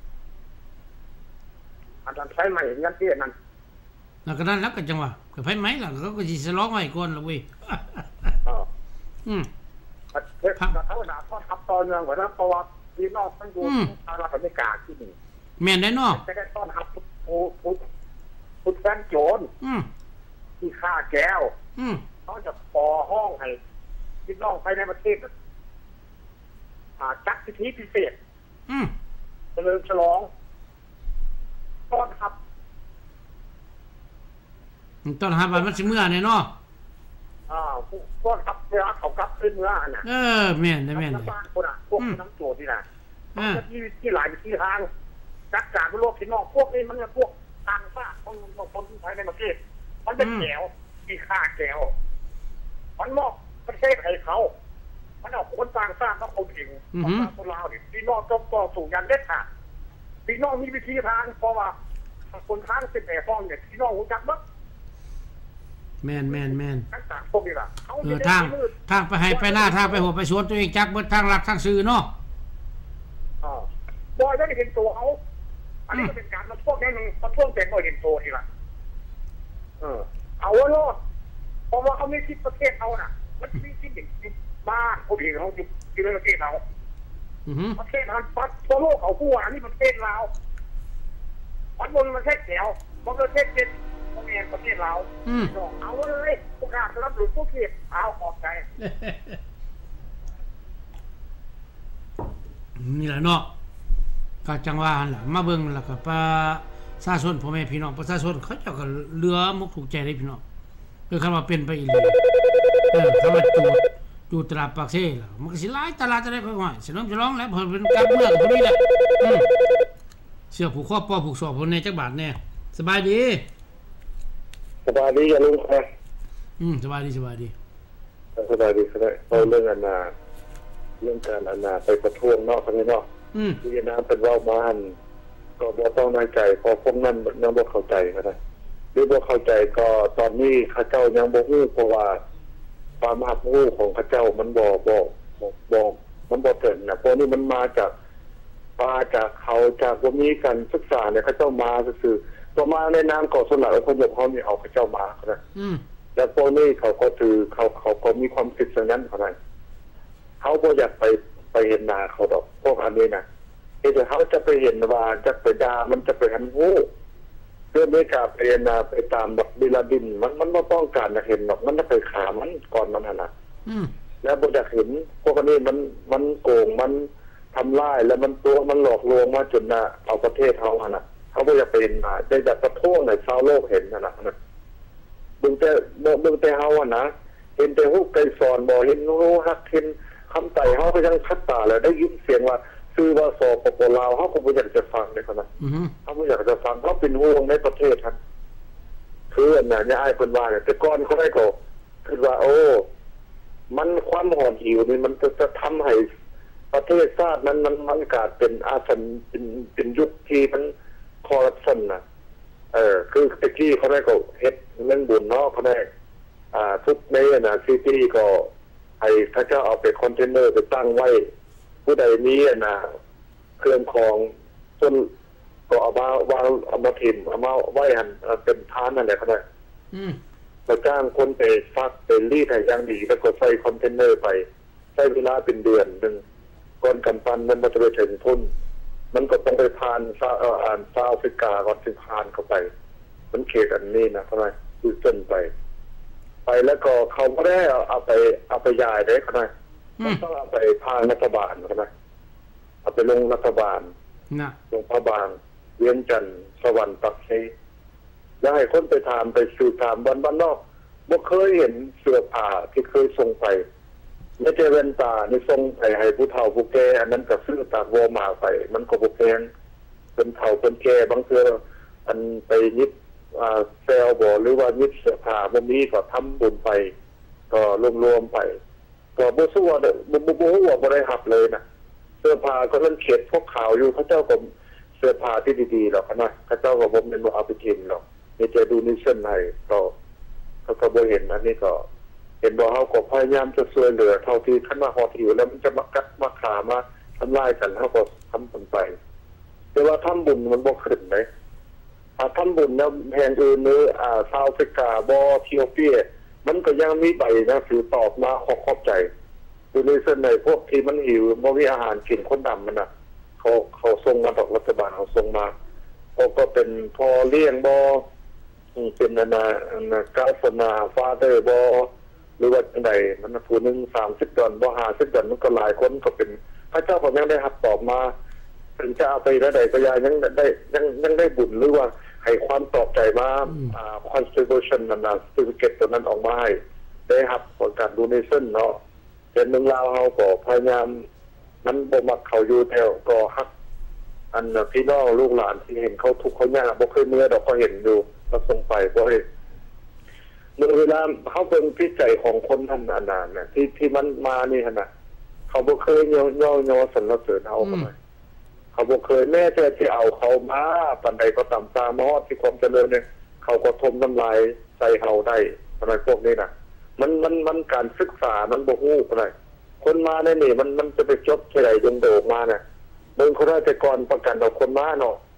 อันนั้นใช้ใหม่ยันเตี้ยนั่นแล้วก็นั่นแล้วก็จังว่าก็ไผไหมล่ะเขาก็สิฉลองไว้ก่อนล่ะเว้ยอ๋ออืมเฮ็ดถ้าธรรมดาทอดทับตอนเนื่องว่าเพราะว่าพี่น้องมันอยู่ทางอเมริกาที่นี่แม่นได้เนาะจะได้ต้อนรับผู้ผู้ผู้แฟนโจรอืมที่ฆ่าแก้วอืมเขาจะปอห้องให้พี่น้องภายในประเทศอ่าจัดพิธีพิเศษอืมเฉลิมฉลองต้อนรับต้อนรับมันสิเมื่อแน่เนาะอ่าต้อนรับเวลาเขากลับขึ้นเมื่อน่ะเออแม่นได้แม่นบ้านคนน่ะพวกน้ำโจรนี่น่ะที่ที่หลายที่ทางจัดการโลกพี่น้องพวกนี้มันพวกทางฟ้าของคนภายในประเทศมันเป็นแก้วที่ฆ่าแก้วมันมอบประเทศให้เขามันเอาคนต่างชาติมาเอาจริงของคนลาวนี่พี่น้องต้องต่อสู้ยันเด็ดขาดพี่น้องมีวิธีทางเพราะว่าคนทางสิบแปดฟองเนี่ยพี่น้องรู้จักมั้ยแม่นแม่นแม่นต่างๆพวกนี้ล่ะเออทางทางไปให้ไปหน้าทางไปหัวไปสวนตัวเองจักเบิดทางลัดทางซื้อเนาะอ๋อบ่ได้เห็นตัวเขาอันนี้ก็เป็นการมาท่วงแน่นึงมาท่วงแต่ก็เห็นโตทีละเออเอาว่าโลดเพราะว่าเขาไม่คิดประเทศเขาน่ะมันมีคิดอย่างบ้านเขาเองเขาอยู่ที่ประเทศเราประเทศนั้นปัดทั่วโลกเขาคู่อันนี้ประเทศเราปัดบนประเทศเดียวมันประเทศเจ็ดมันเองประเทศเราเอาเลยพวกเรารับหลุดพวกเขียดเอาออกใจนี่แหละเนาะก็จังว่าหั่นล่ะมาเบิ่งแล้วก็ประชาชนพ่อแม่พี่น้องประชาชนเขาเจ้าก็เหลือมุกถูกใจได้พี่น้องคือคำว่าเป็นไปอีหลีเออคำว่าจูดจูดตลาดปากเซ่ล่ะมันก็สิหลายตลาดจะได้ค่อยๆสิน้องจะร้องแล้วเพิ่นเป็นการเมืองพวกนี้แหละอือเสื้อผูกคอปอผูกศอกพุ่นแน่จักบาทแน่สบายดีสบายดีอย่าลุงครับอืมสบายดีสบายดีสบายดีครับเอาเรื่องอันนาเรื่องการอันนาไปประท้วงนอกข้างนอกอืมที่น้ำเป็นว่าบ้านก็บ่ต้องน้อยใจพอพวกนั้นยังบ่เข้าใจก็ได้หรือบ่เข้าใจก็ตอนนี้ข้าเจ้ายังบ่ฮู้เพราะว่าความรับรู้ของข้าเจ้ามันบ่บ่บ่มันบ่เกิดน่ะพวกนี้มันมาจากมาจากเขาจากบ่มีการศึกษาเนี่ยข้าเจ้ามาซื่อๆตัวมาในนามของสลายอพยพเขานี่เอาข้าเจ้ามาก็ได้อืมแล้วพวกนี้เขาก็ถือเขาเขาก็มีความคิดอย่างนั้นเขาได้เขาบ่อยากไปไปเห็นหน้าเขาดอกพวกอันนี้นะเดี๋ยวเขาจะไปเห็นว่าจะไปด่ามันจะไปหันหูเรื่องนี้กับไปนาไปตามแบบบิลาดินมันมันไม่ต้องการจะเห็นหรอกมันจะไปขามันก่อนมันนะแล้วบ่อยากเห็นพวกนี้มันมันโกงมันทำร้ายแล้วมันตัวมันหลอกลวงมาจนน่ะเอาประเทศเขาอ่ะนะเขาบ่อยากเป็นมาได้จากประท้วงในชาวโลกเห็นนะนะบึงแต่บึงแต่เฮาอ่ะนะเห็นแต่ฮู้ไกสอนบ่เห็นฮู้ฮักเห็นคำไต่เขาก็ยังคัดตาแล้วได้ยินเสียงว่าซื้อว่าสปปลาวเขาก็ไม่อยากจะฟังเลยครับนะเขาไม่อยากจะฟังเขาเป็นห่วงในประเทศท่านคืออันนั้นเนี่ยไอ้คนว่าเนี่ยแต่ก่อนเขาได้ก็คือว่าโอ้มันความห่อนหิวนี่มันจะจะทำให้ประเทศชาตินั้นมันมันกลายเป็นอาสันเป็นเป็นยุคที่มันคอร์รัปชันนะเออคือตะกี้เขาได้ก็เฮ็ดเรื่องบุญเนาะเขาได้อ่าทุกในนะซิตี้ก็ให้ถ้าเจ้าเอาไปคอนเทนเนอร์ไปตั้งไว้ผู้ใดนี้นะเครื่องของจนก็เอามาวางเอามาถิ่มเอามาไว้หันเป็นทานนั่นแหละก็ได้เราจ้างคนไปฟักเป็นรีดให้อย่างดีแล้วก็ใส่คอนเทนเนอร์ไปใช้เวลาเป็นเดือนหนึ่งก่อนกำปั้นมันจะไปถึงทุนมันก็ต้องไปผ่านซาเอ่ออ่านซาแอฟริกาก่อนถึงผ่านเข้าไปมันเขตอันนี้นะก็ได้คือจนไปไปแล้วก็เขาไม่ได้เอาไปเอาไปย้ายได้ก็ได้ต้องเอาไปพารัฐบาลก็ได้เอาไปลงรัฐบาลลงพระบางเวียงจันทร์สวรรค์ปักเสแล้วให้คนไปถามไปสืบถามบ้านบ้านนอกบ่เคยเห็นเสื้อผ้าที่เคยส่งไปไม่ใช่แว่นตานี่ส่งไปให้ผู้เฒ่าผู้แก่อันนั้นก็ซื้อตากวัวมาไปมันก็บ่แพงเป็นเฒ่าเป็นแก่บางเทื่ออันไปยิบอ่าแซลบ่หรือว่ายิบเสื้อผ้าบ่มีก็ทำบุญไปก็รวมๆไปก็บ่สู้ว่าบ่บ่บ่ฮู้ว่าบ่ได้รับเลยนะเสื้อผ้าก็มันเขียนพวกขาวอยู่เขาเจ้าก็เสื้อผ้าที่ดีๆหรอกนะเขาเจ้าก็บ่แม่นว่าเอาไปกินหรอกนี่จะดูนิชั่นให้ก็เขาก็บ่เห็นอันนี้ก็เห็นบ่เฮาก็พยายามจะช่วยเหลือเท่าที่คันว่าฮอดหิวแล้วมันจะมากัดมาขามาทำลายกันเฮาก็ทำผลไปแต่ว่าทำบุญมันบ่ขึ้นได้ถ้าทำบุญแล้วแห่งอื่นหรืออ่าซาอุแอฟริกาบ่เอธิโอเปียมันก็ยังมีใบหนังสือตอบมาขอขอบใจดูในส่วนไหนพวกที่มันหิวบ่มีอาหารกินคนดำมันน่ะเขาเขาส่งมาจากรัฐบาลเขาส่งมาเขาก็เป็นพอเลี้ยงบ่เป็นนานาเก้าสนาฟาเตอร์บ่หรือว่าจังไดมันผู้นึงสามสิบดอลบ่ห้าสิบดอลมันก็หลายคนก็เป็นพระเจ้าก็ยังได้รับตอบมาถึงจะเอาไปได้ใดก็ยังได้ยังยังได้บุญหรือว่าให้ความตอบใจมาอ่า contribution นั่นน่ะ certificate ตัวนั้นออกมาให้ได้รับผลการ donation เนาะเป็นเมืองลาวเฮาก็พยายามมันบ่มักเขาอยู่แถวก็ฮักอันพี่น้องลูกหลานที่เห็นเขาทุกข์เขายากบ่เคยเมื่อดอกก็เห็นอยู่ก็ส่งไปบ่เห็นเมื่อเวลาเฮาเบิ่งพิจัยของคนท่านอันนั้นน่ะที่ที่มันมานี่หั่นน่ะเขาบ่เคยย่อๆสรรเสริญเฮาเข้ามาเขาบ่เคยแม้แต่ที่เอาเขามาปานใดก็ตามตามฮอดที่ความเจริญเนี่ยเขาก็ทมน้ำลายใส่เฮาได้อะไรพวกนี้น่ะมันมันมันการศึกษามันบ่ฮู้ปานใดคนมาในนี่มันมันจะไปจบที่ใดจงโดดมาน่ะเบิ่งเขาได้แต่ก่อนประกันเอาคนมาเนาะบ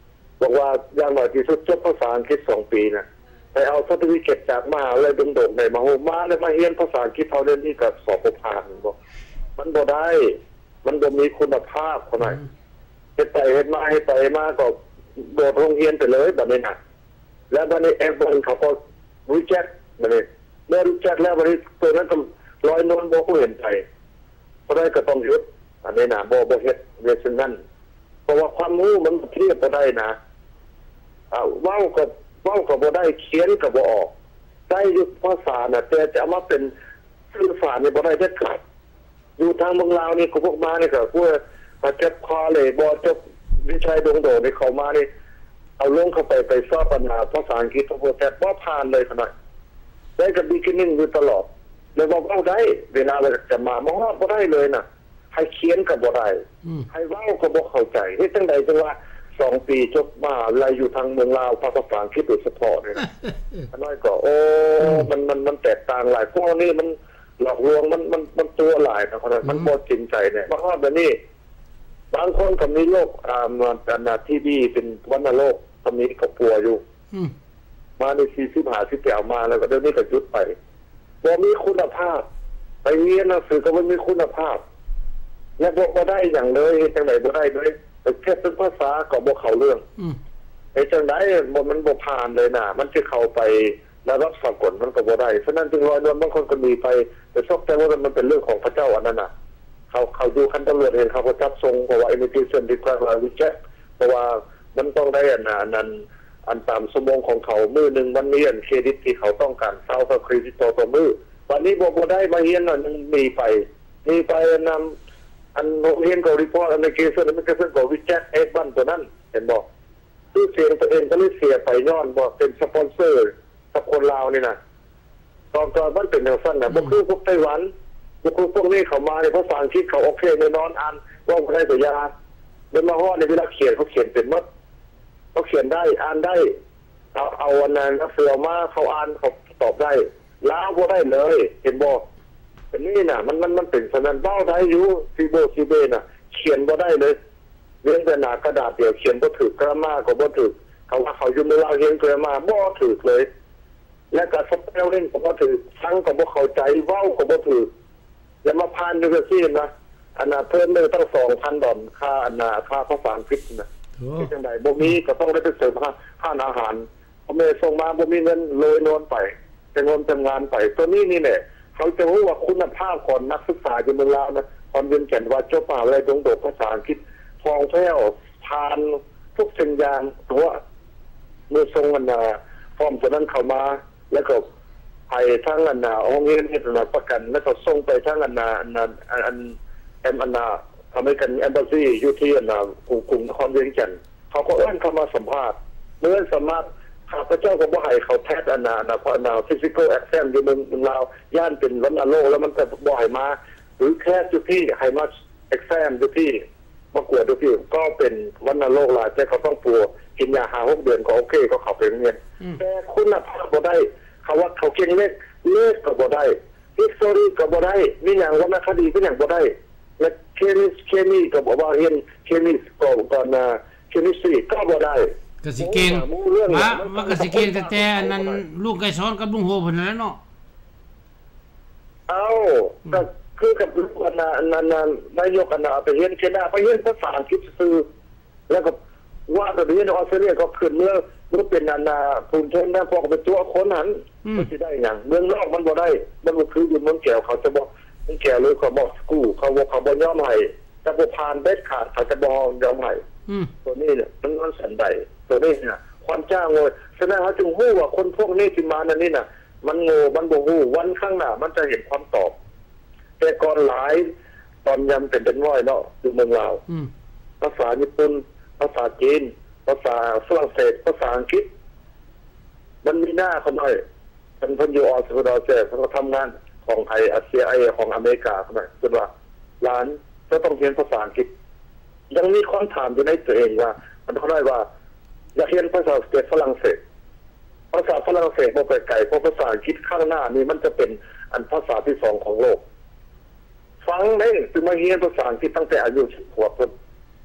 บอกว่าอย่างน้อยที่สุดจบภาษาอังกฤษสองปีนะไปเอาเซอร์ติฟิเคตจากมหาวิทยาลัยโด่งๆในมาโหมาแล้วมาเรียนภาษาอังกฤษเท่าเรียนนี่ก็สอบผ่านบอกมันบ่ได้มันบ่มีคุณภาพเท่าไหร่เฮ็ดไปเฮ็ดมาเฮ็ดไปมาก็โดดโรงเรียนไปเลยแบบนี้นะแล้วบัดนี้แอปเปิลเขาก็รู้แจ็คบัดนี้เมื่อรู้แจ็คแล้วบัดนี้ตัวนั้นก็ลอยนวลบ่เห็นใจเพราะได้ก็ต้องหยุดอันนี้นะบ่บ่เฮ็ดเรื่องนั้นเพราะว่าความรู้มันเทียบบ่ได้นะอ่าเว้าก็เว้าก็บ่ได้เขียนก็บ่ออกได้อยู่ภาษาน่ะแต่จะเอามาเป็นสื่อสารนี่บ่ได้เด็ดขาดอยู่ทางเมืองลาวนี่ก็พวกมานี่ก็พวกมาเก็บคอเลยบ่จบวิชัยดงโดนี่เข้ามานี่เอาลงเข้าไปไปสอบปัญหาภาษาอังกฤษทั้งหมดแต่บ่ผ่านเลยขนาดได้กับ beginning อยู่ตลอดแล้วบ่เว้าได้เวลาเราจะมาบ่ฮอดบ่ได้เลยน่ะให้เขียนก็บ่ได้ให้เว้าก็บ่เข้าใจเฮ็ดจังได๋จังว่าสองปีจบมาอะไรอยู่ทางเมืองลาวภาษาอังกฤษโดยเฉพาะเนี่ยอันน้อยก็โอ้มันมันมันแตกต่างหลายพวกนี้มันหลอกลวงมันมันมันตัวหลายนะคนมันบ่จริงใจเนี่ยบางคนแบบนี้บางคนก็มีโรคอ่ามันน่ะทีบีเป็นวัณโรคตอนนี้ก็ป่วยอยู่มาในสี่สิบห้าสิบแปดมาแล้วก็เดี๋ยวนี้ก็หยุดไปบ่มีคุณภาพไปเรียนหนังสือก็บ่มีคุณภาพแล้วบ่บ่ได้อย่างเลยจังได๋บ่ได้เลยแค่เป็นภาษาก็บ่เข้าเรื่องอือไอ้จังได๋บ่มันบ่ผ่านเลยน่ะมันสิเข้าไประดับสากลมันก็บ่ได้ฉะนั้นจึงลอยนวลบางคนก็มีไปแต่ซอกแต่ว่ามันเป็นเรื่องของพระเจ้าอันนั้นน่ะเขาเขาอยู่คันตำรวจเห็นเขาก็จับส่งเพราะว่า immigration require reject เพราะว่ามันต้องได้อันนั้นอันตามสมองของเขามื้อนึงมันมีอันเครดิตที่เขาต้องการเซาเขาเครดิตต่อต่อมื้อวันนี้บ่บ่ได้มาเรียนน่ะมีไปมีไปนำอันเรียนก็รีพอร์ตอันเกษตรมันก็เพิ่นก็วิจัยเอ็กบันตัวนั้นเห็นบ่ชื่อเสียงตัวเองก็เลยเสียไปย้อนบ่เป็นสปอนเซอร์กับคนลาวนี่น่ะตอนตอนมันเป็นแนวสั้นน่ะบ่คือพวกไต้หวันบ่คือพวกนี้เข้ามาในภาษาอังกฤษเขาโอเคแน่นอนอ่านว่าบ่ได้ตัวยามันมาฮอดในเวลาเขียนเขาเขียนเป็นหมดเขาเขียนได้อ่านได้เอาเอาอันนั้นเสือมาเขาอ่านเขาตอบได้ลาวบ่ได้เลยเห็นบ่อันนี้น่ะมันมันมันเป็นสนันเบ้าได้อยู่ซีโบซีเบน่ะเขียนบ่ได้เลยเรียนแต่หน้ากระดาษเดียวเขียนบ่ถูกกรามาก็บ่ถูกเขาว่าเขาอยู่ในลาวเรียนกรามาบ่ถูกเลยและก็สเปลลิ่งก็บ่ถูกฟังก็บ่เข้าใจเว้าก็บ่ถูกแล้วมาผ่านอยู่ซี่นะอันน่ะเพิ่มเลยตั้ง สองพัน ดอลลาร์ค่าอันน่ะค่าภาษาอังกฤษน่ะที่จังได๋บ่มีก็ต้องได้ไปเสริมค่าค่าอาหารพ่อแม่ส่งมาบ่มีเงินเลยนอนไปแต่เงินทำงานไปตัวนี้นี่แหละเขาจะรู้ว่าคุณภาพของนักศึกษาอยู่เมืองลาวนะตอนเรียนแก่นว่าจบมหาวิทยาลัยดงโดดภาษาอังกฤษทองแท้วผ่านทุกสิ่งอย่างตัวเมื่อส่งอันน่ะฟอร์มตัวนั้นเข้ามาแล้วก็ไปทั้งอันน่ะโรงเรียนเฮ็ดอันน่ะประกันแล้วก็ส่งไปทั้งอันน่ะอันอันแอมอันน่ะอเมริกันแอมบาซีอยู่ที่อันน่ะกรุงกรุงนครเวียงจันทน์เขาก็เอิ้นเข้ามาสัมภาษณ์เมื่อสามารถข้าพเจ้าก็บ่ให้เขาแพทย์อันน่ะนะเพราะอันน่ะ physical exam อยู่เมืองเมืองลาวย่านเป็นวัณโรคแล้วมันก็บ่ให้มาหรือแค่อยู่ที่ให้มา exam อยู่ที่มากวดอยู่ที่ก็เป็นวัณโรคหลายแต่เขาต้องปัวกินยาห้าหกเดือนก็โอเคก็เข้าไปโรงเรียนแต่คุณภาพบ่ได้เขาว่าเขาเก่งเลขเลขก็บ่ได้ history ก็บ่ได้มีหยังวรรณคดีก็หยังบ่ได้และเคมีเคมีก็บ่ว่าเรียนเคมีก็ก่อนน่ะ chemistry ก็บ่ได้ก็สิเก่งว่าว่าก็สิเก่งแต่อันนั้นลูกไก่สอนกับลุงโหเพิ่นนั่นแหละเนาะเอ้าก็คือกับลูกอันนั้นนายกอันน่ะไปเรียนแค่น่ะไปเรียนภาษาอังกฤษซื่อแล้วก็ว่าไปเรียนออสเตรเลียก็ขึ้นเมื่อเมื่อเป็นอันน่ะภูมิชนนะพวกเป็นตัวคนนั้นก็สิได้หยังเมืองนอกมันบ่ได้มันบ่คืออยู่เมืองแก้วเขาจะบ่เมืองแก้วเลยเขาบอกสกูเขาบ่เขาบ่ยอมให้แต่บ่ผ่านเด็ดขาดเขาจะบ่ยอมให้อือตัวนี้เนี่ยมันมันสันใดตัวนี้น่ะความจ้างโง่ฉะนั้นเขาจึงรู้ว่าคนพวกนี้ที่มานั่นนี่น่ะมันโง่มันบ่รู้วันข้างหน้ามันจะเห็นความตอบแต่ก่อนหลายตอนยำเป็นเป็นร้อยเนาะอยู่เมืองลาวภาษาญี่ปุ่นภาษาจีนภาษาฝรั่งเศสภาษาอังกฤษมันมีหน้าเขาหน่อยเพิ่นเพิ่นอยู่ออสเตรเลียเพิ่นก็ทำงานของไทยอาเซียไอของอเมริกาเขาหน่อยคือว่าหลานจะต้องเรียนภาษาอังกฤษยังมีคนถามอยู่ในตัวเองว่ามันเขาได้ว่าอยากเรียนภาษาฝรั่งเศสภาษาฝรั่งเศสบ่ไปไกลเพราะภาษาอังกฤษข้างหน้านี่มันจะเป็นอันภาษาที่สองของโลกฟังได้คือมาเรียนภาษาอังกฤษตั้งแต่อายุสิบขวบจน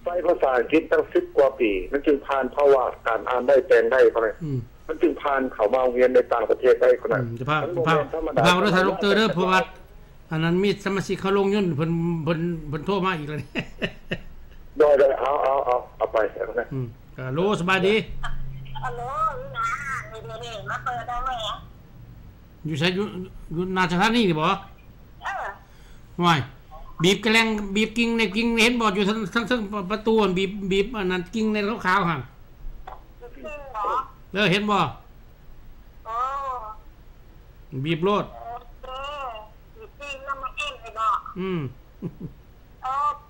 ใส่ภาษาอังกฤษตั้งสิบกว่าปีมันจึงผ่านภาวะการอ่านได้แปลงได้คนนั้นมันจึงผ่านเข้ามาเรียนในต่างประเทศได้คนนั้นจะพาพาพาเด้อท่านดรเด้อเพราะว่าอันนั้นมีสมาชิกเขาลงยุ่นเพิ่นเพิ่นเพิ่นโทรมาอีกแล้วนี่ได้ได้เอาเอาเอาเอาไปแล้วนะอืมก็โลสบายดีฮัลโหลนะนี่ๆมาเปิดได้มั้ยอยู่ใช้อยู่อยู่นาสถานีนี่บ่เออห่วยบีบกระแลงบีบกิ่งในกิ่งเห็นบ่อยู่ทั้งทั้งประตูบีบบีบอันนั้นกิ่งในขาวๆหั่นเออเห็นบ่อ๋อบีบโลดเออบีบกิ่งแล้วมันเอ็นไปบ่อืมโอเค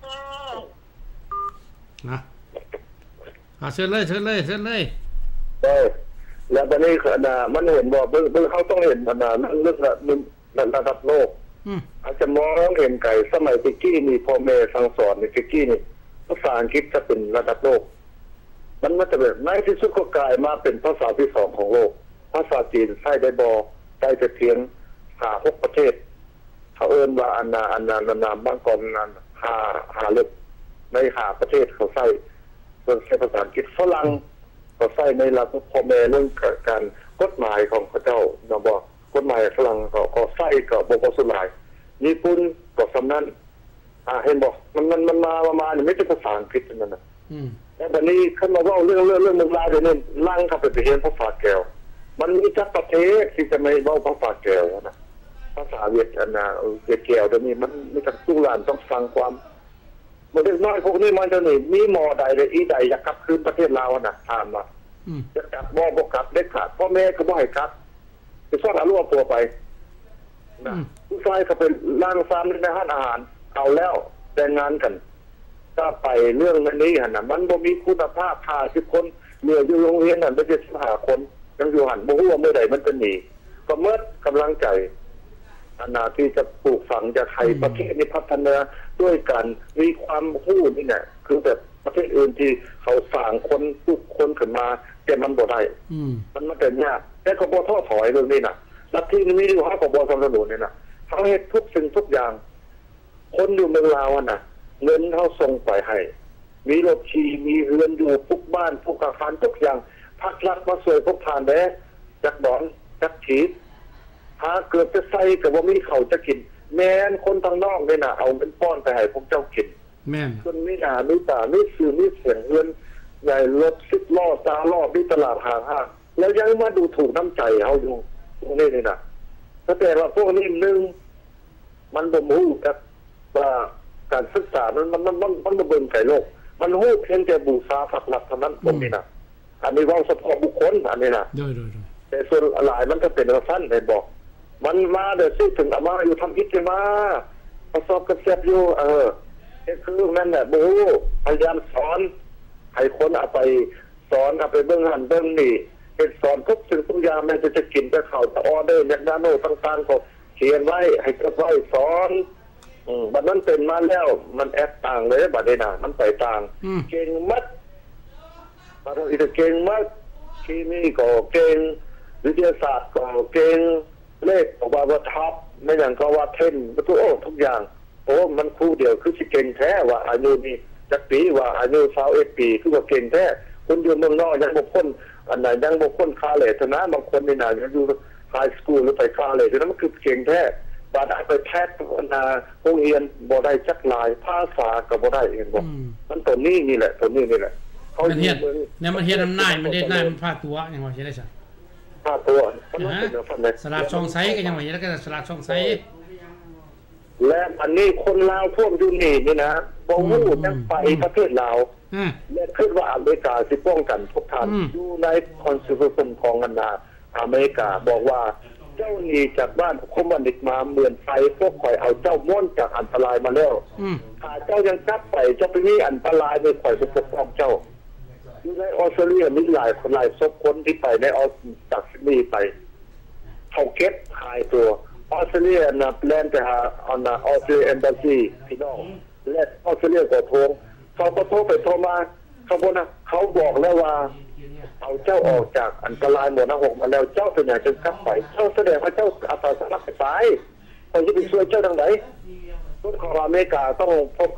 นะอ่ะเชิญเลยเชิญเลยเชิญเลยเออแล้วตอนนี้คือน่ะมันเห็นบ่เบิ่งเขาต้องเห็นอันน่ะเรื่องระดับโลกอาจจะมองเห็นไก่สมัยตะกี้นี่พ่อแม่สั่งสอนในตะกี้นี่ภาษาอังกฤษจะเป็นระดับโลกมันมันจะแบบในที่สุดก็กลายมาเป็นภาษาที่สองของโลกภาษาจีนใช้ได้บ่ได้แต่เพียงห้าหกประเทศเขาเอิ้นว่าอันน่ะอันน่ะนามบางกอนนั้นห้าห้าเล็กในห้าประเทศเขาใช้ส่วนใช้ภาษาอังกฤษฝรั่งก็ใช้ในหลักพ่อแม่เรื่องการกฎหมายของเขาเจ้าเนาะบ่กฎหมายฝรั่งก็ก็ใช้ก็บ่บ่สุหลายญี่ปุ่นก็สำนั้นอ่าเห็นบ่มันมันมันมาประมาณนี่ไม่ใช่ภาษาอังกฤษนั่นน่ะอืมแล้วบัดนี้ขึ้นมาเว้าเรื่องเรื่องเรื่องเมืองลาวเดี๋ยวนี้ลั่งเข้าไปเรียนภาษาแก้วมันมีจักประเทศที่จะไม่เว้าภาษาแก้วนะภาษาเวียดนามเวียดแก้วเดี๋ยวนี้มันมีทั้งตู้หลานต้องฟังความบ่ได้น้อยพวกนี้มันเดี๋ยวนี้มีหมอใดได้อีใดอยากกลับคืนประเทศลาวน่ะถามว่าอืมจะกลับบ่บ่กลับเด็ดขาดพ่อแม่ก็บ่ให้กลับไปซ่อนหาลูกตัวไปนะผู้ชายก็เป็นร่างซ้ำในห้านอาหารเอาแล้วแต่งงานกันถ้าไปเรื่องนี้หั่นน่ะมันบ่มีคุณภาพห้าสิบคนเหลืออยู่โรงเรียนนั่นบ่ได้สิบห้าคนยังอยู่หั่นบ่ฮู้ว่าเมื่อใดมันจะหนีก็หมดกำลังใจอันน่ะที่จะปลูกฝังจะให้ประเทศนี้พัฒนาด้วยกันมีความรู้นี่น่ะคือแบบประเทศอื่นที่เขาสร้างคนทุกคนขึ้นมาแต่มันบ่ได้อืมมันมันเป็นยากแต่ก็บ่ท้อถอยเรื่องนี้น่ะลัทธินี้อยู่เฮาก็บ่สนับสนุนนี่น่ะเฮาเฮ็ดทุกสิ่งทุกอย่างคนอยู่เมืองลาวน่ะเงินเฮาส่งไปให้มีรถขี่มีเรือนอยู่ทุกบ้านทุกอาคารทุกอย่างภาครัฐมาช่วยพวกทานแด้จักดอนจักฉีดหาเกิดจะใส่ก็บ่มีข้าวจะกินแม่นคนทางนอกนี่น่ะเอาเป็นป้อนไปให้พวกเจ้ากินแม่นคนมีหน้ามีตามีชื่อมีเสียงเงินใหญ่รถสิบล้อสามล้อมีตลาดหางห้างแล้วยังมาดูถูกน้ำใจเฮาอยู่ตรงนี้นี่น่ะแต่ว่าพวกนี้นึงมันบ่รู้กับว่าการศึกษามันมันมันมันมันเบิ่งไกลโลกมันฮู้เพียงแต่บูชาศักดิ์หลักเท่านั้นพวกนี้น่ะอันนี้เว้าเฉพาะบุคคลอันนี้น่ะๆๆแต่ส่วนหลายมันก็เป็นสั้นได้บอกมันมาเด้อสิถึงเอามาอยู่ทำอิฐมาประสบกับแซ่บอยู่เออคือนั่นแหละบูพยายามสอนให้คนเอาไปสอนเอาไปเบิ่งหันเบิ่งนี่เป็นสอนทุกสิ่งทุกอย่างแม้จะจะกินจะเข้าจะออเดอร์อย่างนั้นโน่ต่างๆก็เขียนไว้ให้ก็ไว้สอนอืมบัดนั้นเป็นมาแล้วมันแอปต่างเลยบัดนี้น่ะมันไปต่างเก่งมัดบัดนี้จะเก่งมัดเคมีก็เก่งวิทยาศาสตร์ก็เก่งเลขก็ว่าว่าท็อปไม่อย่างก็ว่าเทนทุกโอ้ทุกอย่างโอ้มันคู่เดียวคือสิเก่งแท้ว่าอายุนี่จักปีว่าอายุยี่สิบเอ็ดปีคือว่าเก่งแท้คนอยู่เมืองนอกยังบ่พ้นอันไหนยังบ่พ้นคาเลทนะบางคนนี่น่ะยังอยู่ไฮสคูลหรือไปคาเลทนั้นมันคือเก่งแท้บาดไปแพทย์นาโรงเรียนบ่ได้จักหลายภาษาก็บ่ได้เห็นบ่มันตัวนี้นี่แหละตัวนี้นี่แหละเขาเฮ็ดเนี่ยมันเฮ็ดน้ำนายมันเฮ็ดนายมันพาตัวยังว่าสิได้ซะพาตัวสลัดช่องไสก็ยังว่าอย่างนั้นก็สลัดช่องไสและอันนี้คนลาวพวกอยู่นี่นี่นะบ่ฮู้จักไปประเทศลาวและคิดว่าอเมริกาสิป้องกันพวกท่านอยู่ในคอนสติทูชั่นของอันนาอเมริกาบอกว่าเจ้าหนีจากบ้านคมบัณฑิตมาเหมือนไฟพวกข่อยเอาเจ้าม่วนจากอันตรายมาแล้วถ้าเจ้ายังกลับไปจะไปมีอันตรายในข่อยจะปกป้องเจ้าอยู่ในออสเตรเลียมีหลายคนหลายศพคนที่ไปในออสจากซิดนีย์ไปเขาเก็บหายตัวออสเตรเลียนะแลนไปหาออนออสเตรเลียเอมบาซีพี่น้องและออสเตรเลียก็โทรเขาก็โทรไปโทรมาเขาบอกนะเขาบอกแล้วว่าเอาเจ้าออกจากอันตรายหมดนะหกมาแล้วเจ้าเป็นอย่างจะกลับไปเจ้าแสดงว่าเจ้าอาสาสมัครไปตายเขาจะไปช่วยเจ้าทางไหนคนของอเมริกาต้องพบกับ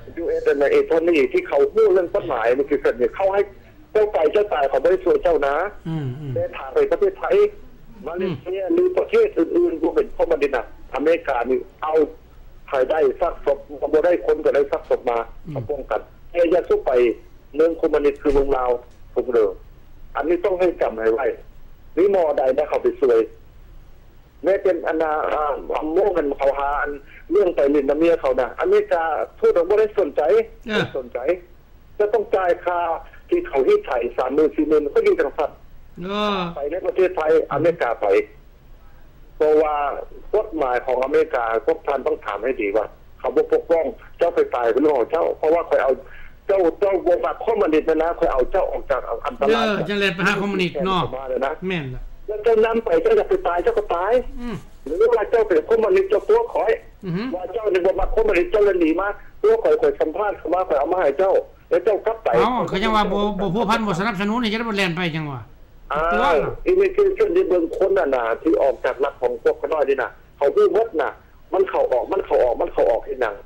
ยูเอสเอเอทอนี่ที่เขาพูดเรื่องกฎหมายมันคือเสนอเขาให้เจ้าไปเจ้าตายเขาไม่ได้ช่วยเจ้านะแต่ทางไปประเทศไทยมาเลเซียหรือประเทศอื่นๆก็เป็นข้อมันดินะอเมริกานี่เอาใครได้ซักศพบ่ได้คนก็ได้ซักศพมาป้องกันเออยาสู้ไปเมืองคอมมิวนิสต์คือเมืองลาวทุกเรื่องอันนี้ต้องให้จำให้ไว้นี่มอใดนะเขาไปช่วยแม้เป็นอนาอัมโมกันเขาหาเรื่องไปลินน้ำเมียเขานะอเมริกาทูตเราไม่ได้สนใจไม่สนใจจะต้องจ่ายค่าที่เขาที่ไทยสามหมื่นสี่หมื่นก็ดีจังสัตว์ไปในประเทศไทยอเมริกาไปเพราะว่ากฎหมายของอเมริกาพวกท่านต้องถามให้ดีว่าเขาบ่ปกป้องเจ้าไปตายเป็นเรื่องของเจ้าเพราะว่าคอยเอาเจ้าเจ้าบวกคอมมิวนิสต์นะคอยเอาเจ้าออกจากอันตรายเออจะเล่นไปหาคอมมิวนิสต์เนาะแม่นล่ะแล้วเจ้านำไปเจ้าจะไปตายเจ้าก็ตายหรือว่าเจ้าเป็นคอมมิวนิสต์เจ้าตัวขอยว่าเจ้าในบวกคอมมิวนิสต์เจ้าเลยหนีมาตัวคอยคอยสัมภาษณ์เขามาคอยเอามาให้เจ้าแล้วเจ้ากลับไปอ๋อเขาจังว่าบ่บ่ผู้พันบ่สนับสนุนนี่จะได้บ่แล่นไปจังว่าอ่าอีเมคือเช่นที่เบิ่งคนน่ะน่ะที่ออกจากหลักของพวกเขาน้อยนี่น่ะเขาพูดหมดน่ะมันเข้าออกมันเข้าออกมันเข้าออกที่หนัง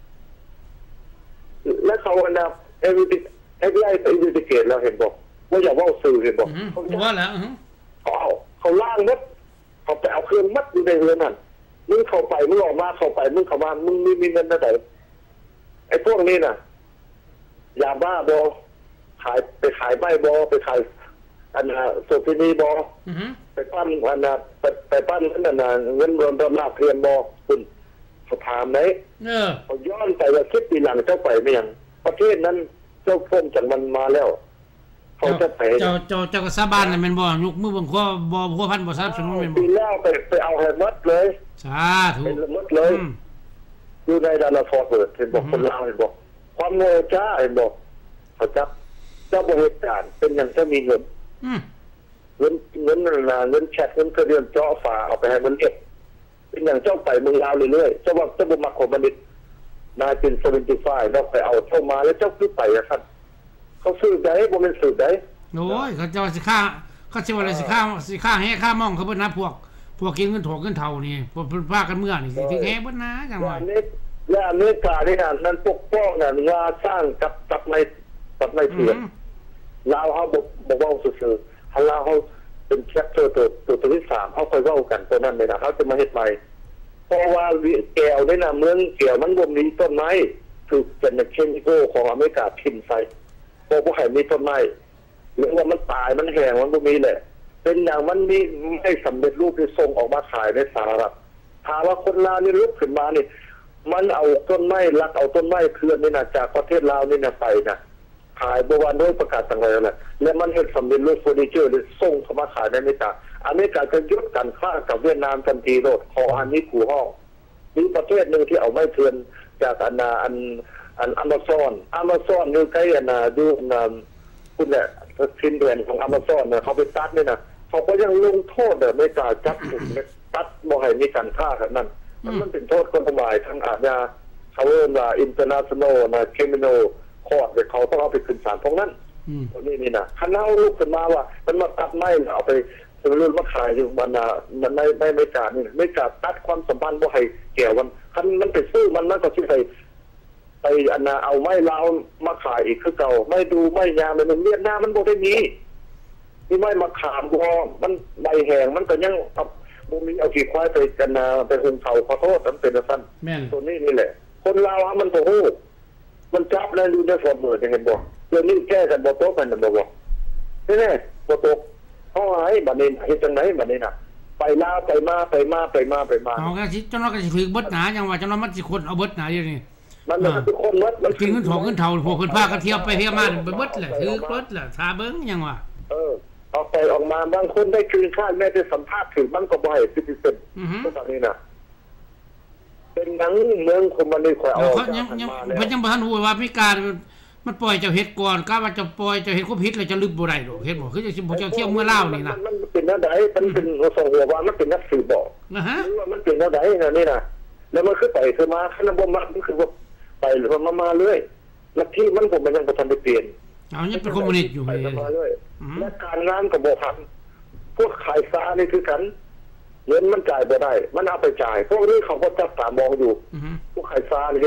และเขาอันน่ะเอวิติเอวิไอไปอินดิเกตแล้วเห็นบอกว่าอย่าว่าสื่อเห็นบอกว่าแล้วเขาเอาเขาล่างมัดเขาไปเอาเครื่องมัดอยู่ในเรือนนั่นมึงเข้าไปมึงออกมาเข้าไปมึงเข้ามามึงมีมีเงินนะแต่ไอ้พวกนี้น่ะยาบ้าบอขายไปขายใบบ่ไปขายอันน่ะโซฟินีบ่ไปปั้นอันน่ะไปไปปั้นนั่นน่ะเงินรวมดอลลาร์เพียนบ่คุณเขาถามไหนเออเขาย้อนไปว่าสิบปีหลังเจ้าไปไม่ยังประเทศนั้นเจ้าพ้นจากมันมาแล้วเขาจะไปเจ้าเจ้าเจ้าก็สาบานน่ะแม่นบ่ยกมือบังคับบ่ผู้พันบ่สนับสนุนแม่นบ่ปีแล้วไปไปเอาให้หมดเลยสาธุเป็นหมดเลยอยู่ในดาราฟอร์เวิร์ดเห็นบอกคนลาวเห็นบอกความโง่จ้าเห็นบอกเขาจับเจ้าบริการเป็นอย่างจะมีเงินเงินเงินนาเงินแชทเงินเครดิตเจาะฝาเอาไปให้มันเก็บเป็นอย่างเจ้าไปเมืองลาวเรื่อยๆเจ้าว่าเจ้าบุญมาของมันนิดนายเป็นเซเวนตี้ไฟว์แล้วไปเอาเข้ามาแล้วเจ้าซื้อไปอะครับเขาซื้อได้บ่เป็นซื้อได้โอ้ยเขาเจ้าสิค่าเขาสิว่าอะไรสิค่าสิค่าแห่ค่ามองเขาเบิ่นนะพวกพวกกินเงินถกเงินเท่านี่พวกพากันเมื่อนี่สิถึงแห่เบิ่นนะจังว่าและอเมริกานี่น่ะนั้นปกป้องน่ะว่าสร้างกับกับในกับในเถื่อนลาวเขาบอกบอกว่าซื่อๆฮัลลาวเขาเป็นแคปเจอร์ตัวตัวตัวที่สามเขาคอยเว้ากันตัวนั้นเลยนะเขาจะมาเฮ็ดใหม่เพราะว่าแก้วได้น่ะเมืองแก้วมันบ่มีต้นไม้ถูกเป็นเคมีคอลของอเมริกาทิ่มใส่เพราะบ่ให้มีต้นไม้หรือว่ามันตายมันแห้งมันบ่มีแหละเป็นอย่างมันมีไม่สำเร็จรูปที่ส่งออกมาขายในสหรัฐถ้าว่าคนลาวนี่ลุกขึ้นมานี่มันเอาต้นไม้ลักเอาต้นไม้เคลื่อนนี่นะจากประเทศลาวนี่นะไปนะขายบวานโดยประกาศต่างๆนะและมันเห็นสำเร็จรูปเฟอร์นิเจอร์เลยส่งเข้ามาขายในอเมริกาอเมริกาจะยุดการค้ากับเวียดนามทันทีโดดขออันนี้ขู่ห้องมีประเทศหนึ่งที่เอาไม้เถื่อนจากอันนาอันอันอเมซอนอเมซอนนี่ใกล้อันนาดูอันคุณเนี่ยฟินแลนด์ของอเมซอนเนี่ยเขาไปตัดนี่นะเขาก็ยังลงโทษอเมริกาจับตัดบ่ให้มีการฆ่ากันนั่นมันเป็นโทษกฎหมายทางอาญาเขาเรียกว่า international นะ criminal court แต่เขาต้องเอาไปขึ้นศาลพวกนั้นตรงนี้นี่นะคันเอาลูกขึ้นมาว่ามันมาตัดไม้เอาไปสมรุนมาขายอยู่มันนะมันไม่ไม่ไม่กล้านี่ไม่กล้าตัดความสัมพันธ์บ่ให้แก่วันคันมันไปซื้อมันมันก็สิไปไปอันน่ะเอาไม้ลาวมาขายอีกคือเก่าไม่ดูไม่ยามมันเวียดนามมันบ่ได้มีนี่ไม้มาขามบ่มันใบแห้งมันก็ยังบ่มีเอาขี้ควายไปกันนาไปหุงเขาขอโทษมันเป็นซั่นตัวนี้นี่แหละคนลาวมันบ่ฮู้มันจับแล้วอยู่ในฟอร์มเมอร์เห็นบ่เรื่องนี้แก้กันบ่ตกกันบ่บ่นี่แน่บ่ตกเฮาให้บัดนี้เฮ็ดจังได๋บัดนี้น่ะไปลาวไปมาไปมาไปมาไปมาเอาก็สิจังว่าก็สิถึกเบิดหนาจังว่าจังว่ามันสิคนเอาเบิดหนาอยู่นี่มันเป็นคนเบิดมันกินเงินถอกเงินเฒ่าพวกเพิ่นพากันเที่ยวไปเที่ยวมาเบิดแหละถือเบิดแหละถ้าเบิ่งจังว่าเออออกไปออกมาบางคนได้คืนค่าแม้แต่สัมภาษณ์ถึงมันก็บ่ให้สิบเปอร์เซ็นต์พวกนี้น่ะเป็นหนังเมืองคอมมิวนิสต์ข่อยเอาเขายังยังเพิ่นยังบ่ทันฮู้ว่ามีการมันปล่อยเจ้าเฮ็ดก่อนกะว่าจะปล่อยเจ้าเฮ็ดความผิดแล้วจะลึกบ่ได้ดอกเฮ็ดบ่คือจังสิบ่เจ้าเที่ยวเมื่อลาวนี่นะมันเป็นแนวใดมันเป็นส่งหัวว่ามันเป็นนักสืบบ่นะฮะว่ามันเป็นแนวใดน่ะนี่น่ะแล้วมันคือไปคือมาคันบ่มักมันคือว่าไปหรือมามาเรื่อยลัทธิมันผมมันยังบ่ทันได้เปลี่ยนเอายังเป็นคอมมิวนิสต์อยู่เลยและการงานก็บ่ทันพวกขายซานี่คือกันเงินมันจ่ายบ่ได้มันเอาไปจ่ายพวกนี้เขาก็จับตามองอยู่พวกขายซานี่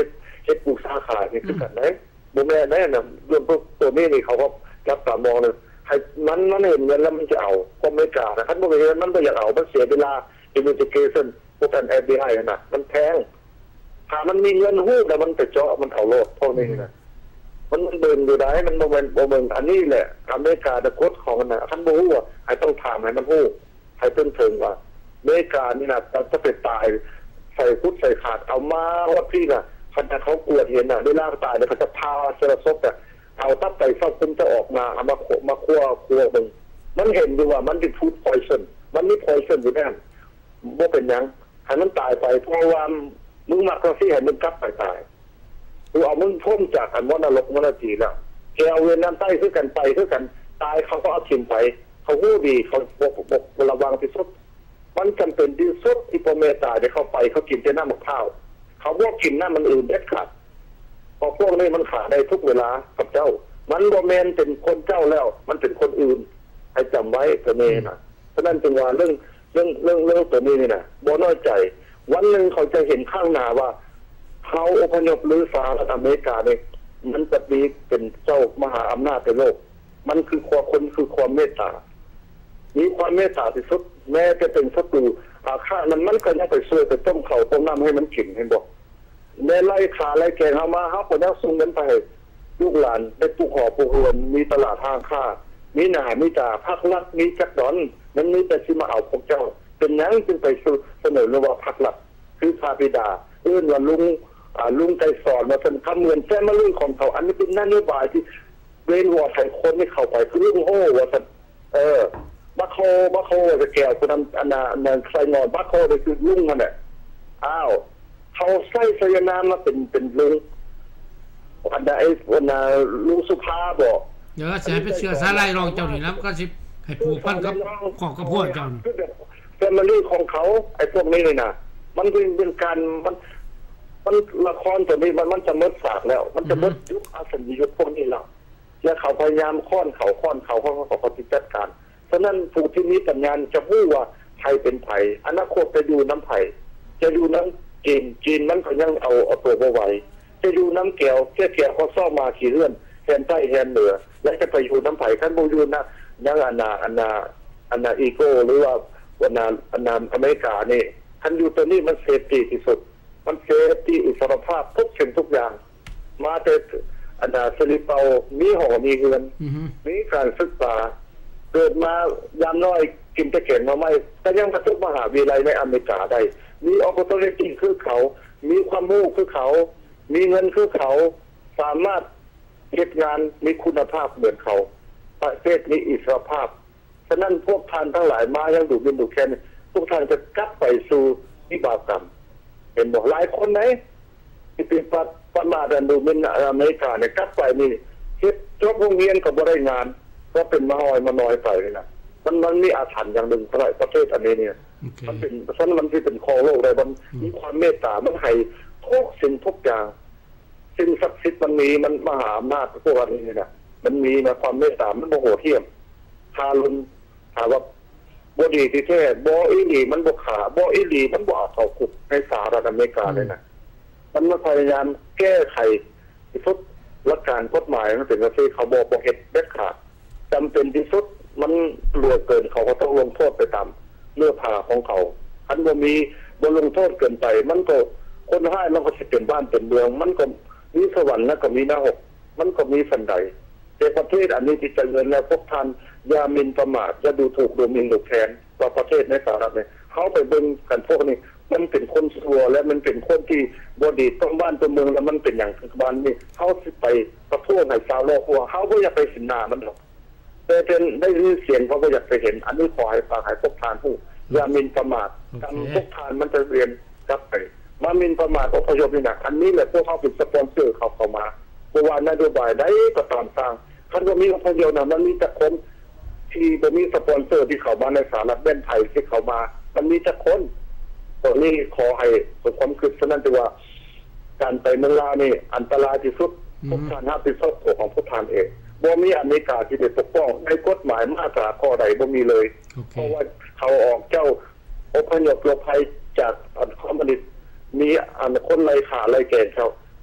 เช็คปลูกสาขานี่คือกันนะบ่แม่นแน่น่ะเรื่องพวกตัวนี้นี่เขาก็รับตามองเลยให้มันมันเห็นเงินแล้วมันจะเอาก็ไม่กล้านะคันบ่เห็นมันบ่อยากเอามันเสียเวลา investigation พวกกัน เอฟ บี ไอ น่ะมันแพงถ้ามันมีเงินฮู้แล้วมันไปเจาะมันเอาโลดพวกนี้น่ะมันมันเดินอยู่ได้มันบ่แม่นบ่เบิ่งอันนี้แหละอเมริกาตะกฎของมันน่ะคันบ่ฮู้ให้ต้องถามให้มันฮู้ให้เพิ่นถึงว่าอเมริกานี่น่ะจะไปตายใส่คุดใส่ขาดเอามาว่าพี่น่ะคันเขากวดเห็นน่ะเวลาตายเนี่ยเขาจะพาเสลศพอ่ะเอาตับไตเศร้าคุณจะออกมาเอามามาคั่วคั่วมึงมันเห็นอยู่ว่ามันเป็นฟู้ดพอยซันมันมีพอยซันอยู่แน่บ่เป็นหยังให้มันตายไปเพราะว่ามึงมักก็สิให้มึงกลับไปตายกูเอามึงพ้นจากอันว่านรกมรณะแล้วแกเอาเวรน้ำใต้คือกันไปคือกันตายเขาก็เอาถิ่มไปเขาฮู้ดีเขาบอกบอกระวังที่สุดมันจำเป็นที่สุดที่พ่อแม่ตายได้เข้าไปเขากินแต่น้ำมะพร้าวเขาบ่กินน้ำมันอื่นเด็ดขาดพอพวกนี้มันขาได้ทุกเวลากับเจ้ามันบ่แม่นเป็นคนเจ้าแล้วมันเป็นคนอื่นให้จำไว้ตัวนี้นะฉะนั้นจึงว่าเรื่องเรื่องเรื่องเรื่องตัวนี้นี่นะบ่น้อยใจวันนึงเขาจะเห็นข้างหน้าว่าเขาอพยพหรือสหรัฐอเมริกาเนี่ยมันจะมีเป็นเจ้ามหาอำนาจในโลกมันคือความคนคือความเมตตามีความเมตตาที่สุดแม้จะเป็นศัตรูอาฆาตมันมันก็ยังไปช่วยไปต้มเขาต้มน้ำให้มันกินเห็นบอกแม่ไล่ขาไล่แกงเอามาเขาก็ยังส่งเงินไปลูกหลานได้ปลูกหอปลูกเรือนมีตลาดทางค้ามีหนามีตาภาครัฐมีจักดอนนั้นมีแต่ที่มาเอาพวกเจ้าเป็นยังจึงไปเสนอเรื่องว่าภาครัฐคือพาบิดาเอื้อนว่าลุงลุงใจสอนมาเป็นคำเหมือนแท้มาลุงของเขาอันนี้เป็นนโยบายที่เว้นวอร์ใส่คนไม่เข้าไปคือลุงโอ้ว่าสันเออบัคโคบัคโคจะแก้วคนนั้นอันนั้นอันนั้นใส่งอนบัคโคเลยคือลุงมันเนี่ยอ้าวเขาใส่สยนามมาเป็นเป็นลุงอันนั้นไอ้วันน่ะลุงสุภาบอกเดี๋ยวเสียไปเชื่อสาไลรองเจ้านี่แล้วก็สิให้ผูกพันกับของกับพวกเจ้าคือแบบแฟมิลี่ของเขาไอ้พวกนี้เลยนะมันเป็นเป็นการมันมันละครตัวนี้มันมันจะมดสากแล้วมันจะมดยุคอาสนยุคพวกนี้แล้วแล้วเขาพยายามค้อนเขาค้อนเขาเขาเขาปฏิจัดการฉะนั้นผู้ที่มีปัญญาจะรู้ว่าไทยเป็นไทยอนาคตจะอยู่น้ำไผ่จะอยู่น้ำจีนจีนมันก็ยังเอาเอาตัวมาไว้จะอยู่น้ำแก้วแก้แก้วเขาซ่อมมาขี่เลื่อนแทนใต้แทนเหนือและจะไปอยู่น้ำไผ่ขั้นบูยูนะยังอันนาอันนาอันนาอีโก้หรือว่าวันนาอันนาอเมริกานี่ขั้นอยู่ตัวนี้มันเซฟตี้ที่สุดมันเซฟตี้อิสรภาพทุกสิ่งทุกอย่างมาแต่อันนาสลิปเอามีหอมีเงินมีการศึกษาเกิดมายามน้อยกินตะเกียงมาไม่แต่ยังประสบมหาวิทยาลัยในอเมริกาได้มีออปชั่นจริงคือเขามีความรู้คือเขามีเงินคือเขาสามารถเฮ็ดงานมีคุณภาพเหมือนเขาประเทศนี้อิสรภาพฉะนั้นพวกท่านทั้งหลายมายังดูเป็นดูแค่นี้พวกท่านจะกลับไปสู่วิบากกรรมเป็นบอกหลายคนไหนที่เป็นประมาทดูเป็นอเมริกาเนี่ยกลับไปนี่เฮ็ดจบโรงเรียนก็บ่ได้งานก็เป็นมาหอยมาน้อยไปเลยนะมันมันมีอาถรรพ์อย่างหนึ่งประเทศอันนี้เนี่ยมันเป็นฉะนั้นมันที่เป็นคอโลกได้มันมีความเมตตามันให้ทุกสิ่งทุกอย่างสิ่งศักดิ์สิทธิ์มันมีมันมหาอำนาจพวกนี้เนี่ยมันมีนะความเมตตามันโมโหเทียมทารุณถามว่าบดีที่แท้บออีหลีมันบกขาบออีหลีมันบอเขาคุกในสหรัฐอเมริกาเลยนะมันมาพยายามแก้ไขที่สุดหลักการกฎหมายมันเป็นว่าเขาบอกบอกเหตุเด็ดขาดจำเป็นที่สุดมันรวยเกินเขาก็ต้องลงโทษไปตามเนื้อผ้าของเขาอันบ่มีบ่ลงโทษเกินไปมันก็คนให้มันก็จะเป็นบ้านเป็นเมืองมันก็มีสวรรค์แล้วก็มีนรกมันก็มีสันใดแต่ประเทศอันนี้ที่เจริญแล้วพวกท่านอย่าหมิ่นประมาทอย่าดูถูกดูหมิ่นดูแคลนว่าประเทศในสหรัฐเนี่ยเขาไปเบิ่งกันพวกนี้มันเป็นคนชั่วและมันเป็นคนที่บ่ดีต้องบ้านตัวเมืองแล้วมันเป็นอย่างบ้านนี้เขาสิไปประท้วงให้ชาวโลกว่าเขาบ่อยากไปสินหน้ามันหรอกแต่เป็นได้ยินเสียงเขาบ่อยากไปเห็นอันนี้ขอให้ฝากให้พวกท่านผู้อย่าหมิ่นประมาทกรรมพวกท่านมันจะเรียนกลับไปมาหมิ่นประมาทอพยพนี่นะอันนี้แหละพวกเขาเป็นสปอนเซอร์เขาเข้ามาเพราะว่านโยบายได้ก็ตามสร้างคันว่ามีอพยพนะมันมีแต่คนที่บ่มีสปอนเซอร์ที่เข้ามาในสหรัฐแม่นไทยที่เข้ามามันมีแต่คนตรงนี้ขอให้สุขความคิดฉะนั้นถือว่าการไปเมืองลาวนี่อันตรายที่สุดพวกท่านรับผิดชอบตัวของพวกท่านเองบ่มีอเมริกาที่ได้ปกป้องในกฎหมายมาตราข้อใดบ่มีเลยเพราะว่าเขาออกเจ้าอพยพหลบภัยจากคอมมิวนิสต์มีอันคนไร้ขาไร้แกนเขา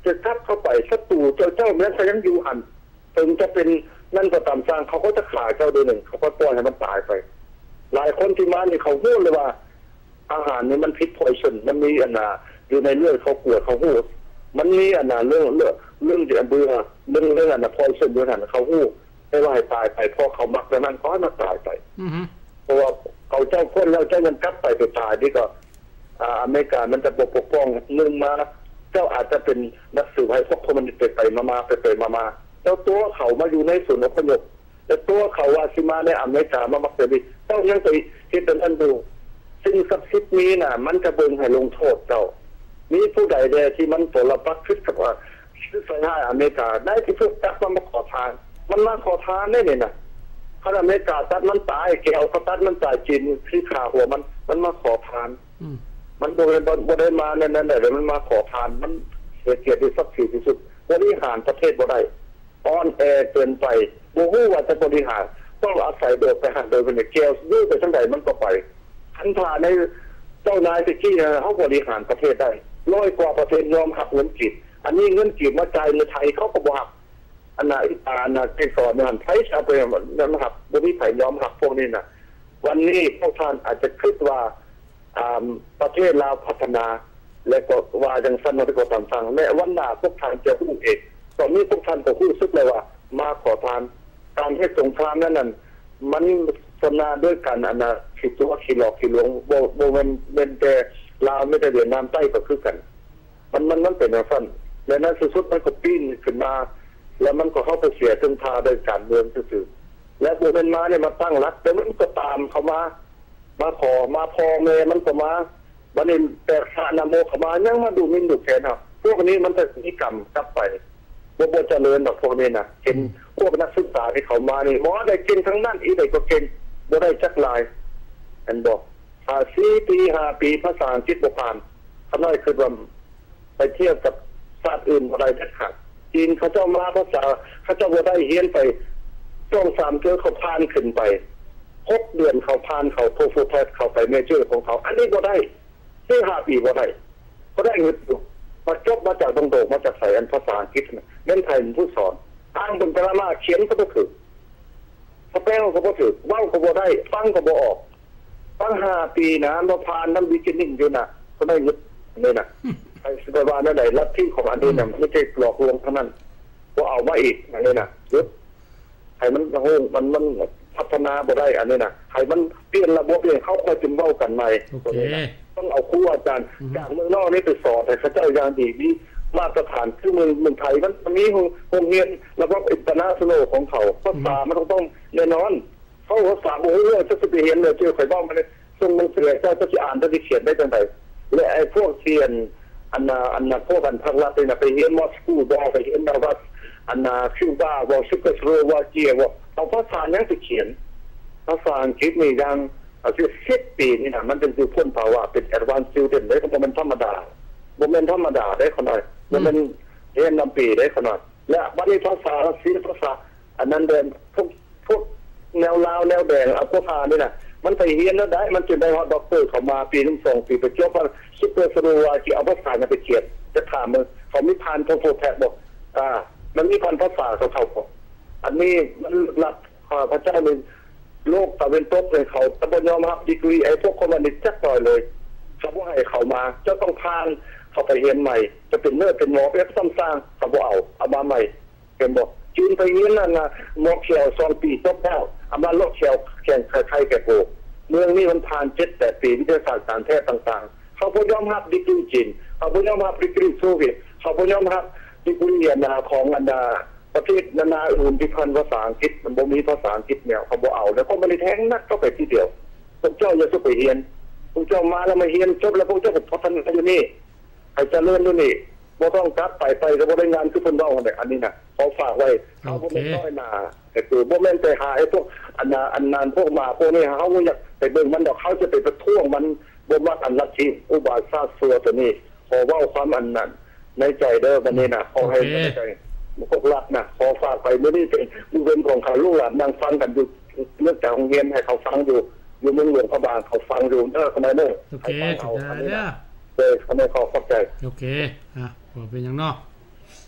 จะทับเข้าไปศัตรูเจ้าเจ้าแม้เขายังอยู่หันถึงจะเป็นนั่นก็ตามสร้างเขาก็จะขาเจ้าโดยหนึ่งเขาก็ปล่อยให้มันตายไปหลายคนที่มาเนี่ยเขาพูดเลยว่าอาหารนี่มันพิษพอยชนมันมีอันน่ะอยู่ในเลือดเขากลัวเขาพูดมันมีอันน่ะเรื่องเรื่องเรื่องเบื่อเรื่องเรื่องอันน่ะพอยชนอยู่หันเขาพูดไม่ว่าให้ตายไปเพราะเขามักแต่นั้นเขาให้มันตายไปเพราะว่าเขาเจ้าพ้นแล้วเจ้าเงินกลับไปไปตายนี่ก็อเมริกามันจะปกป้องหนึ่งมาเจ้าอาจจะเป็นนักสืบให้พวกคนมันไปไปมาๆไปไปมาๆเจ้าตัวเขามาอยู่ในศูนย์อพยพแต่ตัวเขาว่าสิมาในอเมริกามามักจะดีเจ้ายังไปที่เป็นอันดูสิ่งศักดิ์สิทธิ์นี้น่ะมันจะเบิ่งให้ลงโทษเจ้ามีผู้ใดใดที่มันปรปักษ์คิดกับว่าซื้อใส่ให้อเมริกาได้ที่พวกจับมันมาขอทานมันมาขอทานได้เนี่ยนะถ้าอเมริกาตัดมันตายแกเอาเขาตัดมันตายจีนที่ขาหัวมันมันมาขอทานมันโดยบได้มาเนี่ยนั่นแหละมันมาขอทานมันเสียเกียรติทรัพย์สินที่สุดบริหารประเทศบ่ได้อ่อนแอเกินไปบ่ฮู้ว่าจะบริหารต้องอาศัยโดดไปหันโดยเป็นแก้วยื้อไปทั้งใดมันก็ไปทันทาในเจ้านายตะกี้นะเขาบริหารประเทศได้ร้อยกว่าประเทศยอมหักเงินกีบอันนี้เงินกีบมาจ่ายในไทยเขาก็บ่หักอันน่ะอีตาน่ะที่สอนเนี่ยไทยชาวไปนั่นหักบ่มีไผยอมหักพวกนี้น่ะวันนี้พวกท่านอาจจะคิดว่าประเทศลาวพัฒนาและก็ว่าจังซั่นมันก็ต่างๆแม้วันหน้าพวกท่านจะฮู้เองตอนนี้พวกท่านก็ฮู้สึกเลยว่ามาขอทานการเฮ็ดสงครามนั้นน่ะมันสนาด้วยกันอันน่ะคิดว่าขี้หลอกขี้หลวงบ่บ่แม่นเป็นแต่ลาวไม่ได้เวียดนามใต้ก็คือกันมันมันมันเป็นอย่างนั้นและนั้นสุดๆมันก็ปีนขึ้นมาแล้วมันก็เข้าไปเสียถึงทาโดยการเมืองซื่อๆและบ่เป็นมาเนี่ยมาตั้งรัฐแต่มันก็ตามเข้ามามาขอมาพอแม่มันก็มาบัดนี้แต่สานาโมเข้ามายังมาดูมินดูแค่น่ะพวกนี้มันจะมีกรรมกลับไปบ่บ่เจริญดอกพวกนี้น่ะเห็นพวกนักศึกษาที่เขามานี่หมอได้กินทั้งนั้นอีได้ก็เก่งบ่ได้จักลายอันบอกภาษีปีห้าปีภาษาอังกฤษบ่ผ่านเขาน้อยคือว่าไปเทียบกับชาติอื่นบ่ได้จักขาดจีนเขาเจ้ามาภาษาเขาเจ้าบ่ได้เรียนไปสองสามเดือนเขาผ่านขึ้นไปหกเดือนเขาผ่านเขาโทฟูแพทเขาไปเมเจอร์ของเขาอันนี้บ่ได้สี่ห้าปีบ่ได้ก็ได้เงินมาจบมาจากตรงโดกมาจากสายอันภาษาอังกฤษนะเล่นไทยเป็นผู้สอนอ้างบนกระมาเขียนก็บ่ถูกสเปลก็บ่ถูกเว้าก็บ่ได้ฟังก็บ่ออกฟังห้าปีนะมาผ่านน้ำบิกินิ่งอยู่น่ะก็ได้เงินนี่น่ะไอ้สบายนั่นได้ลัทธิของอันนี้น่ะไม่ใช่หลอกลวงเท่านั้นบ่เอามาอีกอันนี้น่ะยึดให้มันโหมันมันพัฒนาบ่ได้อันนี้น่ะให้มันเปลี่ยนระบบเลยเขาค่อยจึงเว้ากันใหม่ต้องเอาครูอาจารย์จากเมืองนอกนี่ไปสอนให้เขาเจ้าอย่างดีมีมาตรฐานคือเมืองเมืองไทยมันมีโรงเรียนแล้วก็อินเตอร์เนชั่นแนลของเขาภาษามันต้องต้องแน่นอนเขาภาษาโอ้โหจะไปเห็นเลยเจอใครบ้างมันส่งหนังสือเจ้าจะอ่านจะเขียนได้จังไดและไอ้พวกเรียนอันน่ะอันน่ะพวกกันทางลัดนี่น่ะไปเรียนมอสโกบ่ไปเรียนดาวัสอันน่ะคิวบาบ่ชิคสโลวาเกียบ่เอาภาษายังสิเขียนภาษาอังกฤษนี่ยังอายุสิบปีนี่นะมันเป็นคือพ้นภาวะเป็น advanced student ได้ก็บ่แม่นธรรมดาบ่แม่นธรรมดาได้ขนาดบ่แม่นเรียนนำปีได้ขนาดและบัดนี้ภาษาศิลปภาษาอันนั้นเดินพวกพวกแนวลาวแนวแดงเอาพวกพานี่น่ะมันไปเรียนแล้วได้มันจะได้ฮอดด็อกเตอร์เข้ามาปีหนึ่ง สองปีไปจบว่าซุปเปอร์สโลวาที่เอาภาษาน่ะไปเขียนจะถามมึงเขามีผ่านโทโฟแพทบอกอ่ามันมีพันภาษาเขาเขาบอกอันนี้มันหลักพระเจ้านี่โลกตะวันตกเลยเขาตะบนยอมรับดีกรีไอ้พวกคอมมิวนิสต์จักปล่อยเลยเขาบอกให้เขามาเจ้าต้องพานเขาไปเรียนใหม่จะเป็นเนื้อเป็นหมอเป็นซ้ำสร้างเขาบอกเอาเอามาใหม่เป็นบอกจีนไปเรียนนั่นนะหมอเขียวสองปีจบแล้วเอามาโลกเขียวแข่งใครๆแก่โกเมืองนี้มันผ่านเจ็ดแปดปีวิทยาศาสตร์การแพทย์ต่างๆเขาบอกยอมรับดีกรีจีนเขาบอกยอมรับดีกรีโซเวียตเขาบอกยอมรับดีกรีนาของอันดาประเทศนานาอื่นที่พันภาษาอังกฤษมันบ่มีภาษาอังกฤษเนี่ยเขาบ่เอาแล้วก็ไม่ได้แท้งนักก็ไปทีเดียวพวกเจ้าอย่าสุไปเรียนพวกเจ้ามาแล้วมาเรียนจบแล้วพวกเจ้าก็พัฒนาอยู่นี่ให้เจริญอยู่นี่บ่ต้องกลับไปไปก็บ่ได้งานคือเพิ่นเว้ากันอันนี้น่ะขอฝากไว้เขาบ่แม่นน้อยหน้าแต่คือบ่แม่นไปหาไอ้พวกอันน่ะอันนั้นพวกมาพวกนี้เฮาอยากไปเบิ่งมันดอกเขาจะไปประท้วงมันบ่มักอันลัทธิอุบาทซาซัวตัวนี้ขอเว้าความอันนั้นในใจเด้อบัดนี้น่ะขอให้ในใจพวกรัฐนะขอฝากไปไม่ได้เป็นดูเป็นของเขาลูกหลานนั่งฟังกันอยู่เรื่องจากโรงเรียนให้เขาฟังอยู่อยู่เมืองหลวงพระบางเขาฟังอยู่เออทำไมเนอะโอเคเข้าใจเนี่ยเออทำไมเขาเข้าใจโอเคอ่ะพอเป็นอย่างนอก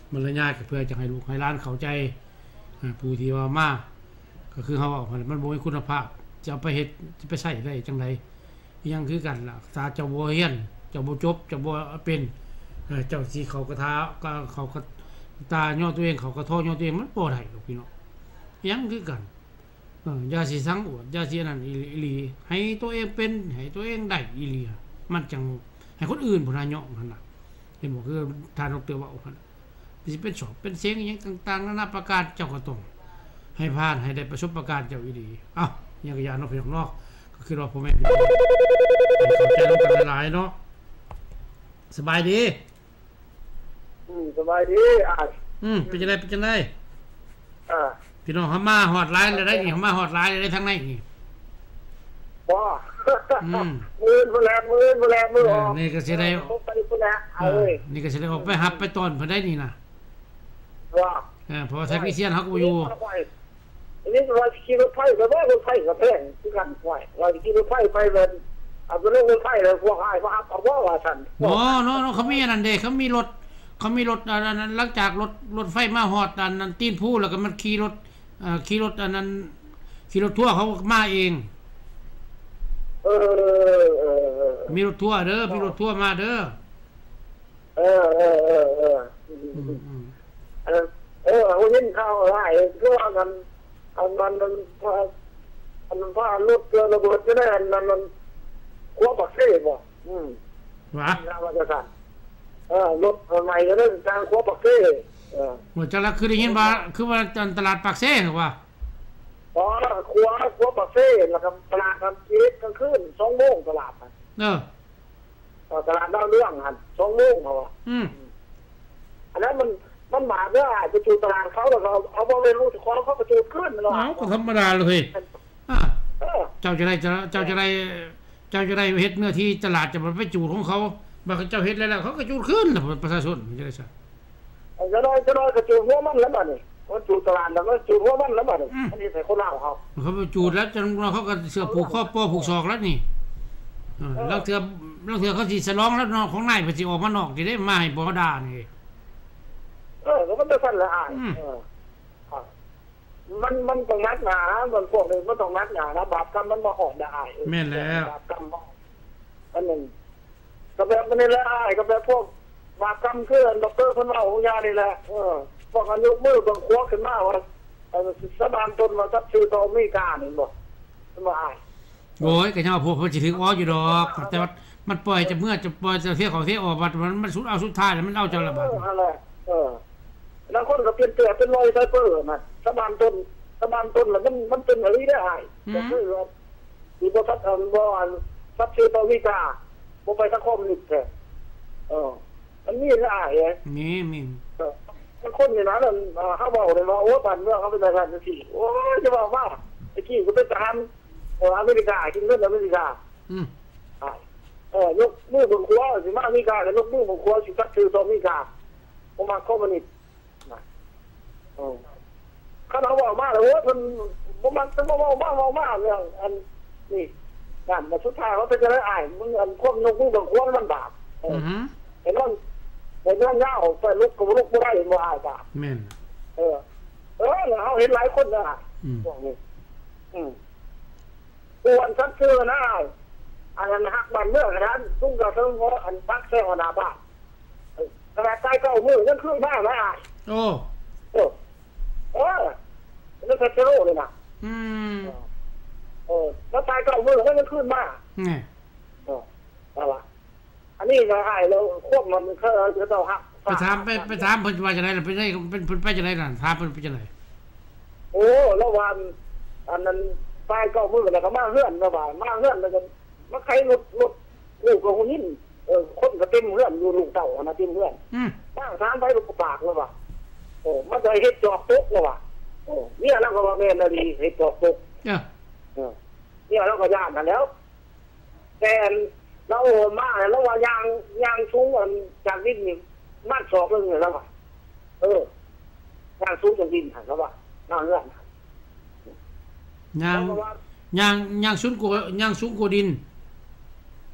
มันละยากเพื่อจะให้ลูกให้หลานเข้าใจผู้ที่ว่ามาก็คือเฮาว่ามันบ่มีคุณภาพจะเอาไปเฮ็ดจะไปใช้ได้จังได๋ยังคือกันล่ะถ้าเจ้าบ่เรียนเจ้าบ่จบเจ้าบ่เป็นเออเจ้าสิเขากระทาก็เขาก็ตาย่อตัวเองเขาก็ท้อย่อตัวเองมันบ่ได้ดอกพี่น้องยังคือกันเอออย่าสิสังอวดอย่าสินั่นอีหลีให้ตัวเองเป็นให้ตัวเองได้อีหลีมันจังให้คนอื่นพุ่นน่ะย่อหั่นน่ะเห็นบ่คือท่านดร.ว่าหั่นสิเป็นสอบเป็นเสียงอีหยังต่างๆนานาประการเจ้าก็ต้องให้ผ่านให้ได้ประสบการณ์เจ้าอีหลีอ้าวยังก็อย่าเนาะพี่น้องเนาะก็คือว่าพ่อแม่พี่น้องเข้าใจกันหลายๆเนาะสบายดีอืมสบายดีอ่ะอืมเป็นจังได๋เป็นจังได๋อ่าพี่น้องเฮามาฮอดหลายแล้วได้นี่เฮามาฮอดหลายได้ทางไหนนี่บ่อืมมื้อบ่แล้วมื้อบ่แล้วมื้อออกนี่ก็สิได้ไปพุ่นแล้วเอ้ยนี่ก็สิได้ออกไปรับไปตอนเพิ่นได้นี่น่ะว่าเออเพราะว่าเทคนิเชียนเฮาก็บ่อยู่อันนี้เราขี่รถไฟก็บ่รถไฟก็แพงคือกันไว้เราขี่รถไฟไปเพิ่นเอารถไฟแล้วพวกอ้ายว่าเอาบ่ว่าซั่นบ่เนาะเขามีอันนั้นเด้เขามีรถเขามีรถอันนั้นหลังจากรถรถไฟมาฮอดอันนั้นตีนผู้แล้วก็มันขี่รถเอ่อขี่รถอันนั้นขี่รถทัวร์เขามาเองเออๆมีรถทัวร์เด้อมีรถทัวร์มาเด้อเออๆๆๆอันเออเฮายินข่าวหลายคือว่ากันอันมันมันอันมันว่ารถเกิดระเบิดจะได้อันนั้นมันกลัวบักเซ่บ่อืมว่าว่าจะสั่นเออรถใหม่ก็เรื่องการกลัวบักเซ่เออว่าจะละคือได้ยินว่าคือว่าตลาดปากเซ่หรือว่าอ๋อครัวครัวบักเซ่แล้วก็ตลาดกลางคืนกลางคืนสองโมงตลาดน่ะเออตลาดดาวเรื่องหั่นสองโมงเหรออืมอันนั้นมันมันหมาเด้อไปจูตลาดเขาแล้วก็เอาบ่ได้รู้สิขอเขาไปจูขึ้นเนาะอ้าวก็ธรรมดาเลยอ่าเจ้าจะได้เจ้าจะได้เจ้าจะได้เฮ็ดเนื้อที่ตลาดจะไปจูดของเขาบัดเจ้าเฮ็ดแล้วเขาก็จูดขึ้นล่ะประชาชนจะได้ซะจะได้จะได้ก็จูดหัวมันแล้วบัดนี้มันจูดตลาดแล้วก็จูดหัวมันแล้วบัดนี้อันนี้ใส่คนลาวเขาเขาไปจูดแล้วจนเขาก็เสื้อผูกคอปอผูกศอกแล้วนี่เออแล้วเถื่อแล้วเถื่อเขาสิฉลองแล้วนอกของนายเพิ่นสิออกมานอกสิได้มาให้บ่ด่านี่เออก็มันจะสั่นละอ่านเออมันมันต้องนัดหนามันพวกนึงมันต้องนัดหนานะบาปกรรมมันบ่ออกได้แม่นแล้วบาปกรรมบ่อันนึงก็แบบนี้แหละอ้ายก็แบบพวกบาปกรรมคือดอกเตอร์เพิ่นเว้าของยานี่แหละเออพวกอันยกมือบังคัวขึ้นมาว่าเออสะบานตนว่าทับชื่อต่ออเมริกานี่บ่มันบ่อ้ายโอ้ยก็ยังว่าพวกเพิ่นสิถึงอ๋ออยู่ดอกแต่ว่ามันปล่อยจะเมื่อจะปล่อยจะเที่ยวเขาเที่ยวออกบัดมันมันสุดเอาสุดท้ายแล้วมันเอาจังละบาดนั่นแหละเออแล้วคนก็เปลี่ยนเปลี่ยนเป็นรอยไซเปอร์น่ะสะบานต้นสะบานต้นแล้วมันมันเป็นอะไรได้อ้ายก็คือว่าสิบ่ทัดอันบ่อันทับชื่อต่ออเมริกาบ่ไปสังคมนี่แท้เออมันมีได้อ้ายเอ้มีมีเออมันคนนี่นะนั่นเฮาเว้าได้ว่าโอ้บ้านเมืองเขาเป็นทหารจังซี่โอ้ยจะว่าว่าไอ้กี้ก็เป็นทหารเอออเมริกากินเงินอเมริกาอืมอ่าเออยกมือบนครัวสิมาอเมริกาแล้วยกมือบนครัวสิทับชื่อต่ออเมริกาบ่มาคอมมิวนิสต์นะเออเขาเอาว่ามาแล้วโอ้เพิ่นบ่มันต้องเว้ามาเว้ามาเรื่องอันนี่นั่นมาสุดท้ายเขาจะได้อ่านมึงอันควบยกมือบนครัวมันบาปอือฮึเห็นมันเห็นมันยาวไปลุกก็ลุกบ่ได้บ่อายบาปแม่นเออเออแล้วเฮาเห็นหลายคนน่ะอืมพวกนี้อืมอ้วนซัดเชื่อนะอันนั้นฮักบ้านเมืองนั้นซุ่มก็เทิงว่าอันปักแซวหน้าบ้านเออขนาดใต้เก้ามือยังขึ้นบ้านนะอ้ายโอ้เออเออแล้วก็เทโรเลยน่ะอืมเออแล้วใต้เก้ามือมันยังขึ้นมานี่เออนั่นล่ะอันนี้ก็อ้ายแล้วควบมันเขาจะต้องฮักไปถามไปไปถามเพิ่นว่าจังได๋ล่ะไปได้เป็นเพิ่นไปจังได๋ล่ะถามเพิ่นไปจังได๋โอ้แล้ววันอันนั้นใต้เก้ามือแล้วก็มาเฮือนแล้วว่ามาเฮือนแล้วก็มาใครรถรถลูกของหินเออคนก็เต็มเฮือนอยู่ลูกเต่านะเต็มเฮือนอืมบ้านถามไปลูกปากแล้วว่าโอ้มันจะเฮ็ดจอกตกแล้วว่าโอ้เนี่ยแล้วก็ว่าแม่นดีเฮ็ดจอกตกเออเออเนี่ยแล้วก็ย่านนั่นแล้วแต่เรามาแล้วว่ายางยางสูงอันจากดินนี่มันสอบนึงแล้วว่าเออยางสูงจากดินหั่นแล้วว่านั่นเรื่องยางยางยางสูงกว่ายางสูงกว่าดินเ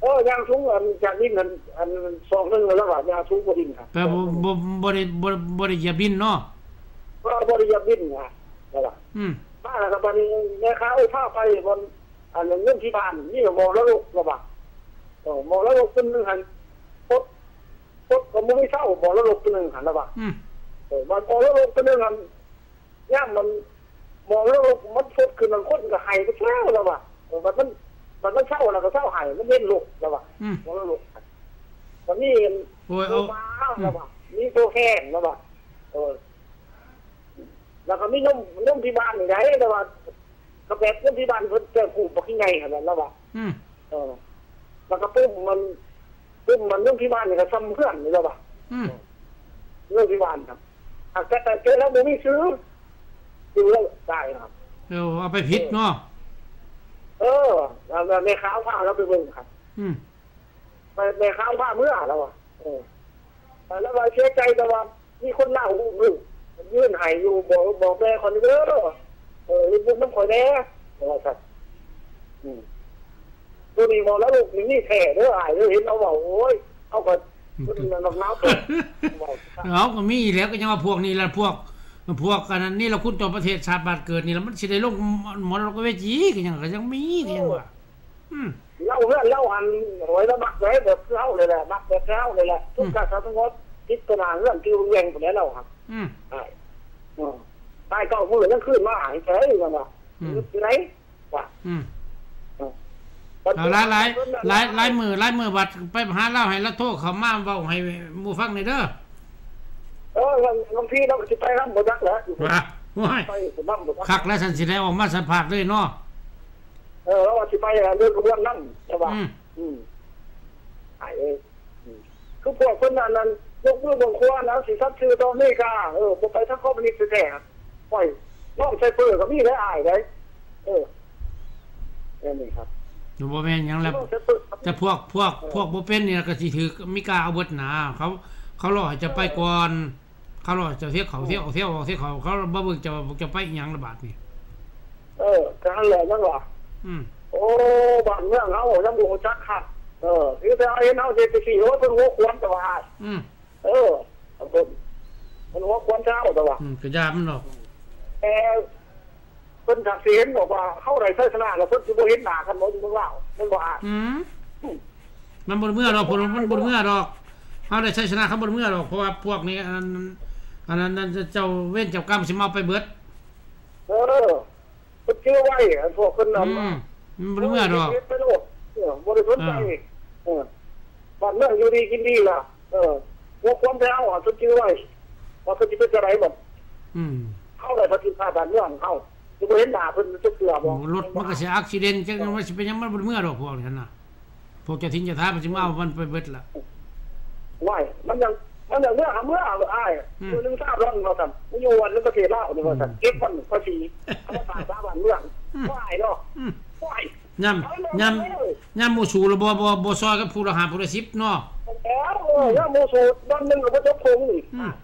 เออยางสูงอันจากดินอันอันสองนึงแล้วว่ายางสูงกว่าดินครับแต่บ่บ่บ่ได้บ่บ่ได้เหยียบดินเนาะก็บ่ได้เหยียบดินนะนั่นล่ะอืมบ้านก็บัดนี้แม่ค้าเอาผ้าไปบนอันเงินที่บ้านนี่มองแล้วลูกระบาดเออมองแล้วลูกเป็นนึงหันปดปดก็บ่มีเศร้ามองแล้วลูกเป็นนึงหันระบาดอืมเออมันมองแล้วลูกเป็นนึงหันย่ามมันมองแล้วลูกมันฟดขึ้นมันคนก็ให้ไปเช้าระบาดเออมันมันมันเศร้าแล้วก็เศร้าให้มันเล่นลูกระบาดมองแล้วลูกตอนนี้โอ้ยเอาระบาดนี่ตัวแห้งระบาดเออแล้วก็มีนมนมที่บ้านนี่ได้แต่ว่ากระแปดนมที่บ้านเพิ่นแก้กูบ่ขี้ไงขนาดนั้นแล้วว่าอืมเออแล้วก็ปุ้มมันปุ้มมันนมที่บ้านนี่ก็ซ้ำเพื่อนนี่แล้วว่าอืมนมที่บ้านครับหากแต่เจอแล้วบ่มีซื้อซื้อแล้วได้ครับเออเอาไปผิดเนาะเออแล้วแม่ค้าผ้าแล้วไปเบิ่งครับอืมไปแม่ค้าผ้าเมื่อแล้วว่าเออแล้วว่าเสียใจแต่ว่ามีคนเล่าฮู้ยื่นให้อยู่บอกบอกแม่คนเด้อเออลูกน้ำข่อยแน่ว่าซั่นอืมตัวนี้บอกแล้วลูกนี่แท้เด้ออ้ายเด้อเห็นเอาเว้าโอ้ยเอาก็มันน้ำน้ำตัวเอาก็มีแล้วก็ยังว่าพวกนี้ล่ะพวกพวกกันนี่เราคุณต่อประเทศชาติบ้านเกิดนี่แล้วมันสิได้ลงหมอเราก็เวจีก็ยังก็ยังมีก็ยังว่าอืมเล่าเรื่องเล่าอันโอยแล้วมักไว้แบบเล่าเลยแหละมักแบบเล่าเลยแหละทุกการทั้งหมดพิจารณาเรื่องที่แรงพวกนี้แล้วครับอืมใช่อ๋อตายเก่ามื้อนั้นขึ้นมาหายใจกันว่าอยู่ไหนว่าอืมเอาหลายหลายหลายหลายมือหลายมือบัดไปหาเล่าให้ละโทษเขามาเว้าให้หมู่ฟังหน่อยเด้อเออบางทีเราสิไปรับบ่จักแล้วว่าโอ้ยคักแล้วฉันสิได้ออกมาสัมภาษณ์เลยเนาะเออแล้วสิไปเรื่องกระบวนนั้นใช่ป่ะอืมไอ้เอ้ยคือพวกคนนั้นนั้นยกมือบางคนนะสิซัดชื่อตอนนี้ก็เออบ่ไปทั้งครอบครัวแท้ๆปล่อยน้องใส่เปื้อก็มีได้อายได้เออนี่ครับบ่แม่นหยังแล้วแต่พวกพวกพวกบ่เป็นนี่ก็สิถือมีกล้าเอาเบิดหนาเขาเขารอให้จะไปก่อนเขารอจะเที่ยวเขาเที่ยวเที่ยวเที่ยวเขาเขาบ่เบิ่งจะจะไปอีหยังระบาดนี่เออก็นั่นแหละจังว่าอืมโอ้บ้านเมืองเฮายังบ่จักคักเออคือแต่เห็นเฮาสิไปสิโหเพิ่นหัวควรแต่ว่าอืมเออเพิ่นเพิ่นหัวควรเช้าแต่ว่าอืมก็ยามมันหรอกแต่เพิ่นจักสิเห็นบอกว่าเฮาได้ศาสนาแล้วเพิ่นสิบ่เห็นหน้ากันบ่อยู่เมืองลาวมันบ่อาอืมมันบ่เมื่อดอกมันบ่เมื่อดอกเฮาได้ชัยชนะเขาบ่เมื่อดอกเพราะว่าพวกนี้อันนั้นอันนั้นเจ้าเว้นเจ้ากรรมสิมาไปเบิดเออเพิ่นชื่อไว้พวกเพิ่นนำอืมมันบ่เมื่อดอกเออบ่ได้สนใจเออบ้านเมืองอยู่ดีกินดีล่ะเออพวกความแท้เอาอ่ะชื่อไว้ว่าเพิ่นสิเป็นจังได๋บ่อืมเฮาได้ปฏิภาณบ้านเมืองเฮาสิบ่เห็นหน้าเพิ่นจะเกลือบ่รถมันก็สิอักซิเดนต์จังว่าสิเป็นหยังมันบ่เมื่อดอกพวกนั้นน่ะพวกเจ้าทิ้งเจ้าทามันสิมาเอามันไปเบิดล่ะว้ายมันยังมันยังเมื่อเมื่ออ้ายคือนึงทราบแล้วว่าซั่นมันอยู่วันนึงประเทศลาวนี่ว่าซั่นเก็บมันภาษีเอามาสร้างบ้านเมืองว้ายเนาะว้ายยำยำยำหมู่สูแล้วบ่บ่บ่ซอยกับผู้ละห้าผู้ละสิบเนาะแล้วเออยำหมู่สูบ้านนึงก็บ่จบคงนี่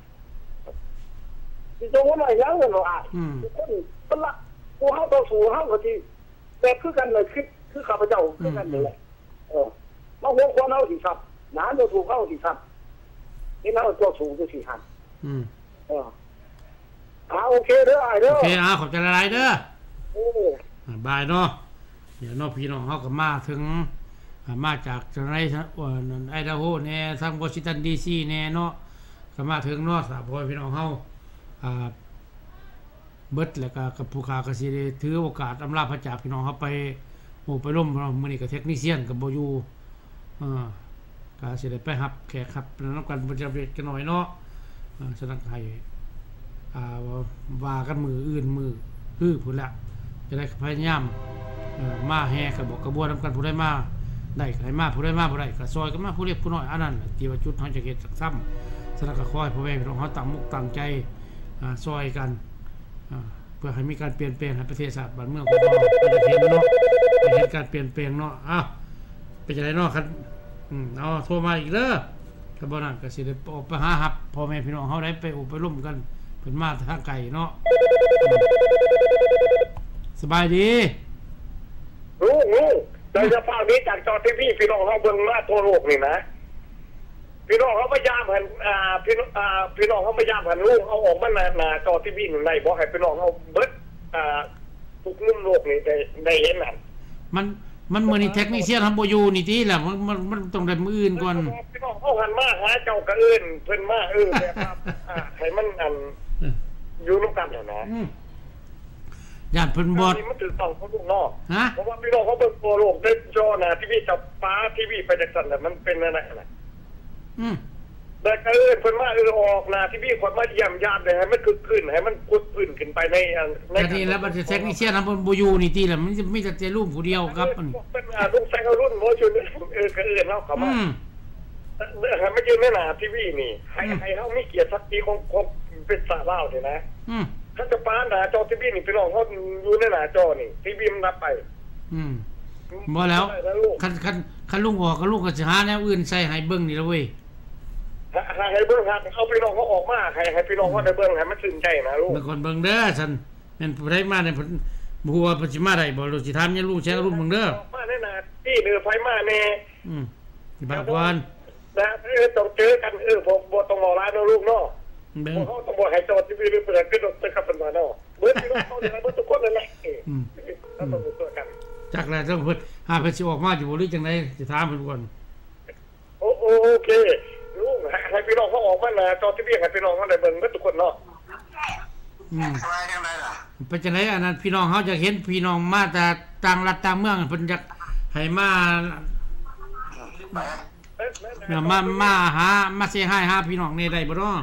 สิจงว่าอะไรยังกันเนาะอ่ะคนคนละกูเฮาต่อสู้เฮาก็สิแต่คือกันเลยคือคือข้าพเจ้าคือกันนี่แหละเออมาหัวคนเฮาสิครับหนาจะถูกเฮาสิครับนี่เราตัวสูงจังซี่หั่นอืมเอออ่าโอเคเด้ออ้ายเด้อโอเคอ่าขอบใจหลายๆเด้อโอ้บายเนาะเดี๋ยวน้องพี่น้องเฮาก็มาถึงมาจากจังได๋ไอดาโฮแน่ทางวอชิงตันดีซีแน่เนาะก็มาถึงเนาะสาพ่อพี่น้องเฮาอ่าเบิดแล้วก็กับผู้ค้าก็สิได้ถือโอกาสอำลาพระจากพี่น้องเฮาไปโอ้ไปร่มมื้อนี้ก็เทคนิเชียนก็บ่อยู่เออก็สิได้ไปรับแขกครับนำกันบ่จะเรียนกันหน่อยเนาะอ่าฉะนั้นให้อ่าว่ากันมืออื่นมือฮื้อพุ่นละจะได้พยายามเอ่อมาแห่ก็บอกกระบวนนำกันผู้ใดมาได้ก็ให้มาผู้ใดมาบ่ได้ก็ซอยกันมาผู้เล็กผู้น้อยอันนั้นที่ว่าจุดเฮาจะเฮ็ดสักซ้ำฉะนั้นก็ขอให้พ่อแม่พี่น้องเฮาตั้งมุกตั้งใจอ่าซอยกันอ่าเพื่อให้มีการเปลี่ยนแปลงให้ประเทศชาติบ้านเมืองของเราได้เห็นเนาะได้เห็นการเปลี่ยนแปลงเนาะอ้าวเป็นจังได๋เนาะครับอืมเอาโทรมาอีกเด้อก็บ่นั้นก็สิได้ออกไปหารับพ่อแม่พี่น้องเฮาได้ไปอบไปร่วมกันเพิ่นมาทางไกลเนาะสบายดีรู้รู้โดยเฉพาะนี้จากจอทีวีพี่น้องเขาเบิ่งมาทั่วโลกนี่นะพี่น้องเขาพยายามหันอ่าพี่น้องอ่าพี่น้องเขาพยายามหันลูกเอาออกมาหน้าหน้าจอทีวีหนึ่งในบอกให้พี่น้องเขาเบิดอ่าทุกมุมโลกนี่ได้ได้เห็นนั่นมันมันเหมือนนี่เทคนิคเซียนทำบ่อยู่นี่ติแหละมันมันมันต้องได้มืออื่นก่อนพี่น้องเขาหันมาหาเจ้ากระเอิ้นเพิ่นมาเออแบบครับอ่าให้มันอันอยู่นำกันน่ะนะญาติเพิ่นบ่นี่มันถือต้องของลูกนอกเพราะว่าพี่น้องเขาเบิ่งตัวโลกได้จอหน้าทีวีจับฟ้าทีวีไปจังซั่นน่ะมันเป็นอะไรน่ะอืมแต่ก็เอิ้นเพิ่นมาเออออกหน้าทีวีคนมาเยี่ยมญาติให้มันคึกคืนให้มันกุดพื้นขึ้นไปในในนี่แล้วมันจะเทคนิคเซียนทำบ่อยู่นี่ติแหละมันมีแต่รูปผู้เดียวครับมันเป็นอ่าลุงแซงรุ่นบ่ชื่อเออก็เอิ้นเฮาเข้ามาเออให้มันอยู่ในหน้าทีวีนี่ให้ให้เฮามีเกียรติศักดิ์ของของเป็นสาลาวนี่นะอืมถ้าจะป้าหน้าจอทีวีนี่พี่น้องเขาอยู่ในหน้าจอนี่ทีวีมันรับไปอืมบ่แล้วคันคันคันลุงออกก็ลุงก็สิหาแนวอื่นใส่ให้เบิ่งนี่ล่ะเว้ยให้เบิ่งครับเอาพี่น้องเขาออกมาให้ให้พี่น้องเขาได้เบิ่งให้มันซึ้งใจนะลูกเบิ่งก่อนเบิ่งเด้อซั่นแม่นผู้ใดมาเนี่ยเพิ่นบ่ฮู้ว่าเพิ่นสิมาได้บ่ลูกสิถามยังลูกแชร์รุ่นเบิ่งเด้อมาในหน้าที่เด้อไฟมาแน่อืมสิบาก่อนนะเออต้องเจอกันเออบ่บ่ต้องรอหลายเนาะลูกเนาะบ่เขาต้องบ่ให้จอดทีวีหรือเปิดกระดกไปกับเพิ่นมาเนาะเบิ่งพี่น้องเขาได้เบิ่งทุกคนนั่นแหละอืมต้องต้องตัวกันจักแล้วต้องเพิ่นหาเพิ่นสิออกมาอยู่บ่หรือจังได๋สิถามเพิ่นก่อนโอโอเคลูกให้พี่น้องเขาออกมาแล้วจอทีวีให้พี่น้องเขาได้เบิ่งทุกคนเนาะอืมไปจังได๋ล่ะไปจังได๋อันนั้นพี่น้องเฮาจะเห็นพี่น้องมาแต่ต่างรัฐต่างเมืองเพิ่นอยากให้มามามาหามาเสียหายหาพี่น้องนี่ได้บ่เนาะ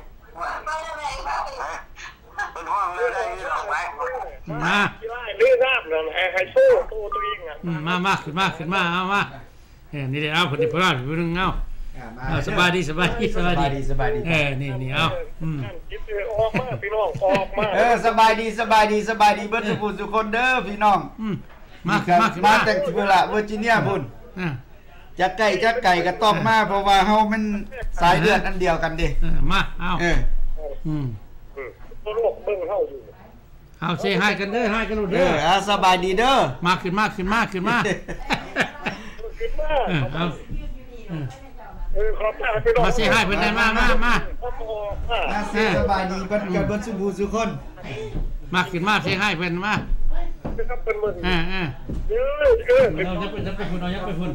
มาเรื่องน้ำนั่นให้โซ่ตัวตัวเองอ่ะมามาขึ้นมาขึ้นมาเอามาเออนี่เด้เอาเพิ่นนี่เพิ่นเพิ่นเอาเอาสบายดีสบายดีสบายดีสบายดีเออนี่นี่เอาอืมออกมาพี่น้องออกมาเออสบายดีสบายดีสบายดีเบิดทุกทุกคนเด้อพี่น้องอืมมามาขึ้นมาจากที่เวลาเวอร์จิเนียพุ่นอ่าจักไก่จักไก่ก็ต้องมาเพราะว่าเฮามันสายเลือดอันเดียวกันดิมาเอาเอออืมตัวโลกเบิ่งเฮาอยู่เอาเซให้กันเด้อให้กันเด้อเออสบายดีเด้อมาขึ้นมาขึ้นมาขึ้นมาขึ้นมาเอาเออขอบคุณพี่น้องมาเซให้เพิ่นได้มามามามาเซสบายดีเบิดกันเบิดสุบูสุคนมาขึ้นมาเซให้เพิ่นมาครับเป็นมื้ออ่าๆเออเออเราจะไปจะไปพุ่นเอายักไปพุ่น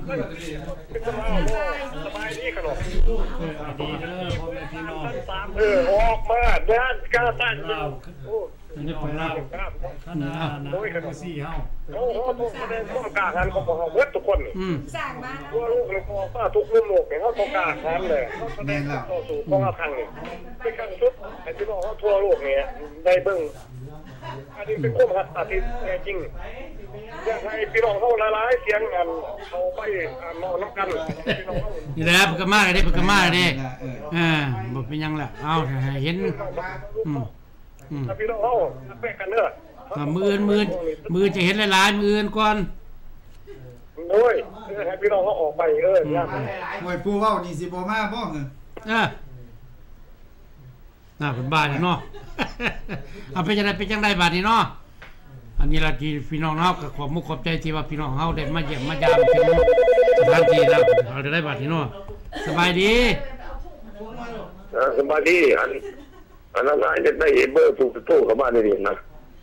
สบายดีขนมเออดีเด้อพ่อแม่พี่น้องเออออกมาด้านกาตั้งโอ้นี่ไปลาวท่านน่ะโดยกันสี่เฮาโอ้โหทุกแสดงความกล้าหาญของพวกเฮาเบิดทุกคนอืมสร้างมาตัวลูกเลยพ่อป้าทุกมุมโลกเนี่ยเฮาต้องกล้าหาญเลยเฮาแสดงต่อสู้ของเฮาครั้งนี้เป็นครั้งสุดให้พี่น้องเฮาทั่วโลกเนี่ยได้เบิ่งอันนี้เป็นความหัดอาทิตย์แท้จริงอยากให้พี่น้องเขาละลายเสียงกันเขาไปนอนน้ำกันพี่น้องนี่แหละปกมาได้ปกมาได้อ่าบ่เป็นยังล่ะเอาเห็นอืมอืมพี่น้องเขาแบ่งกันเด้อมือมือมือจะเห็นหลายๆมือก่อนโอ้ยให้พี่น้องเขาออกไปเออเนี่ยมวยปูเว้านี่สิบ่มาบ่เออเออน่าเป็นบ้านเนาะเอาไปจังได๋ไปจังได๋บาดนี้เนาะอันนี้ล่ะที่พี่น้องเฮาก็ขอบมุกขอบใจที่ว่าพี่น้องเฮาได้มาเยี่ยมมายามถึงสถานที่แล้วเราได้บาดนี้เนาะสบายดีเออสบายดีอันอันนั้นน่าจะได้เบอร์ถูกโทรเข้ามาได้ดีนะ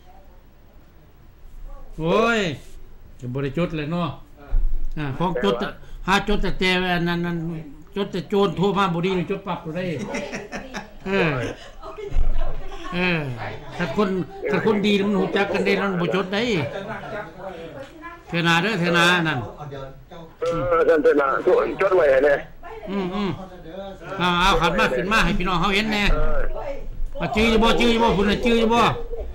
โอ้ยจะบ่ได้จดเลยเนาะอ่าของจดหาจดแต่แต่อันนั้นจดแต่โจรโทรมาบ่ดีจดปรับบ่ได้เออเออถ้าคนถ้าคนดีมันรู้จักกันได้มันบ่จดได้เทนาเด้อเทนานั่นเออท่านเทนาจดไว้แน่อืมๆเอาเอาขับมาขึ้นมาให้พี่น้องเฮาเห็นแน่ว่าชื่อบ่ชื่อบ่พุ่นน่ะชื่อบ่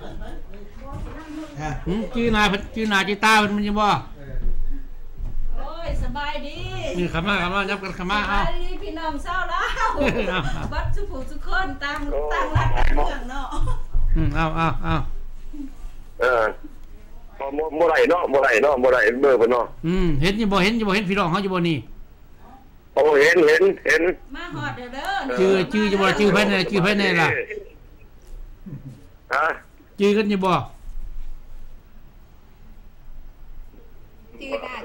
ฮะหือชื่อนาชื่อนาจิตามันอยู่บ่โอ้ยสบายดีนี่ขับมาขับมายับกันขับมาเอาพี่น้องเศร้าแล้วบัดสุผู้สุคนตามตามรักตามเมืองเนาะอืมเอาเอาเอาเออบ่ได้เนาะบ่ได้เนาะบ่ได้เบอร์เพิ่นเนาะอืมเห็นอยู่บ่เห็นอยู่บ่เห็นพี่น้องเฮาอยู่บ่นี่โอ้เห็นเห็นเห็นมาฮอดเด้อเด้อชื่อชื่ออยู่บ่ชื่อไผแน่ชื่อไผแน่ล่ะฮะชื่อกันอยู่บ่ชื่อดา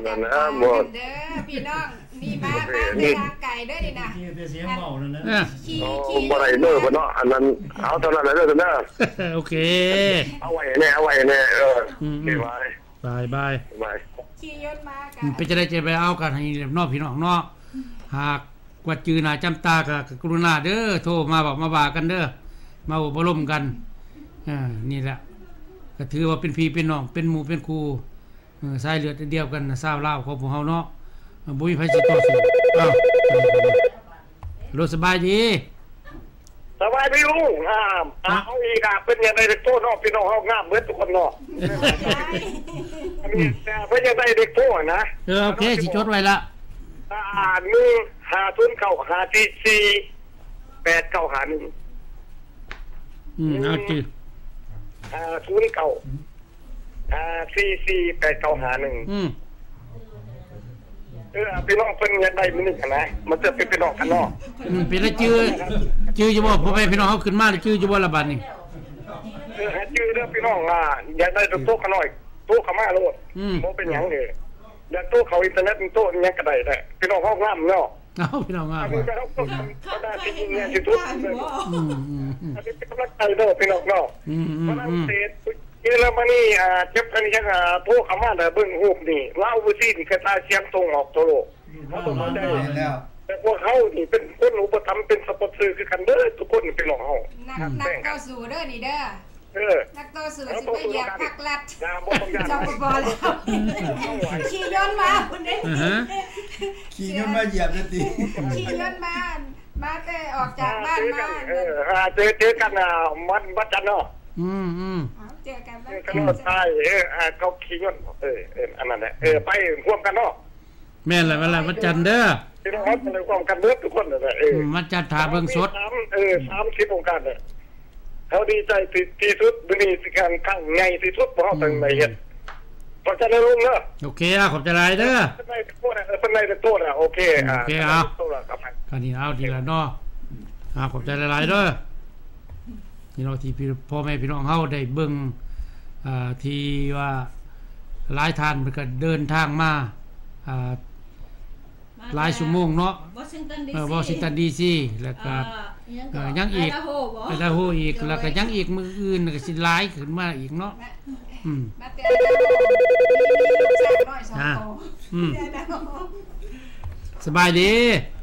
จำตาเด้อพี่น้องนี่มาบ้านทางไก่เด้อนี่นะเสียงเบานั่นนะขี่โอ้ขี่บ่ได้เด้อบ่เนาะอันนั้นเอาเท่านั้นแหละเด้อเด้อโอเคเอาไว้แน่เอาไว้แน่เออบ๊ายบายบายบายบายขี่ยนต์มากันเป็นจะได้จะไปเอากันให้นอกพี่น้องเนาะหากว่าจือหน้าจำตาก็กรุณาเด้อโทรมาบอกมาว่ากันเด้อมาอบรมกันอ่านี่แหละก็ถือว่าเป็นพี่เป็นน้องเป็นหมู่เป็นครูเออสายเลือดเดียวกันชาวลาวของพวกเฮาเนาะบ่มีไผสิต่อสู้อ้าวรู้สบายดีสบายดีลุงงามเอาอีกอ่ะเป็นยังไงเด็กโตเนาะพี่น้องเฮางามเหมือนทุกคนเนาะอันนี้แต่เป็นยังไงเด็กโตนะเออโอเคสิจดไว้ละอ่าหนึ่งห้าศูนย์เก้าห้าสี่สี่แปดเก้าห้าหนึ่งอืมเอาจือห้าศูนย์เก้าห้าสี่สี่แปดเก้าห้าหนึ่งอืมเออพี่น้องเพิ่นยังได้มื้อนึงกันนะมันจะเป็นพี่น้องกันเนาะอืมเป็นละจื้อจื้ออยู่บ่พ่อแม่พี่น้องเฮาขึ้นมาแล้วจื้ออยู่บ่ละบัดนี้เออให้จื้อเด้อพี่น้องอ่ะอยากได้โต๊ะกันหน่อยโต๊ะเข้ามาโลดบ่เป็นหยังเด้ออยากโต๊ะเข้าอินเทอร์เน็ตโต๊ะยังก็ได้แหละพี่น้องเฮางามเนาะเอาพี่น้องงามอันนี้ก็ต้องก็ได้จริงๆเนี่ยสิทุกอืมๆๆอันนี้เป็นกำลังใจเด้อพี่น้องเนาะอืมๆฝรั่งเศสเยอรมนีอ่าเจ็บกันยังอ่าโทรเข้ามาได้เบิ่งรูปนี่ลาวบ่ซี่นี่ก็ตาเสียงตรงออกโตโลเขาต้องเข้าใจแล้วแต่พวกเขานี่เป็นคนอุปถัมภ์เป็นสปอนเซอร์คือกันเด้อทุกคนเป็นน้องเฮานักนักต่อสู้เด้อนี่เด้อเออนักต่อสู้สิไปเหยียบผักลัดยามบ่ต้องยามจอมบ่แล้วขี่ย้อนมาพุ่นเด้ขี่ย้อนมาเหยียบจังซี่ขี่ย้อนมามาแต่ออกจากบ้านมาเออเจอเจอกันอ่ะมันวัดจันทร์เนาะอืมๆเจอกันบ้านกันใช่เออเขาขี่ย้อนเออเอออันนั้นแหละเออไปร่วมกันเนาะแม่นล่ะเวลาวันจันทร์เด้อพี่น้องครับเป็นร่วมกันเบิดทุกคนน่ะเออวันจันทร์ถาเบิ่งสดเออสามสิบองค์การเนี่ยเขาดีใจที่สุดมื้อนี้สิการครั้งใหญ่ที่สุดบ่เฮาตั้งใจเฮ็ดขอบใจนะลุงเนาะโอเคอ่ะขอบใจหลายเด้อเป็นไรโตน่ะเป็นไรโตน่ะโอเคอ่าโอเคเอาก็นี่เอาดีละเนาะอ่าขอบใจหลายๆเด้อนี่เนาะที่พ่อแม่พี่น้องเฮาได้เบิ่งอ่าที่ว่าหลายท่านเพิ่นก็เดินทางมาอ่าหลายชั่วโมงเนาะเออวอชิงตันดีซีแล้วก็เออยังอีกไอดาโฮอีกแล้วก็ยังอีกมื้ออื่นก็สิหลายขึ้นมาอีกเนาะอืมมาแต่น้อยสองโตอืมสบายดี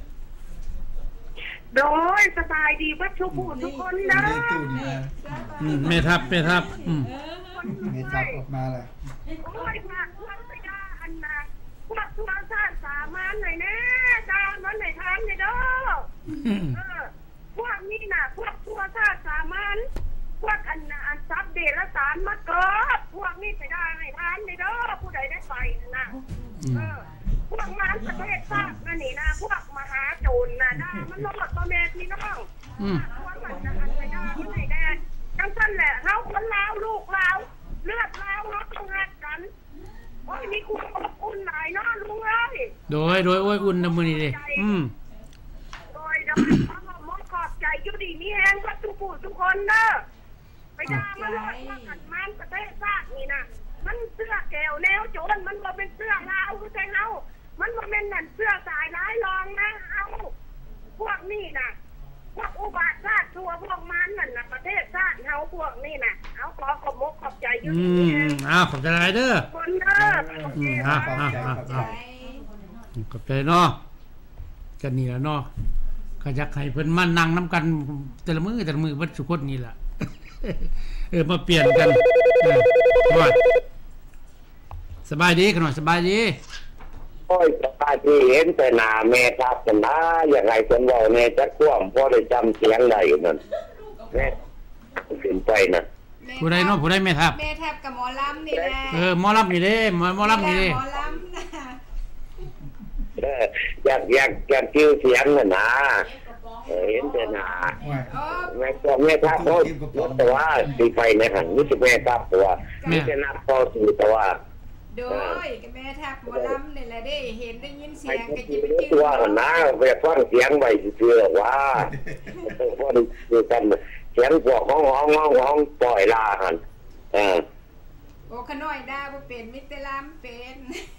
โดยสบายดีวัดทุกผู้ทุกคนนะอืมแม่ทัพแม่ทัพอืมแม่ทัพออกมาแล้วโอ้ยมาพวกไปด่าอันน่ะพวกตัวชาติสามัญหน่อยแน่ดามันไหนทางนี่เด้อเออพวกนี้น่ะพวกตัวชาติสามัญพวกอันน่ะอันทรัพย์เดรัจฉานมาเกิดพวกนี้ไปด่าให้ทานนี่เด้อผู้ใดได้ไปน่ะเออพวกมันประเทศชาตินั่นนี่นะพวกมหาโจรน่ะด่ามันรอดพ่อแม่พี่น้องพวกมันน่ะอันไปด่ามันไหนแดนจังซั่นแหละเฮาคนลาวลูกลาวเลือดลาวเฮาต้องรักกันโอ้ยมีคุณอบอุ่นหลายเนาะลุงเอ้ยโดยโดยโอ้ยอุ่นนำมื้อนี้ดิอืมโดยดำขอขอบใจอยู่ดีมีแฮงวัดทุกผู้ทุกคนเด้อไปด่ามันเลยว่ากันมันประเทศชาตินี่นะมันเสื้อแก้วแนวโจรมันบ่เป็นเสื้อลาวคือใจเฮามันบ่แม่นนั่นเสื้อสายร้ายรองนะเฮาพวกนี้น่ะพวกอุบาทชาติทั่วพวกมันนั่นน่ะประเทศชาติเฮาพวกนี้น่ะเอาขอขอบมกขอบใจอยู่ดีอืมอ้าวขอบใจหลายเด้อคนเด้ออืมอ้าวอ้าวอ้าวขอบใจเนาะกันนี่ล่ะเนาะก็อยากให้เพิ่นมานั่งนำกันแต่ละมื้อแต่ละมื้อเบิดทุกคนนี่ล่ะเออมาเปลี่ยนกันเออว่าสบายดีกันหน่อยสบายดีโอ้ยสบายดีเห็นแต่หน้าแม่ทัพกันนะอย่างไรเพิ่นเว้าแน่จักความพอได้จำเสียงได้นั่นแม่ขึ้นไปน่ะผู้ใดเนาะผู้ใดแม่ทัพแม่ทัพกับหมอลำนี่แหละเออหมอลำนี่เด้หมอหมอลำนี่เด้หมอลำนะเอออยากอยากอยากชื่อเสียงน่ะนะเห็นแต่หน้าแม่ก็แม่ทัพโอ้ยแต่ว่าสิไปในหันนี่สิแม่ทัพตัวนี่จะนับพอสิแต่ว่าโดยแม่ทัพหมอลำนี่แหละได้เห็นได้ยินเสียงก็จิไปจื้อตัวนะไปฟังเสียงไว้เชื่อว่าพอดีกันเสียงพวกห้องห้องห้องห้องปล่อยลาหันเออโอ้ขน้อยดาบ่เป็นมิตรลำเป็น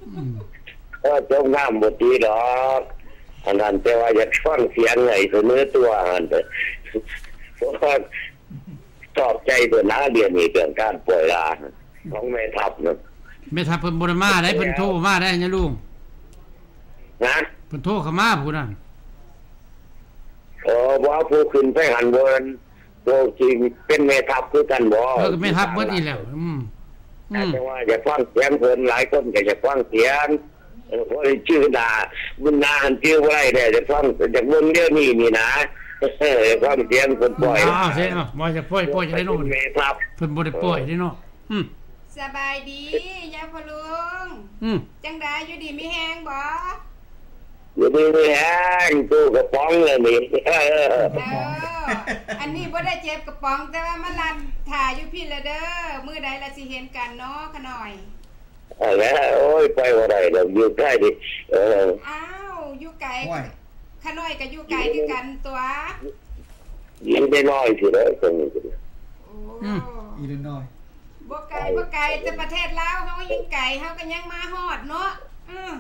ก็จมน้ำบ่ตีดอกอันนั้นแต่ว่าอยากฟังเสียงไงเสนอตัวอันเด้อเพราะว่าตอบใจตัวน้าเดียวนี่เรื่องการปล่อยลาของแม่ทัพเนาะแม่ทัพเพิ่นบ่ได้มาได้เพิ่นโทรมาได้นะลุงนะเพิ่นโทรเข้ามาผู้นั้นเออบ่ผู้ขึ้นไปหันบ่โตจริงเป็นแม่ทัพคือกันบ่เออแม่ทัพเบิดอีแล้วอืมอืมแต่ว่าอยากฟังเสียงเพิ่นหลายคนก็อยากฟังเสียงเออเพราะชื่อดาบุญนาหันชื่อบ่ได้แต่จะฟังจากเบิ่งเดี๋ยวนี้นี่นะเออฟังเสียงเพิ่นปล่อยอ้าวเสียเนาะบ่จะปล่อยปล่อยจะได้เนาะแม่ทัพเพิ่นบ่ได้ปล่อยเด้เนาะอืมสบายดียายพ่อลุงอืมจังได๋อยู่ดีมีแฮงบ่อยู่ดีมีแฮงตู้กระป๋องเลยนี่เอออันนี้บ่ได้เจ็บกระป๋องแต่ว่ามันลัดถ่าอยู่พี่ละเด้อมื้อใดล่ะสิเห็นกันเนาะขะหน่อยเอาแล้วโอ้ยไปบ่ได้ดอกอยู่ใกล้ดิเอออ้าวอยู่ไกลขะหน่อยก็อยู่ไกลคือกันตัวยิงได้น้อยสิเด้อตรงนี้โอ้อีเดน้อยบ่ไกลบ่ไกลแต่ประเทศลาวเฮายังไกลเฮาก็ยังมาฮอดเนาะอือ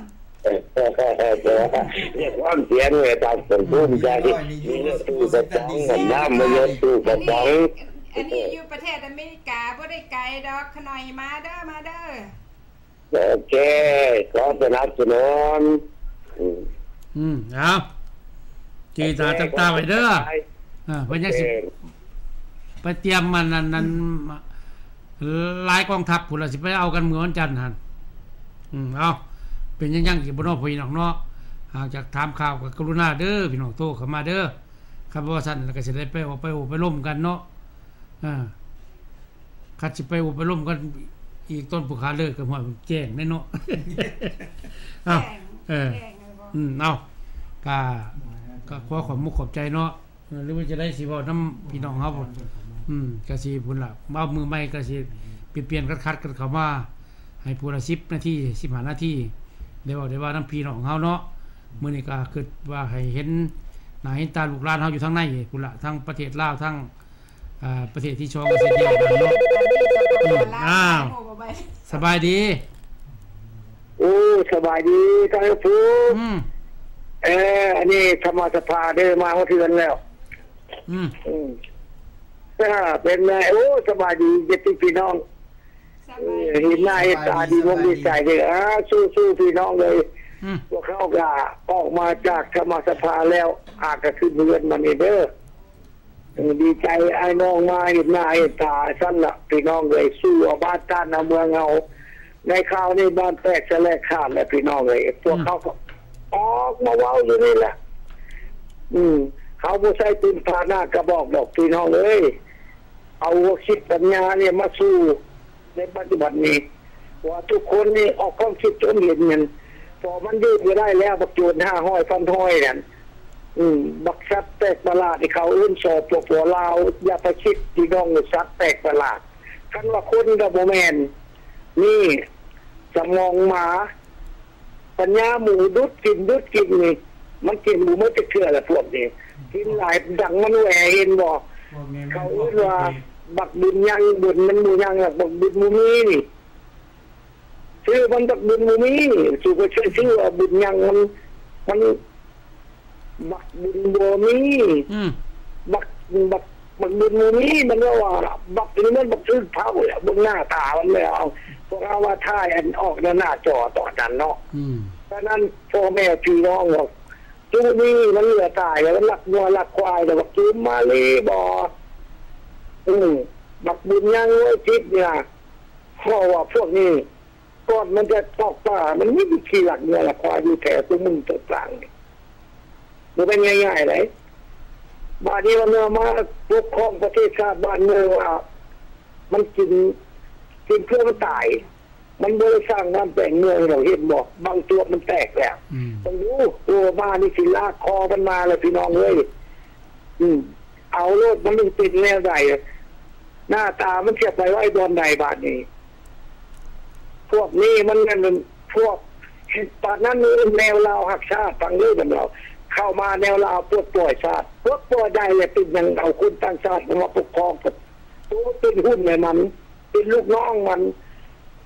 เนี่ยความเสียงเนี่ยตามสมบูรณ์ใจนี่ตู้กระป๋องมันน้ำมันเยอะตู้กระป๋องอันนี้อยู่ประเทศอเมริกาบ่ได้ไกลดอกขะหน่อยมาเด้อมาเด้อโอเคขอสนับสนุนอืมเอาจีตาจับตาไว้เด้ออ่าเพิ่นยังสิไปเตรียมมันนั่นนั่นหลายกองทัพพุ่นล่ะสิไปเอากันเมื่อวันจันทร์หั่นอืมเอาเป็นยังยังสิบ่เนาะพี่น้องเนาะหากจากถามข่าวก็กรุณาเด้อพี่น้องโทรเข้ามาเด้อครับว่าซั่นแล้วก็สิได้ไปออกไปโอไปร่วมกันเนาะอ่าคัดสิไปโอไปร่วมกันอีกต้นผู้ค้าเลิกก็ฮอดแจ้งแน่เนาะเอ้าเอออืมเอาก็ก็ขอขอบมุกขอบใจเนาะหรือว่าจะได้สิเว้านำพี่น้องเฮาอืมก็สิพุ่นล่ะมามือใหม่ก็สิเปลี่ยนๆคัดๆกันเข้ามาให้ผู้ละสิบนาทีสิบห้านาทีได้ว่าได้ว่าน้ำพี่น้องเฮาเนาะมื้อนี้ก็คิดว่าให้เห็นหน้าเห็นตาลูกหลานเฮาอยู่ทางในพุ่นล่ะทั้งประเทศลาวทั้งอ่าประเทศที่ชองประเทศเดียวกันเนาะอ้าวสบายดีโอ้สบายดีท่านผู้อืมเอออันนี้ธรรมสภาได้มาเทือนแล้วอืมอืมถ้าเป็นไงโอ้สบายดีญาติพี่น้องเห็นหน้าเห็นตาดีวงดีใจเลยอ่าสู้ๆพี่น้องเลยพวกเขาก็ออกมาจากธรรมสภาแล้วอาจจะขึ้นเรือนมาเด้อดีใจไอ้น้องมาเห็นหน้าเห็นตาสั้นละพี่น้องเลยสู้เอาบ้านต้านเอาเมืองเอาในข่าวนี้บ้านแตกแสลกขาดแล้วพี่น้องเลยพวกเขาก็ออกมาเว้าอยู่นี่แหละอืมเขาบ่ใช้ปืนพาหน้ากระบอกดอกพี่น้องเลยเอาคิดปัญญาเนี่ยมาสู้ในปัจจุบันนี้ว่าทุกคนนี่ออกความคิดจนเห็นเงินพอมันยืดไปได้แล้วบักโจรห้าห้อยฟันห้อยนั่นอืมบักสัตว์แตกประหลาดที่เขาอื่นสอบตัวหัวลาวอย่าไปคิดที่น้องสัตว์แตกประหลาดคันว่าคนกับโมแมนนี่สมองหมาปัญญาหมูดุดกินดุดกินนี่มันกินหมูไม่จะเชื่อแหละพวกนี้กินหลายดังมันแหวเห็นบอกเขาเรียกว่าบักบุญยังบุญมันมูยังหลักบักบุญมูมีนี่ชื่อมันบักบุญมูมีชื่อก็ชื่อชื่อว่าบุญยังมันมันบักบุญโบมีบักบักบักบุญมูมีมันก็ว่าบักนี่มันบักชื่อเท่าเลยบนหน้าตามันไม่เอาพวกเราว่าท่ายอันออกหน้าจอต่อนั้นเนาะเพราะนั้นพ่อแม่พี่น้องบอกจุนี่มันเหลือตายแล้วหลักวัวหลักควายแต่บักจุ้มมาลีบออืมบักบุญยังไว้ทิศเนี่ยเพราะว่าพวกนี้ก่อนมันจะตอกป่ามันไม่มีขี้หลักเนี่ยหลักควายอยู่แถวตัวมึงตัวกลางนี่มันเป็นง่ายๆเลยบ้านนี้มันมาปกครองประเทศชาติบ้านเมืองอ่ะมันกินกินเพื่อมันตายมันไม่ได้สร้างน้ำแปลงเมืองเราเห็นบอกบางตัวมันแตกแล้วต้องรู้ตัวบ้านนี่สิลากคอมันมาเลยพี่น้องเลยอืมเอาโลดมันยังติดแนวใดหน้าตามันเทียบไปว่าไอ้ดอนใดบาทนี้พวกนี้มันมันพวกตอนนั้นนี่แนวเราหักชาติฟังเรื่องเราเข้ามาแนวเราปวดปล่อยชาติพวกปล่อยได้เลยเป็นยังเอาคุณตั้งชาติมาปกครองตัวเป็นหุ้นในมันเป็นลูกน้องมัน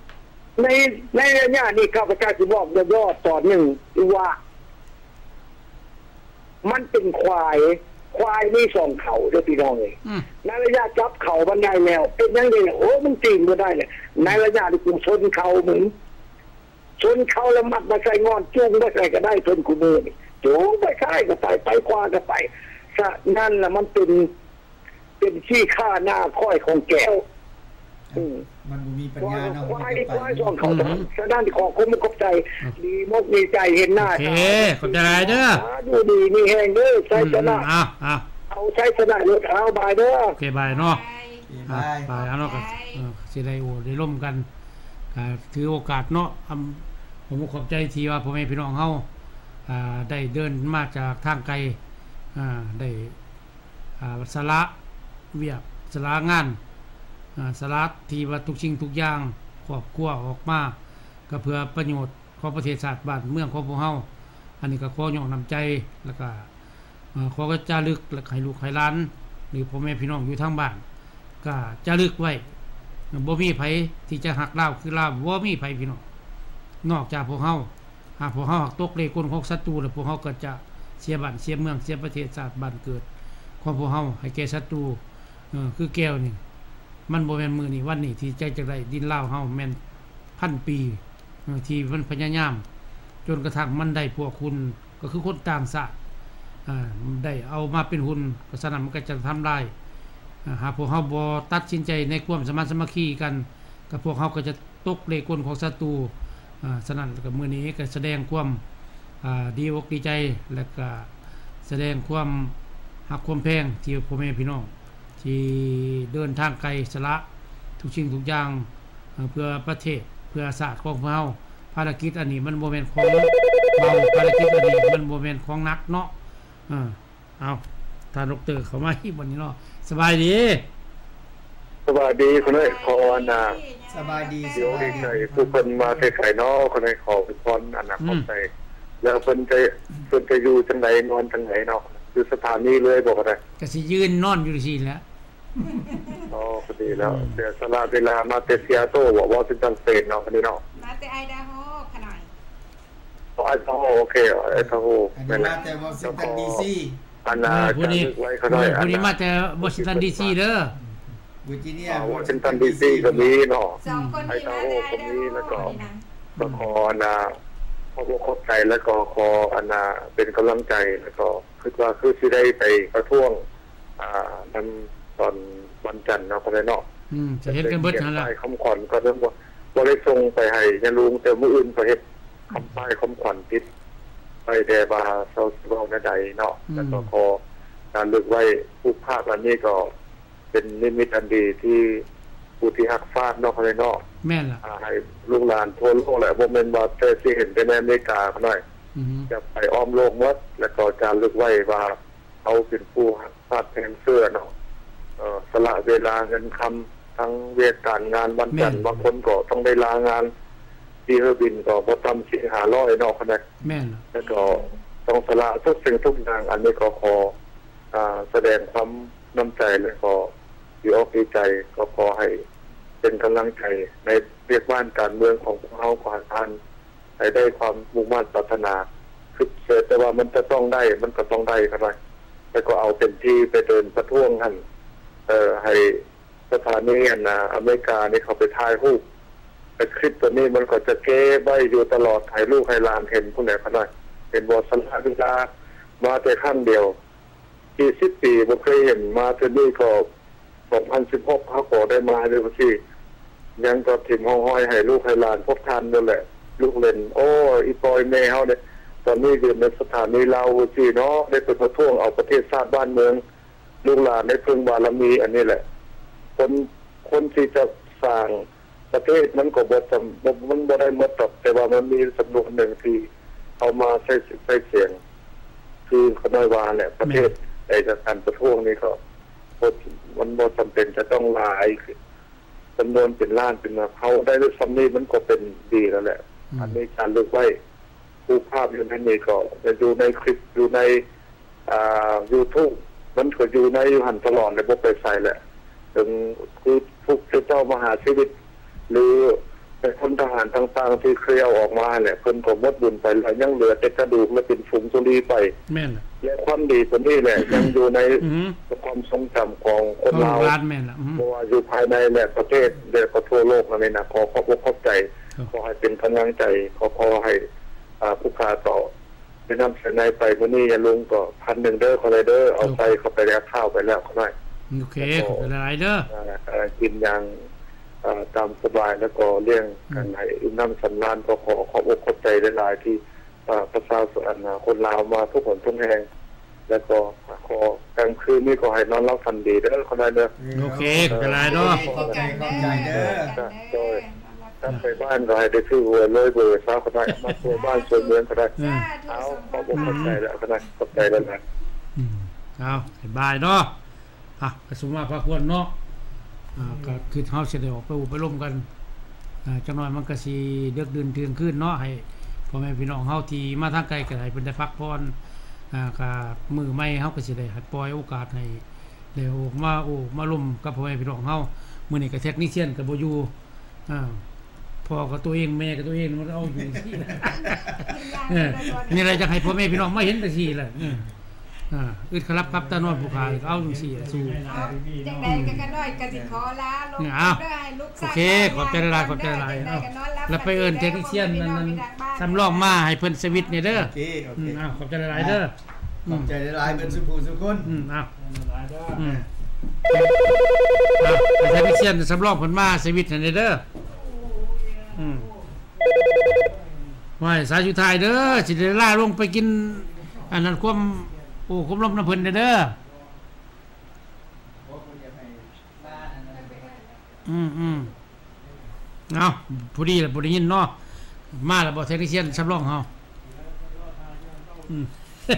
ในในระยะนี้ข้าพเจ้าจะบอกย่อๆตอนหนึ่งว่ามันเป็นควายควายมีสองเขาเด้อพี่น้องเลยในระยะจับเขาบันไดแล้วเป็นยังไงโอ้มันตีนบ่ได้เลยในระยะที่กูชนเขามึงชนเขาแล้วมัดมาใส่งอนจูงมาใส่ก็ได้ชนกูมือนี่จูงไปค่ายก็ไปไปขวาก็ไปซะนั่นน่ะมันเป็นเป็นขี้ข้าหน้าค่อยของแก้วมันมีปัญญาเนาะควายควายสองเขาซะด้านที่ขอคุ้มกบใจดีมกดีใจเห็นหน้าโอเคขอบใจเด้อดูดีมีแหงเด้อใช้ชนะอ้าวอ้าวเอาใช้ชนะรถเอาบายเด้อโอเคบายเนาะบายบายเอาเนาะก็สิได้โอ้ได้ร่วมกันก็ถือโอกาสเนาะผมขอบใจที่ว่าพ่อแม่พี่น้องเฮาอ่าได้เดินมาจากทางไกลอ่าได้อ่าสละเวียกสละงานอ่าสละที่ว่าทุกสิ่งทุกอย่างครอบครัวออกมาก็เพื่อประโยชน์ของประเทศชาติบ้านเมืองของพวกเฮาอันนี้ก็ขอยกน้ำใจแล้วก็อ่าขอก็จารึกและให้ลูกให้หลานหรือพ่อแม่พี่น้องอยู่ทางบ้านก็จารึกไว้บ่มีไผที่จะหักลาวคือลาวบ่มีไผพี่น้องนอกจากพวกเฮาหากพวกเฮาหักตกเลขกลของศัตรูแล้วพวกเฮาก็จะเสียบ้านเสียเมืองเสียประเทศชาติบ้านเกิดของพวกเฮาให้แก่ศัตรูเออคือแก้วนี่มันบ่แม่นมื้อนี้วันนี้ที่ใจจักได้ดินลาวเฮาแม่นพันปีเออที่มันพยายามจนกระทั่งมันได้พวกคุณก็คือคนต่างชาติอ่าได้เอามาเป็นหุ่นก็ฉะนั้นมันก็จะทำลายหากพวกเฮาบ่ตัดสินใจในความสามัคคีสามัคคีกันก็พวกเฮาก็จะตกเลขกลของศัตรูอ่าฉะนั้นก็มื้อนี้ก็แสดงความอ่าดีอกดีใจและก็แสดงความหักความแพงที่พ่อแม่พี่น้องที่เดินทางไกลสละทุกสิ่งทุกอย่างเพื่อประเทศเพื่อศาสตร์ของพวกเฮาภารกิจอันนี้มันบ่แม่นของเบาภารกิจอันนี้มันบ่แม่นของหนักเนาะอ่าเอาท่านดรเข้ามาอีกวันนี้เนาะสบายดีสบายดีคุณเอ้ยขออนาสบายดีเดี๋ยวดีใจผู้คนมาไทยๆเนาะคนให้ขอเป็นพรอนาคตใจแล้วเพิ่นจะเพิ่นจะอยู่จังได๋นอนจังได๋เนาะอยู่สถานีเลยบอกได้ก็สิยืนนอนอยู่ซี่แหละอ๋อพอดีแล้วเดี๋ยวสละเวลามาเตเซียโตบอกว่าเป็นจังเฟนเนาะคนนี้เนาะมาแต่ไอดาโฮขน่อยอ๋อไอดาโฮโอเคไอดาโฮอันนี้มาแต่วอชิงตันดีซีอันน่ะผู้นี้ผู้นี้มาแต่วอชิงตันดีซีเด้อเวอร์จิเนียวอชิงตันดีซีก็มีเนาะสองคนนี้มาแต่ไอดาโฮแล้วก็ก็ขอนะขอขอบใจแล้วก็ขออันน่ะเป็นกำลังใจแล้วก็คิดว่าคือสิได้ไปประท้วงอ่ามันตอนวันจันทร์เนาะก็ได้เนาะอืมจะเฮ็ดกันเบิดนั่นล่ะคำขวัญก็เรื่องว่าบ่ได้ส่งไปให้ยะลุงแต่มื้ออื่นก็เฮ็ดคำป้ายคำขวัญติดไปแต่ว่าเซาสิเว้าใดเนาะแล้วก็ขอการลึกไว้ผู้ภาพอันนี้ก็เป็นนิมิตอันดีที่ผู้ที่ฮักฟาดเนาะก็ได้เนาะแม่นล่ะให้ลูกหลานทั่วโลกแหละบ่แม่นว่าแต่สิเห็นแต่ในอเมริกาเท่านั้นจะไปอ้อมโลกหมดแล้วก็การลึกไว้ว่าเอาเป็นผู้ฟาดแทนเสื้อเนาะเอ่อสละเวลาเงินคำทั้งเวทการงานวันจันทร์บางคนก็ต้องได้ลางานที่เฮอบินก็บ่ต่ำสิห้าร้อยเนาะคั่นน่ะแม่นแล้วก็ต้องสละทุกสิ่งทุกอย่างอันนี้ก็ขออ่าแสดงความน้ำใจและก็ดีอกดีใจก็ขอให้เป็นกำลังใจในเรียกบ้านการเมืองของพวกเฮาขอให้ท่านให้ได้ความมุ่งมั่นปรารถนาคือแต่ว่ามันจะต้องได้มันก็ต้องได้ครับแล้วก็เอาเต็มที่ไปเดินประท้วงกันเอ่อให้สถานีนะอเมริกานี่เขาไปถ่ายรูปแต่คลิปตัวนี้มันก็จะเก็บไว้อยู่ตลอดถ่ายรูปให้หลานเห็นผู้ใดก็ได้เป็นบ่สละเวลามาแต่ครั้งเดียวยี่สิบปีบ่เคยเห็นมาเทื่อนี้ก็สองพันสิบหกเขาก็ได้มาด้วยสิยังก็ถิ่มห้อยให้ลูกให้หลานพบทันนั่นแหละลูกเล่นโอ้อีปอยแม่เฮาเนี่ยตอนนี้อยู่ในสถานีลาวสิเนาะได้ไปประท้วงเอาประเทศชาติบ้านเมืองลูกหลานได้พึ่งบารมีอันนี้แหละคนคนที่จะสร้างประเทศมันก็บ่จำมันบ่ได้หมดตแต่ว่ามันมีจำนวนหนึ่งที่เอามาใช้ใช้เสียงคือขน้อยว่าแหละประเทศไอ้การประท้วงนี้ก็มันบ่จำเป็นจะต้องหลายจำนวนเป็นล้านเป็นเฮาได้ด้วยซ้ำนี้มันก็เป็นดีแล้วแหละอันนี้การเลือกไว้ผู้ภาพอยู่ในนี้ก็จะอยู่ในคลิปอยู่ในอ่า YouTube มันก็อยู่ในอยู่หันตลอดเลยบ่ไปใส่แหละถึงคือพวกเจ้ามหาชีวิตหรือแต่คนทหารต่างๆที่เคยเอาออกมาเนี่ยเพิ่นก็หมดบุญไปแล้วยังเหลือแต่กระดูกและเป็นฝุ่นสุรีไปแม่นและความดีคนนี้แหละยังอยู่ในความทรงจำของคนลาวเพราะว่าอยู่ภายในแหละประเทศเด็กก็ทั่วโลกนั่นเองนะขอขอบขอบใจขอให้เป็นกำลังใจขอขอให้ผู้ค้าต่อไปนำเสนอไปวันนี้อย่าลุงก็พันหนึ่งเด้อคอเลยเด้อเอาไปเข้าไปแล้วข้าวไปแล้วเขาได้โอเคขอบคุณหลายเด้อกินอย่างตามสบายแล้วก็เรื่องกันให้อิ่มน้ำสำราญก็ขอขอบอกขอบใจหลายๆที่ประชาชนคนลาวมาทุกคนทุกแห่งแล้วก็ขอกลางคืนนี้ก็ให้นอนหลับฝันดีเด้อเขาได้เด้อโอเคขอบคุณหลายเด้อขอบใจขอบใจเด้อโดยถ้าไปบ้านก็ให้ได้ซื้อหัวเลยเบอร์เช้าก็ได้มาตัวบ้านส่วนเมืองก็ได้เอาขอบอกขอบใจแล้วก็ได้ขอบใจแล้วนะเอาบายเนาะอ่ะกระสุนมาพระควรเนาะอ่าก็คือเฮาสิได้ออกไปอุปโลมกันอ่าจังน้อยมันก็สิเดึกดื่นตื่นขึ้นเนาะให้พ่อแม่พี่น้องเฮาที่มาทางไกลก็ให้เพิ่นได้พักผ่อนอ่าก็มื้อใหม่เฮาก็สิได้ให้ปล่อยโอกาสให้ได้ออกมาโอ้มาร่วมกับพ่อแม่พี่น้องเฮามื้อนี้ก็เทคนิเชียนก็บ่อยู่อ่าพ่อก็ตัวเองแม่ก็ตัวเองมันเอาอยู่ซี่เออนี่แหละจะให้พ่อแม่พี่น้องมาเห็นจังซี่แหละอ่าอึดครับครับตาน้อยผู้ขายเอาจังซี่สู้จังได๋ก็กะน้อยก็สิขอลาลงเด้อให้ลูกโอเคขอบใจหลายขอบใจหลายเอ้าแล้วไปเอิ้นเทคนิเชียนนั้นสำรองมาให้เพิ่นสวิตช์นี่เด้อโอเคโอเคอ้าวขอบใจหลายเด้อขอบใจหลายเพิ่นสุภูสุคนอืมอ้าวหลายเด้ออืมเทคนิเชียนสำรองเพิ่นมาสวิตช์นั่นเด้ออืมว่าสายสุดท้ายเด้อสิได้ลาลงไปกินอันนั้นความโอ้ความลมน้ำเพิ่นเด้ออืมอืมเอาพอดีแหละพอดียินเนาะมาแล้วบอกเทคนิเชียนสำรองเฮาอืม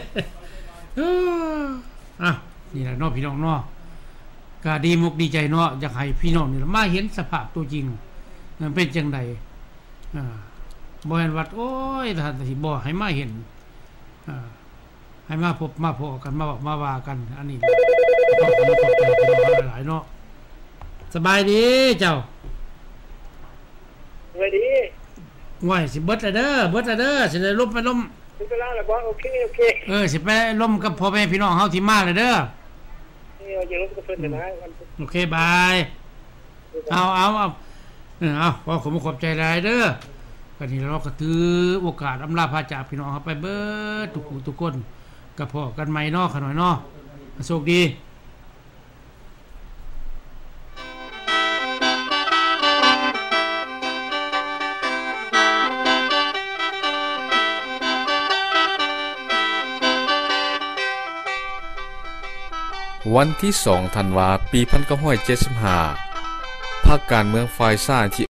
อ่ะนี่แหละเนาะพี่น้องเนาะก็ดีมุกดีใจเนาะอยากให้พี่น้องนี่มาเห็นสภาพตัวจริงมันเป็นจังไดอ่าบ่เห็นวัดโอ้ยท่านสิบ่ให้มาเห็นอ่าให้มาพบมาพอกันมาบอกมาว่ากันอันนี้ก็ขอบใจพี่น้องหลายๆเนาะสบายดีเจ้าสบายดีง่อยสิเบิดแล้วเด้อเบิดแล้วเด้อสิได้ลบไปล้มสิไปลาแล้วบ่โอเคโอเคเออสิไปล้มกับพ่อแม่พี่น้องเฮาที่มาแล้วเด้อนี่เอาอยู่กับเพิ่นนะโอเคบายเอาเอาเอาเออเอาขอขอบขอบใจหลายเด้อก็นี่เราก็ถือโอกาสอำลาพาจากพี่น้องเฮาไปเบิดทุกผู้ทุกคนกับพ่อกันใหม่เนาะขะหน่อยเนาะโชคดีวันที่สองธันวาคมปีหนึ่งพันเก้าร้อยเจ็ดสิบห้าพรรคการเมืองฝ่ายซ้ายที่